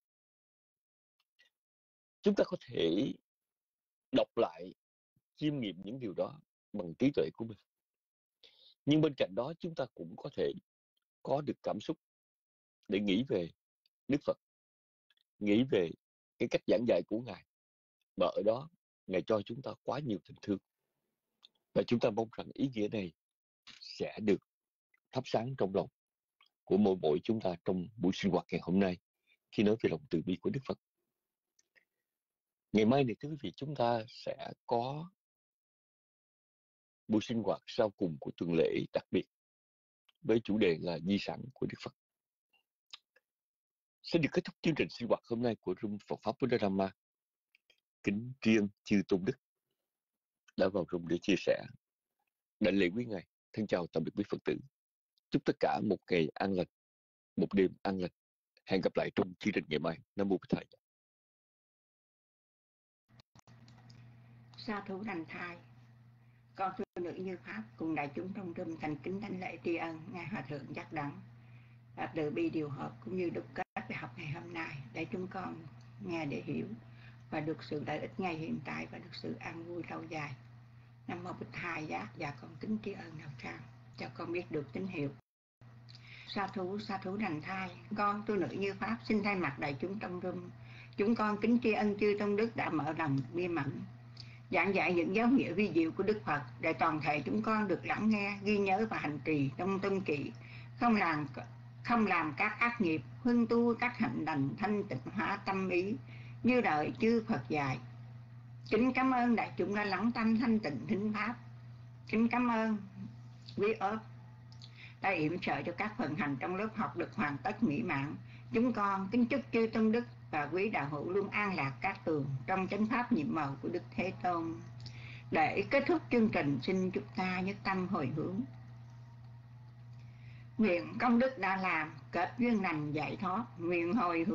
Chúng ta có thể đọc lại, chiêm nghiệm những điều đó bằng trí tuệ của mình. Nhưng bên cạnh đó chúng ta cũng có thể có được cảm xúc để nghĩ về Đức Phật, nghĩ về cái cách giảng dạy của Ngài. Và ở đó Ngài cho chúng ta quá nhiều tình thương. Và chúng ta mong rằng ý nghĩa này sẽ được thắp sáng trong lòng của mỗi chúng ta trong buổi sinh hoạt ngày hôm nay khi nói về lòng từ bi của Đức Phật. Ngày mai này thưa quý vị, chúng ta sẽ có buổi sinh hoạt sau cùng của tuần lễ đặc biệt với chủ đề là di sản của Đức Phật. Sẽ được kết thúc chương trình sinh hoạt hôm nay của Room Phật Pháp Buddha-Dhamma. Kính tri chư Tôn Đức đã vào room để chia sẻ. Đảnh lễ quý Ngài. Thân chào tạm biệt quý Phật tử. Chúc tất cả một ngày an lành, một đêm an lành. Hẹn gặp lại trong chương trình ngày mai. Nam Mô Bổn Thầy. Sa thú đành thai, con thưa nữ Như Pháp cùng đại chúng trong room thành kính đảnh lễ tri ân Ngài Hòa Thượng Giác Đẳng và từ bi điều hợp cũng như đúc kết bài học ngày hôm nay để chúng con nghe để hiểu và được sự lợi ích ngay hiện tại và được sự an vui lâu dài. Nam Mô Bích Thầy Giác. Và con kính tri ân đạo tràng cho con biết được tín hiệu. Sa thú đành thai, con tu nữ Như Pháp xin thay mặt đại chúng trong room, chúng con kính tri ân chư Tôn Đức đã mở lòng bi mẫn giảng dạy những giáo nghĩa vi diệu của Đức Phật để toàn thể chúng con được lắng nghe, ghi nhớ và hành trì trong tuân kỵ, không làm các ác nghiệp, huân tu các hạnh lành, thanh tịnh hóa tâm ý như đời chư Phật dạy. Kính cảm ơn đại chúng đã lắng tâm thanh tịnh thính pháp. Kính cảm ơn quý ớt đã yểm trợ cho các phần hành trong lớp học được hoàn tất mỹ mãn. Chúng con kính chúc chư Tôn Đức và quý đạo hữu luôn an lạc cát tường trong chánh pháp nhiệm màu của Đức Thế Tôn. Để kết thúc chương trình, xin chúng ta nhất tâm hồi hướng. Nguyện công đức đã làm kết duyên lành giải thoát, nguyện hồi hướng